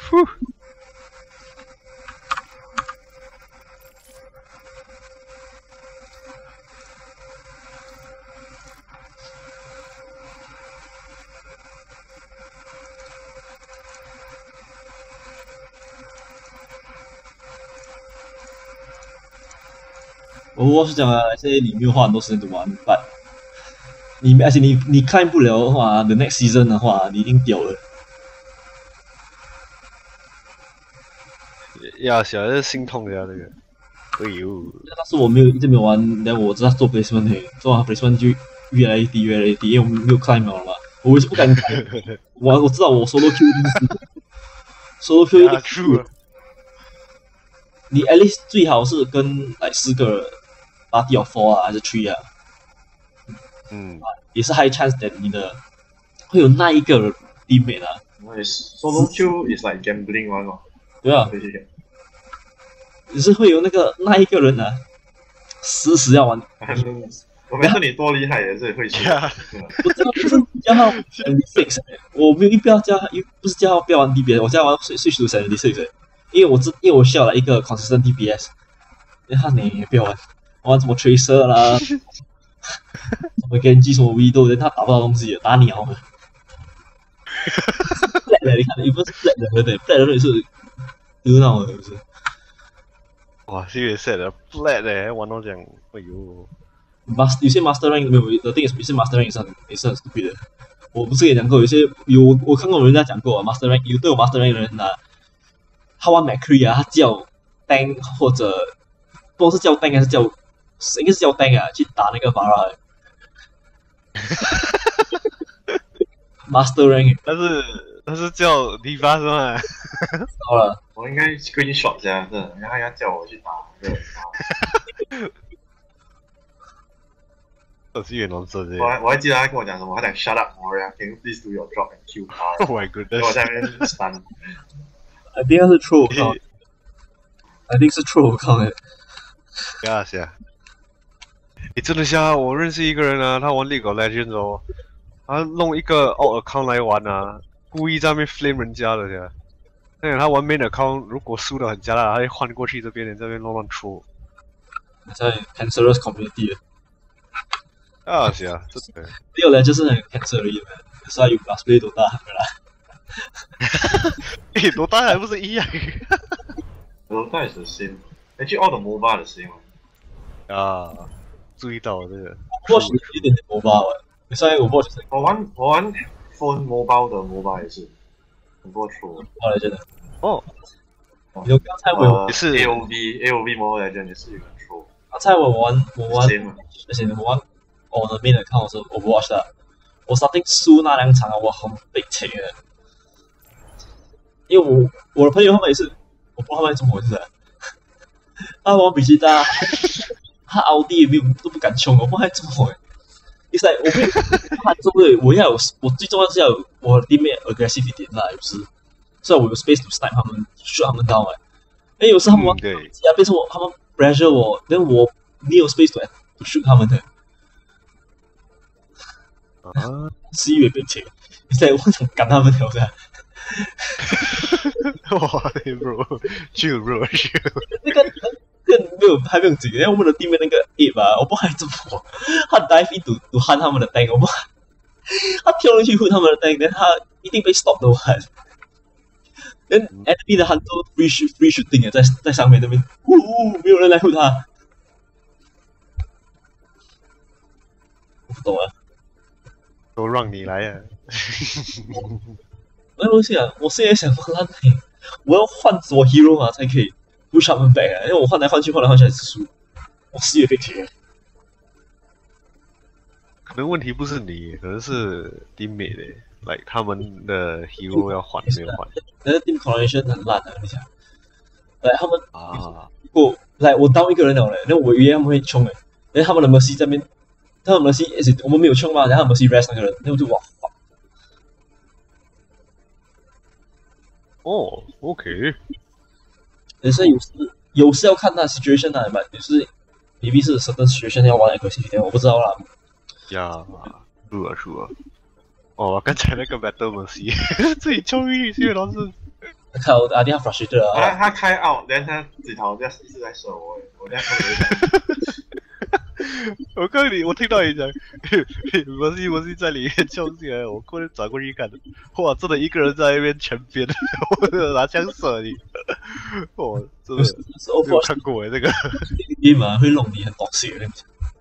我是讲啊，现在你没有花很多时间去玩 ，but 而且你看不了的话 ，the next season 的话，你一定掉了。 呀，小孩心痛呀，这个。哎呦！ 但是我一直没有玩，然后我知道做 placement 做完 placement 就越来越低，因为我没有 climb 了嘛。我是不敢开，我知道我 solo Q 一定是 solo Q 一定是。你 at least 最好是跟4个 party of 4啊，还是3啊？也是 high chance that 你的会有那一个 teammate 啊。 Solo Q is like gambling one 哦。 对啊。只是会有那一个人啊，死要玩。 我没说你多厉害也是会去。 我这个不是叫他 76， 我没有不是叫他不要玩 DPS， 我叫他玩 switch to 76。因为我需要来一个 consistent DPS， 因为他你不要玩什么 tracer 啦，什么 Genji 什么 Widow， 他打不到东西，打鸟的。flat 的，你看，又不是 flat 的，flat 的是热闹的，不是？ 哇，是越 set 的 flat 的，玩到这样，哎呦。 有些 master rank 没有 ，the thing is 有些 master rank 也是很 stupid 的。我不是也讲过，我看过人家讲过啊 ，master rank 有对我 master rank 的人啊。他玩 McCree 啊，他叫 Tank 或者不知道是叫 Tank 还是叫，应该是叫 Tank 啊，去打那个 Vara。Master Rank， 他是叫 Diva 是吗？ 好了， 我应该 screenshot 一下，然后他要叫我去打那个。 我是越南做的。 我还记得他跟我讲什么，他讲 Shut up, Moria, can you please do your job and kill her? Oh my goodness！ 我在那边 stun。 I think 是 troll account，I think 是 troll account。 是啊。你真的像我认识一个人啊，他玩 League of Legends 哦，他弄一个 alt account 来玩啊，故意在那边 flame 人家的呀。那他玩 main account， 如果输得很加大，他会换过去这边，这边乱 troll。 在 cancerous community。 是啊，真的。 League of Legends 是很 cancer 而已嘛，所以有 plus play 多大对啦。 多大还不是一样？ 多大是新，去all the MOBA 的新啊，注意到这个。 Watch 有一点点 MOBA 玩，所以我 Watch 我玩 phone mobile 的 MOBA 也是很多出。 后来真的哦， 有刚才我也是 AOV Mobile Legends 也是有人出。 刚才我玩，而且我玩我的 main account 是 Overwatch 的，我 starting 输那2场我很悲情的。因为我的朋友他们也是，我不知道他们怎么回事啊。他玩比基大，他奥迪也没有都不敢冲，我不知道怎么回。It's like 我不他做不对，我最重要是要有我的 teammate aggressive 一点啦，有时，所以我有 space to snipe 他们 ，shoot 他们down 哎。因为有时他们玩变成他们 pressure 我，但我没有 space to shoot 他们的。 啊， 11月病情，你在我想赶他们了噻。 哇，bro，chill bro，chill。 那个没有还没有紧，因为我们的对面那个 Ape 啊，我不还这么，他 dive into to hand他们的 tank， 我不，他跳进去混他们的 tank， 但他一定被 stop 的完。then enemy 的 hunter free shooting 在上面那边，没有人来混他。我不懂啊。 都让你来啊！ 那东西啊，我现在想烂欸，我要换左 hero 啊才可以 push 他们 back 啊，因为我换来换去还是输，我4月被贴。 可能问题不是你，可能是 teammate 的，like 他们的 hero 要换没有换。 但是 team coordination 很烂的，你想，来他们啊， 我来我当一个人了嘞，那我以为他们会冲诶，然后他们的 mercy 这边，他们的 mercy 我们没有冲嘛，然后 mercy rest 那个人，那我就哇。 哦 ，OK。 但是有时要看那 situation 啊，有时 maybe 是 certain situation 要玩的可惜一点，我不知道啦。 呀，是啊。哦，刚才那个 battle mercy 自己冲进去，老师。 看我阿弟他 frustrated 啊。 他开 out， 然后他指头在一直在射我，我在看我告诉你，我听到你讲，我在里面冲进来，我过去转过去看，哇，真的一个人在那边全边，我拿枪射你，哇，真的没有看过这个 game 啊，会弄你很多血那种。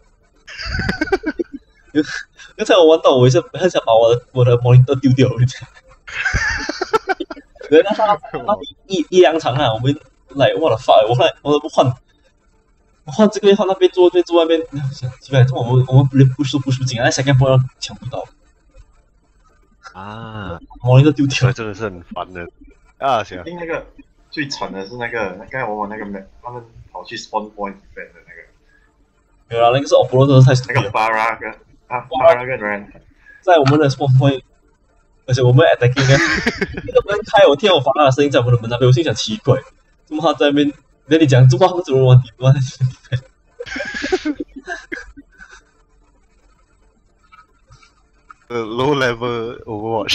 刚才我玩到，我也是很想把我的 monitor 丢掉，然后他一两场啊，我们来我的发，我都换这边换那边坐那边，奇怪，我们不进来，second ball 抢不到啊， 我那个丢掉， 真的是很烦的啊！行， 那个最惨的是那个刚才我玩那个他们跑去 spawn point defend 的那个， 没有啦，那个是 operator 太那个 Bara 跟人在我们的 spawn point， 而且我们 attacking 那个门开，我听到我发的声音在我们的门那边，我心想奇怪，怎么他在那边？跟你讲，这话不怎么玩底端。 low level Overwatch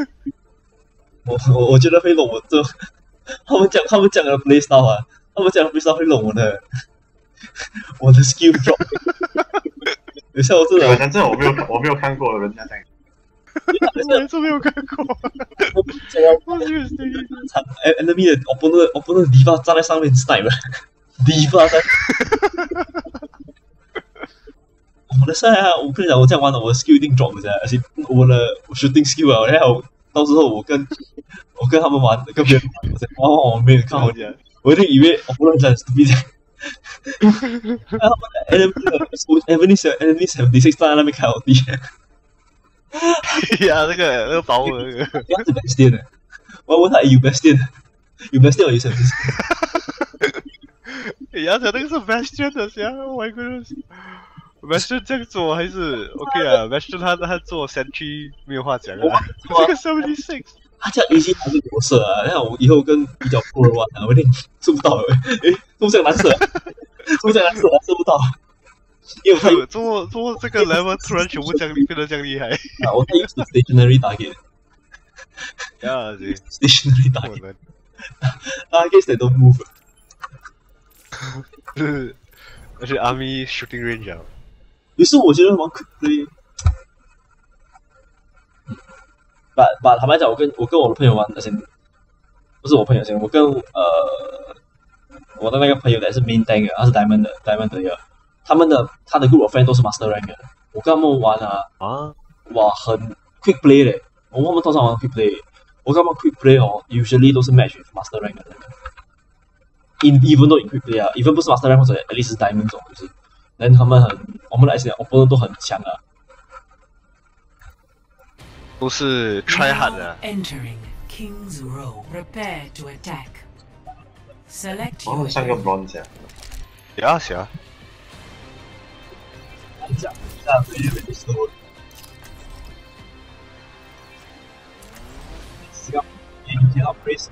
我觉得会弄我这，他们讲的 play style 啊，他们讲的 play style 会弄我的skill drop。等下我真的， 反正我没有看过人家这样。 我真没有看过。 我去 enemy 的 opponent diva 站在上面 snipe diva 在。我的赛啊，我跟你讲，我这样玩的，我的 skill 一定 drop 的，而且我的 shooting skill 啊，然后到时候我跟他们玩，跟别人玩，我没有看好讲，我一定以为 opponent 很 stupid。然后 enemy 76站在那边开好低。 呀，那个保我那个， 不要是 Bastion 的，我问他有 Bastion 我意思。 呀，这那个是 Bastion 的噻 ，Oh my goodness，Bastion 这样做还是 OK 啊 ，Bastion 他做3G 没有话讲啊，这个76， 他这样easy还是我射啊，然后我以后跟比较 pro 玩啊，我一定射不到了，都这样难射，射不到。因为他做这个 level 突然全部变得这样厉害啊！我在用 stationary target， 呀 ，stationary target， targets that don't move， 而且 army shooting range 啊。 有时我觉得玩 quick play， 把坦白讲，我跟我的朋友玩，而且不是我朋友先，我跟我的那个朋友也是 main tank， 他是 diamond 的呀。他的 group of friend 都是 master rank 的，我跟他们玩啊，哇，很 quick play 的，我们通常玩 quick play， 我跟他们 quick play 哦 ，usually 都是 match with master rank 的那个 ，even 都 in quick play 啊 ，even 不是 master rank 或者 at least 是 diamond 种，就是，但他们我们来讲 opponent 都很强啊， 都是 try hard 的。 Entering King's Row, prepare to attack. Select 我们上个 bronze 啊。行。 讲一下最近的时候，是要研究 upgrade。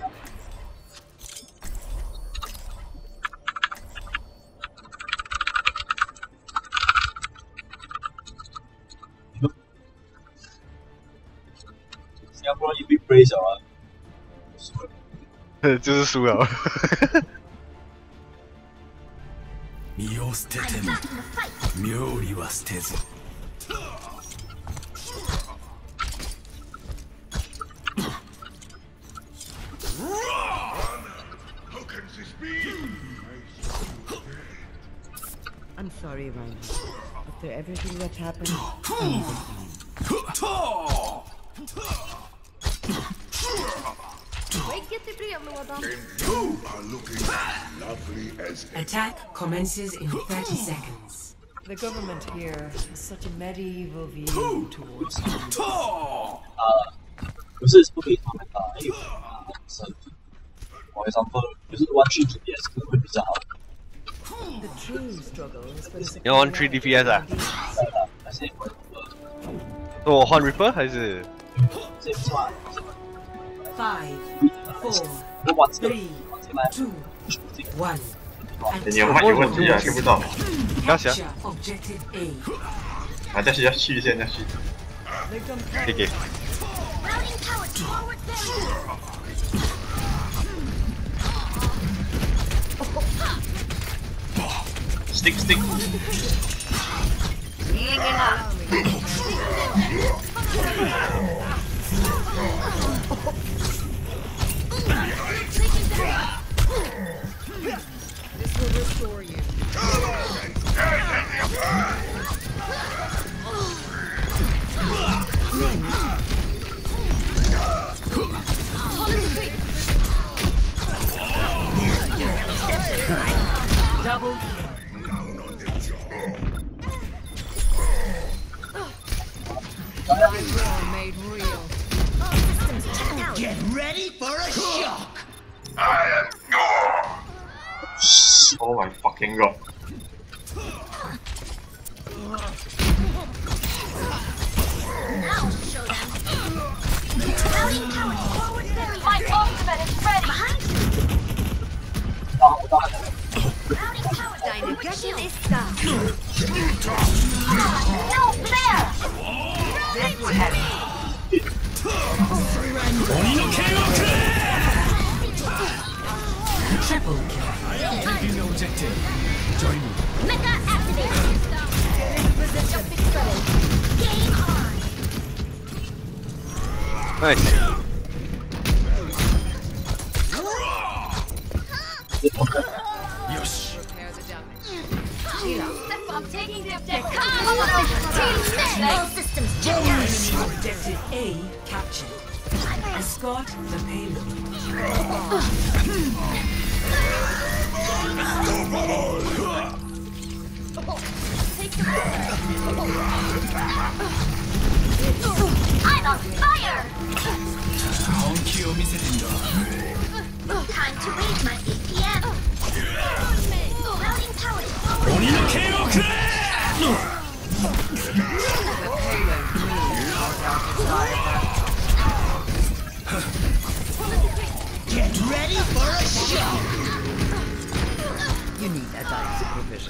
新加坡人一被 praise 啊， 就是输了。 身を捨てても妙理は捨てず。 I'm sorry, Ryan. After everything that happened, Attack commences in 30 seconds. the government here has such a medieval view towards you. 不是不可以他们打，因为for example 就是 1-3 DPS 可能会比较好。 The true struggle is for the 你要玩3 DPS 啊？我换 Reaper 还是？ 5, 4, 3, 2, 1. 你有问题啊？听不到。 不要想。 Objective A. 啊，但是要去先，要去。 给给。 Stick. This will restore you. Double Made real. Get ready for a shock! Oh my fucking god. My ultimate is ready! No fair! This was heavy. triple kill. Taking the objective. Join me. Mecha activated. Position. Game on. Nice. Yosh. Repair the damage. I'm taking the objective. All systems down. Objective A captured. Escort the payload. I'm on fire. Time to raise my APM. Routing towers forward. Get ready for a shock! You need that dive supervision.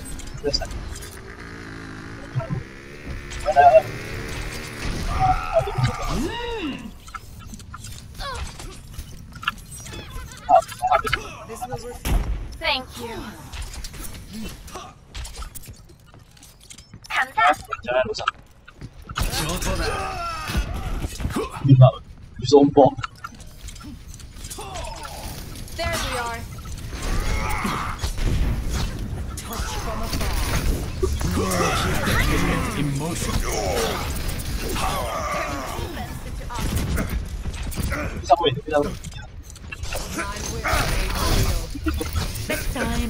This will work. Thank you. Come back. 你说bomb. There we are. Touch from afar. Emotion. Next time.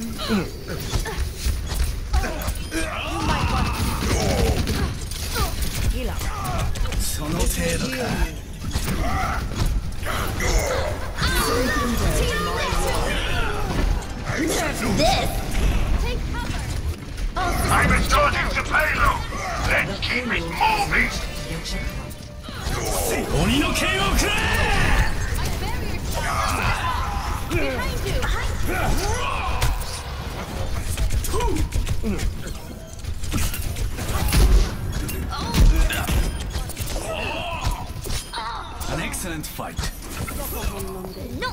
Heal up. その程度か。 This. Take cover. I'm restoring the payload! Let's keep it moving! 鬼の剣をくれ Behind you. excellent fight. No.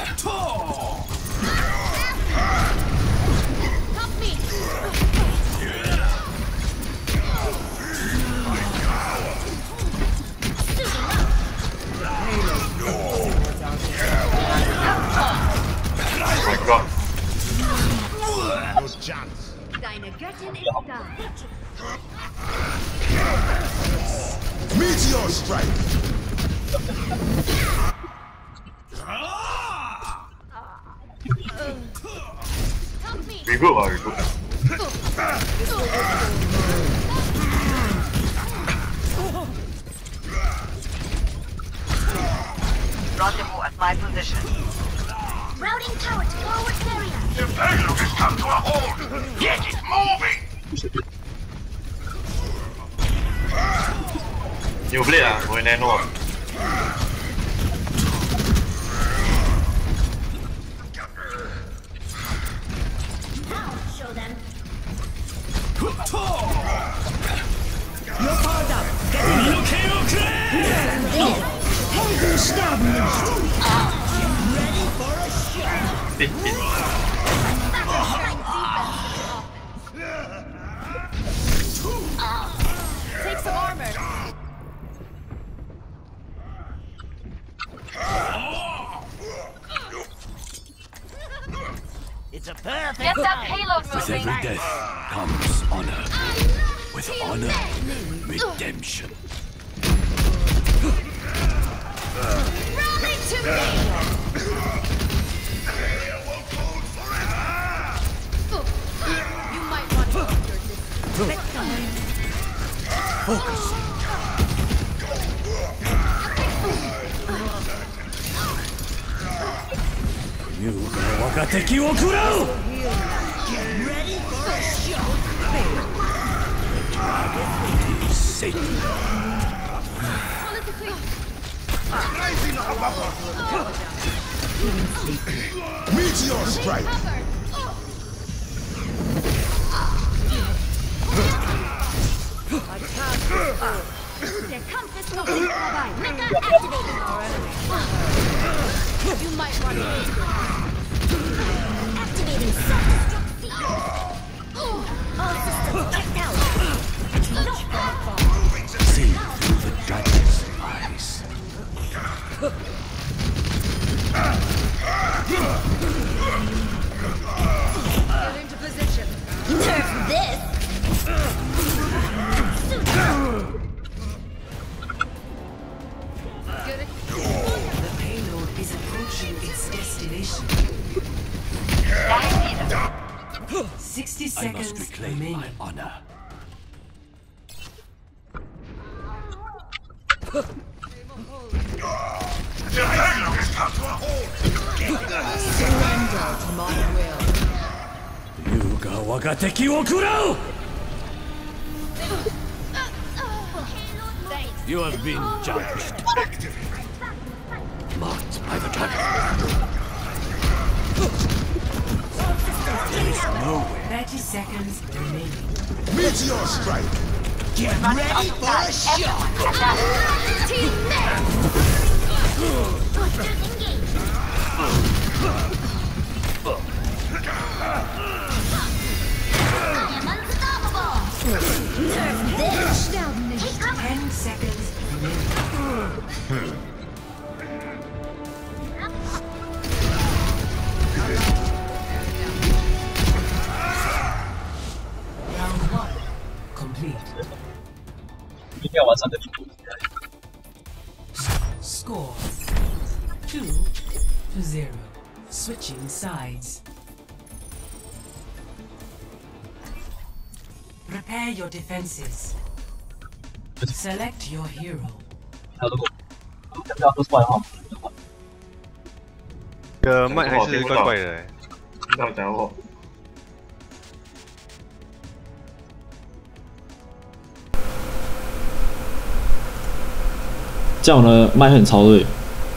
Help me. Oh my god. No chance. Deine Göttin ist da. Meteor strike. Help me. Reboot or reboot? Rendezvous at my position. Routing tower to forward area. The payload has come to a halt. Get it moving. Nhiều blade à? Ngồi nano à? Now show them. You're powered up. Get in. Ready for a shot. Take some armor. It's a perfect Get that payload With moving. every death comes honor. With honor, redemption. Rally to me. You might want to keep your distance. Focus. Ryuga wa gateki wo kurau! Get ready for a shot. Satan. Meteor strike. Der Kampf ist noch nicht vorbei. Mecha activated. You might want to activating self-destruct field. All systems checked out. See through the dragon's eyes. Get into position. Nerf this. Get it. The payload is approaching its destination. 60 I seconds must reclaim remaining. my honor. The payload has come to a halt. Surrender to my will. Ryuga wa gateki wo kurau! You have been judged. Marked by the dragon. There is no way. 30 seconds remaining. Meteor strike. Get ready for a shot. Team Just 10 seconds remaining. Round 1 complete. Score 2-0. Switching sides. Prepare your defenses. Select your hero. 个麦还是怪怪的。 听到讲我。 这样呢，麦很潮对。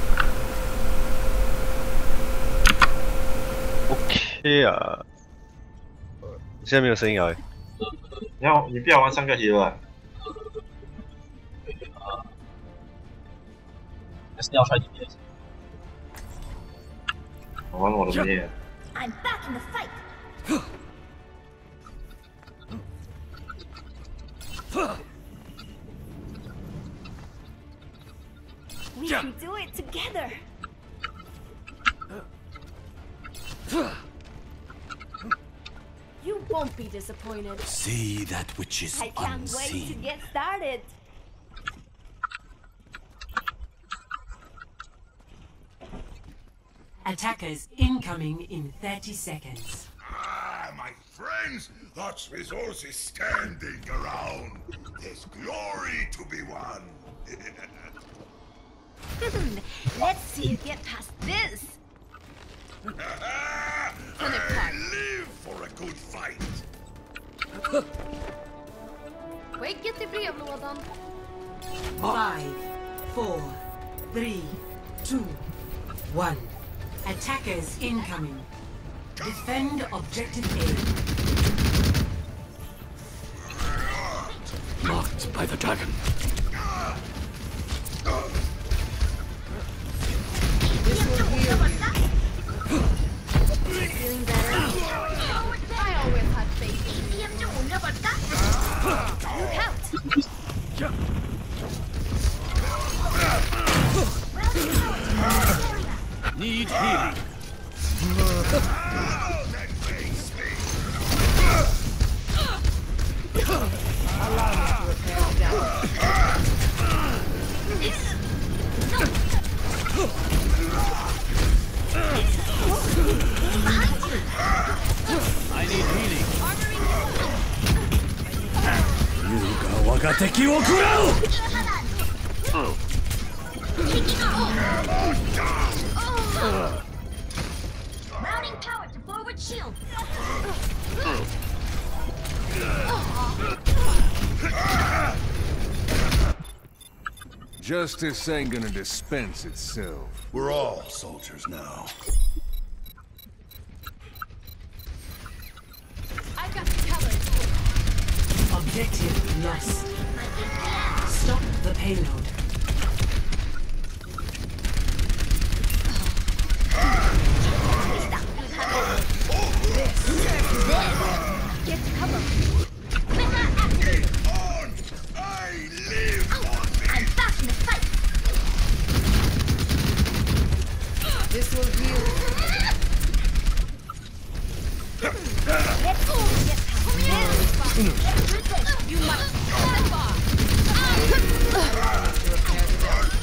OK 啊，现在没有声音啊。 你不要玩3个 hero 啊？ 是你要穿 DPS。 我玩我的咩 I'm back in the fight. We can do it together. You won't be disappointed. See that which is I can't unseen. wait to get started. Attackers incoming in 30 seconds. Ah, my friends, that's resources standing around. There's glory to be won. Let's see you get past this. I live for a good fight. Skicka till brevlådan. 5, 4, 3, 2, 1. Attackers incoming. Defend objective A. Marked by the dragon. Feeling better? I always had faith in you. Look out! Need healing. Allow me to repair the damage. I need healing. Yuga waga teki wo kurau! Mounting power to forward shield. Justice ain't gonna dispense itself. We're all soldiers now. I got covered. Objective lost. Stop the payload. Get cover. Mega activated. I live on I'm back in the fight. This will heal. Let's all get past this. You must step off. To repair the damage.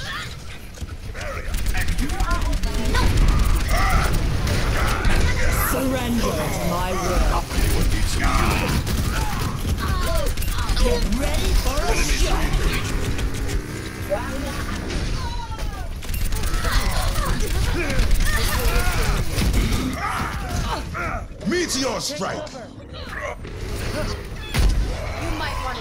Surrender to my will. Get ready for a shot. Meteor strike. You might want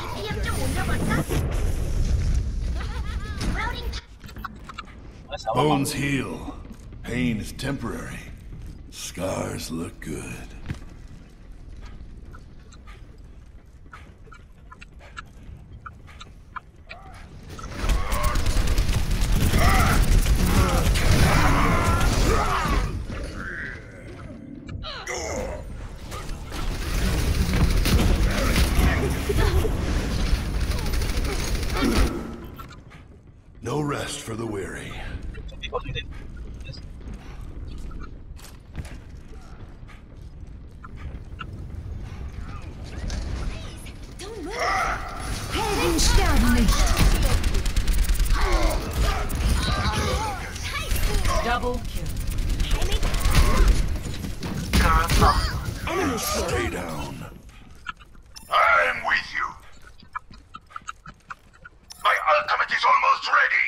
to Bones heal. Pain is temporary. Scars look good. No rest for the weary. Don't move. Exterminate. Double kill. Enemy Stay down. I'm with you. My ultimate is almost ready.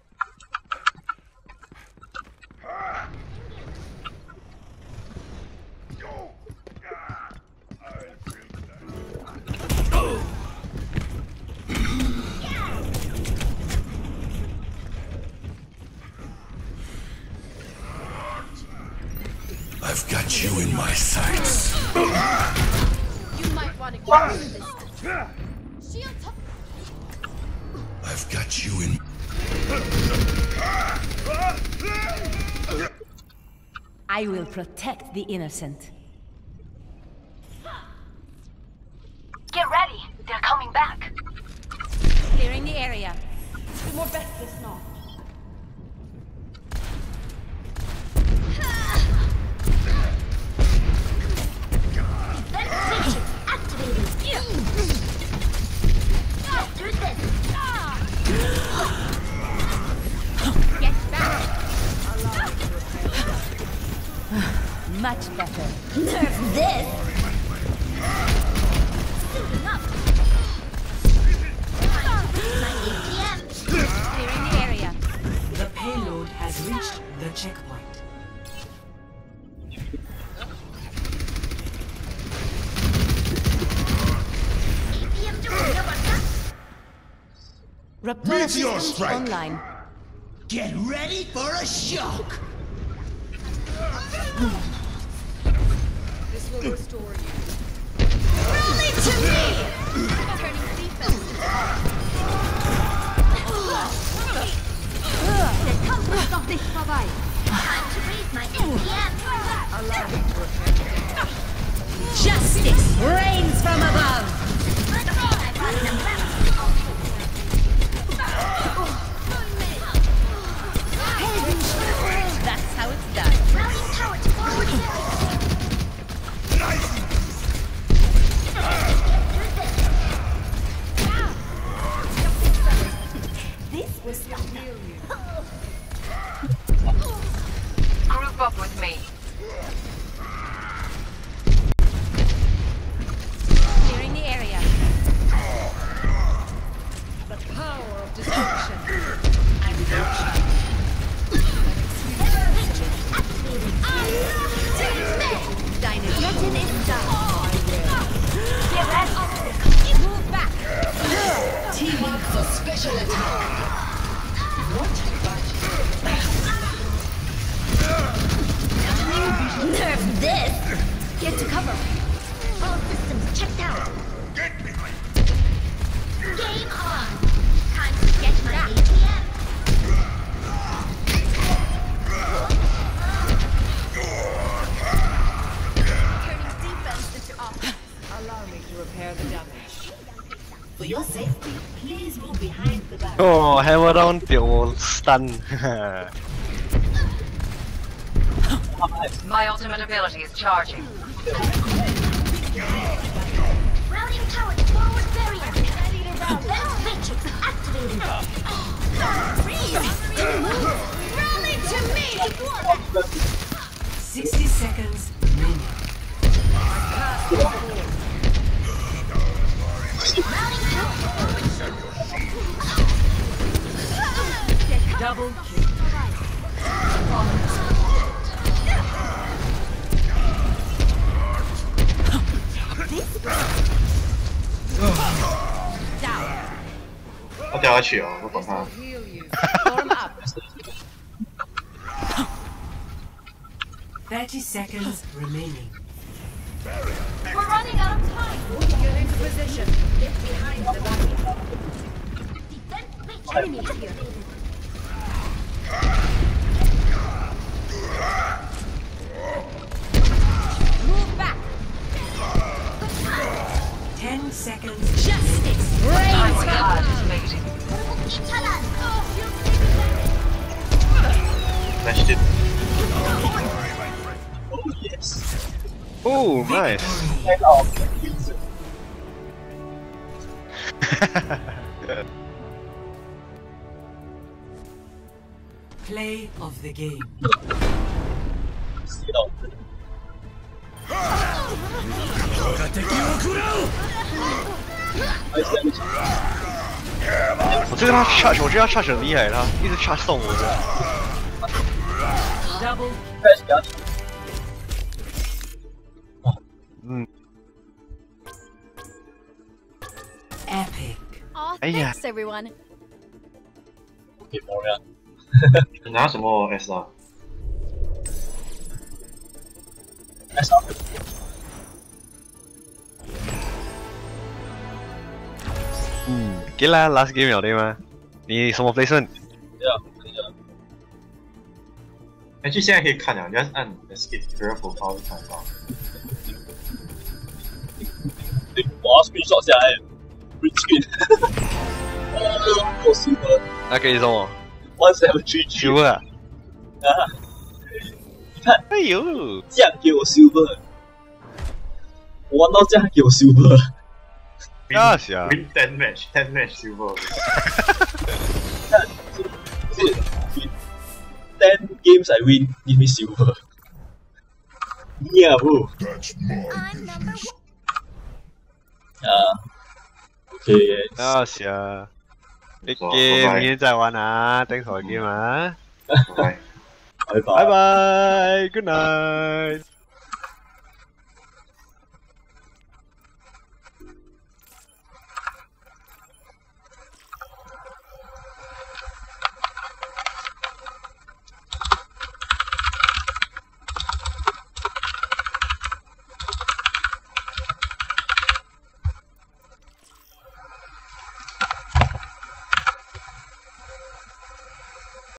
I've got you in my sights. You might want to get rid of this. Shield up. I've got you in. I will protect the innocent. Get ready. They're coming back. Clearing the area. More bättre snart. Much better. Nerf this! Suiting up! My ATM! Clearing the area. The payload has reached the checkpoint. ATM to Raptor systems online. Get ready for a shock! This will restore you. Rally to me! Turning defense into the comfort of this vorbei. Time to raise my ATM. Allow me to repair. Justice reigns from above. That's how it's done. Routing tower to forward this was Group up with me. Clearing the area. The power of destruction. Threaten is done. Get ready. Move back. Team up for special attack. Nerf this. Get to cover. All systems checked out. Get behind! Game on. Time to get my ATM. Turning defense into offense. Allow me to repair the damage. For your safety, please move behind the barrier. Oh, hammer down the stun. My ultimate ability is charging. Routing tower to forward barrier. Left matrix activated. Freeze! Rally to me! 60 seconds remaining. Routing tower to forward. Double kill. Down. 我掉下去啊！我懂他。 Heal you. Form up. 30 seconds remaining. We're running out of time. Get into position. Get behind the barrier. Defense matrix enemy here. Move back. 10 seconds. Justice I reigns was from hard above. debating. Chalan. Flashed it. Oh yes. Oh, nice. Play of the game. See到。 我这个他 charge， 我觉得他 charge 很厉害，他一直 charge 送我的。 Double. 开始给他。 嗯。 Epic. Oh, yeah. thanks everyone. 给毛呀。 你拿什么 S 啊 ？S 啊。 OK 啦 ，last game 了对吗？你什么 placement？ 对啊，可以啊。 其实现在可以看了，你要按 Escape Career Profile 就看到。 我要 screenshot 下来 ，screen。我 silver。 那可以什么 ？1733 啊！ 你看， 哎呦， 这样给我 silver， 我玩到这样给我 silver。 呀是啊 ，win 10 match silver。 看，是 10 games I win, give me silver. Yeah, bro. Okay. 呀是啊。一 game 明天再玩啊 ，thanks for the game 啊。 拜拜。 拜拜 ，good night。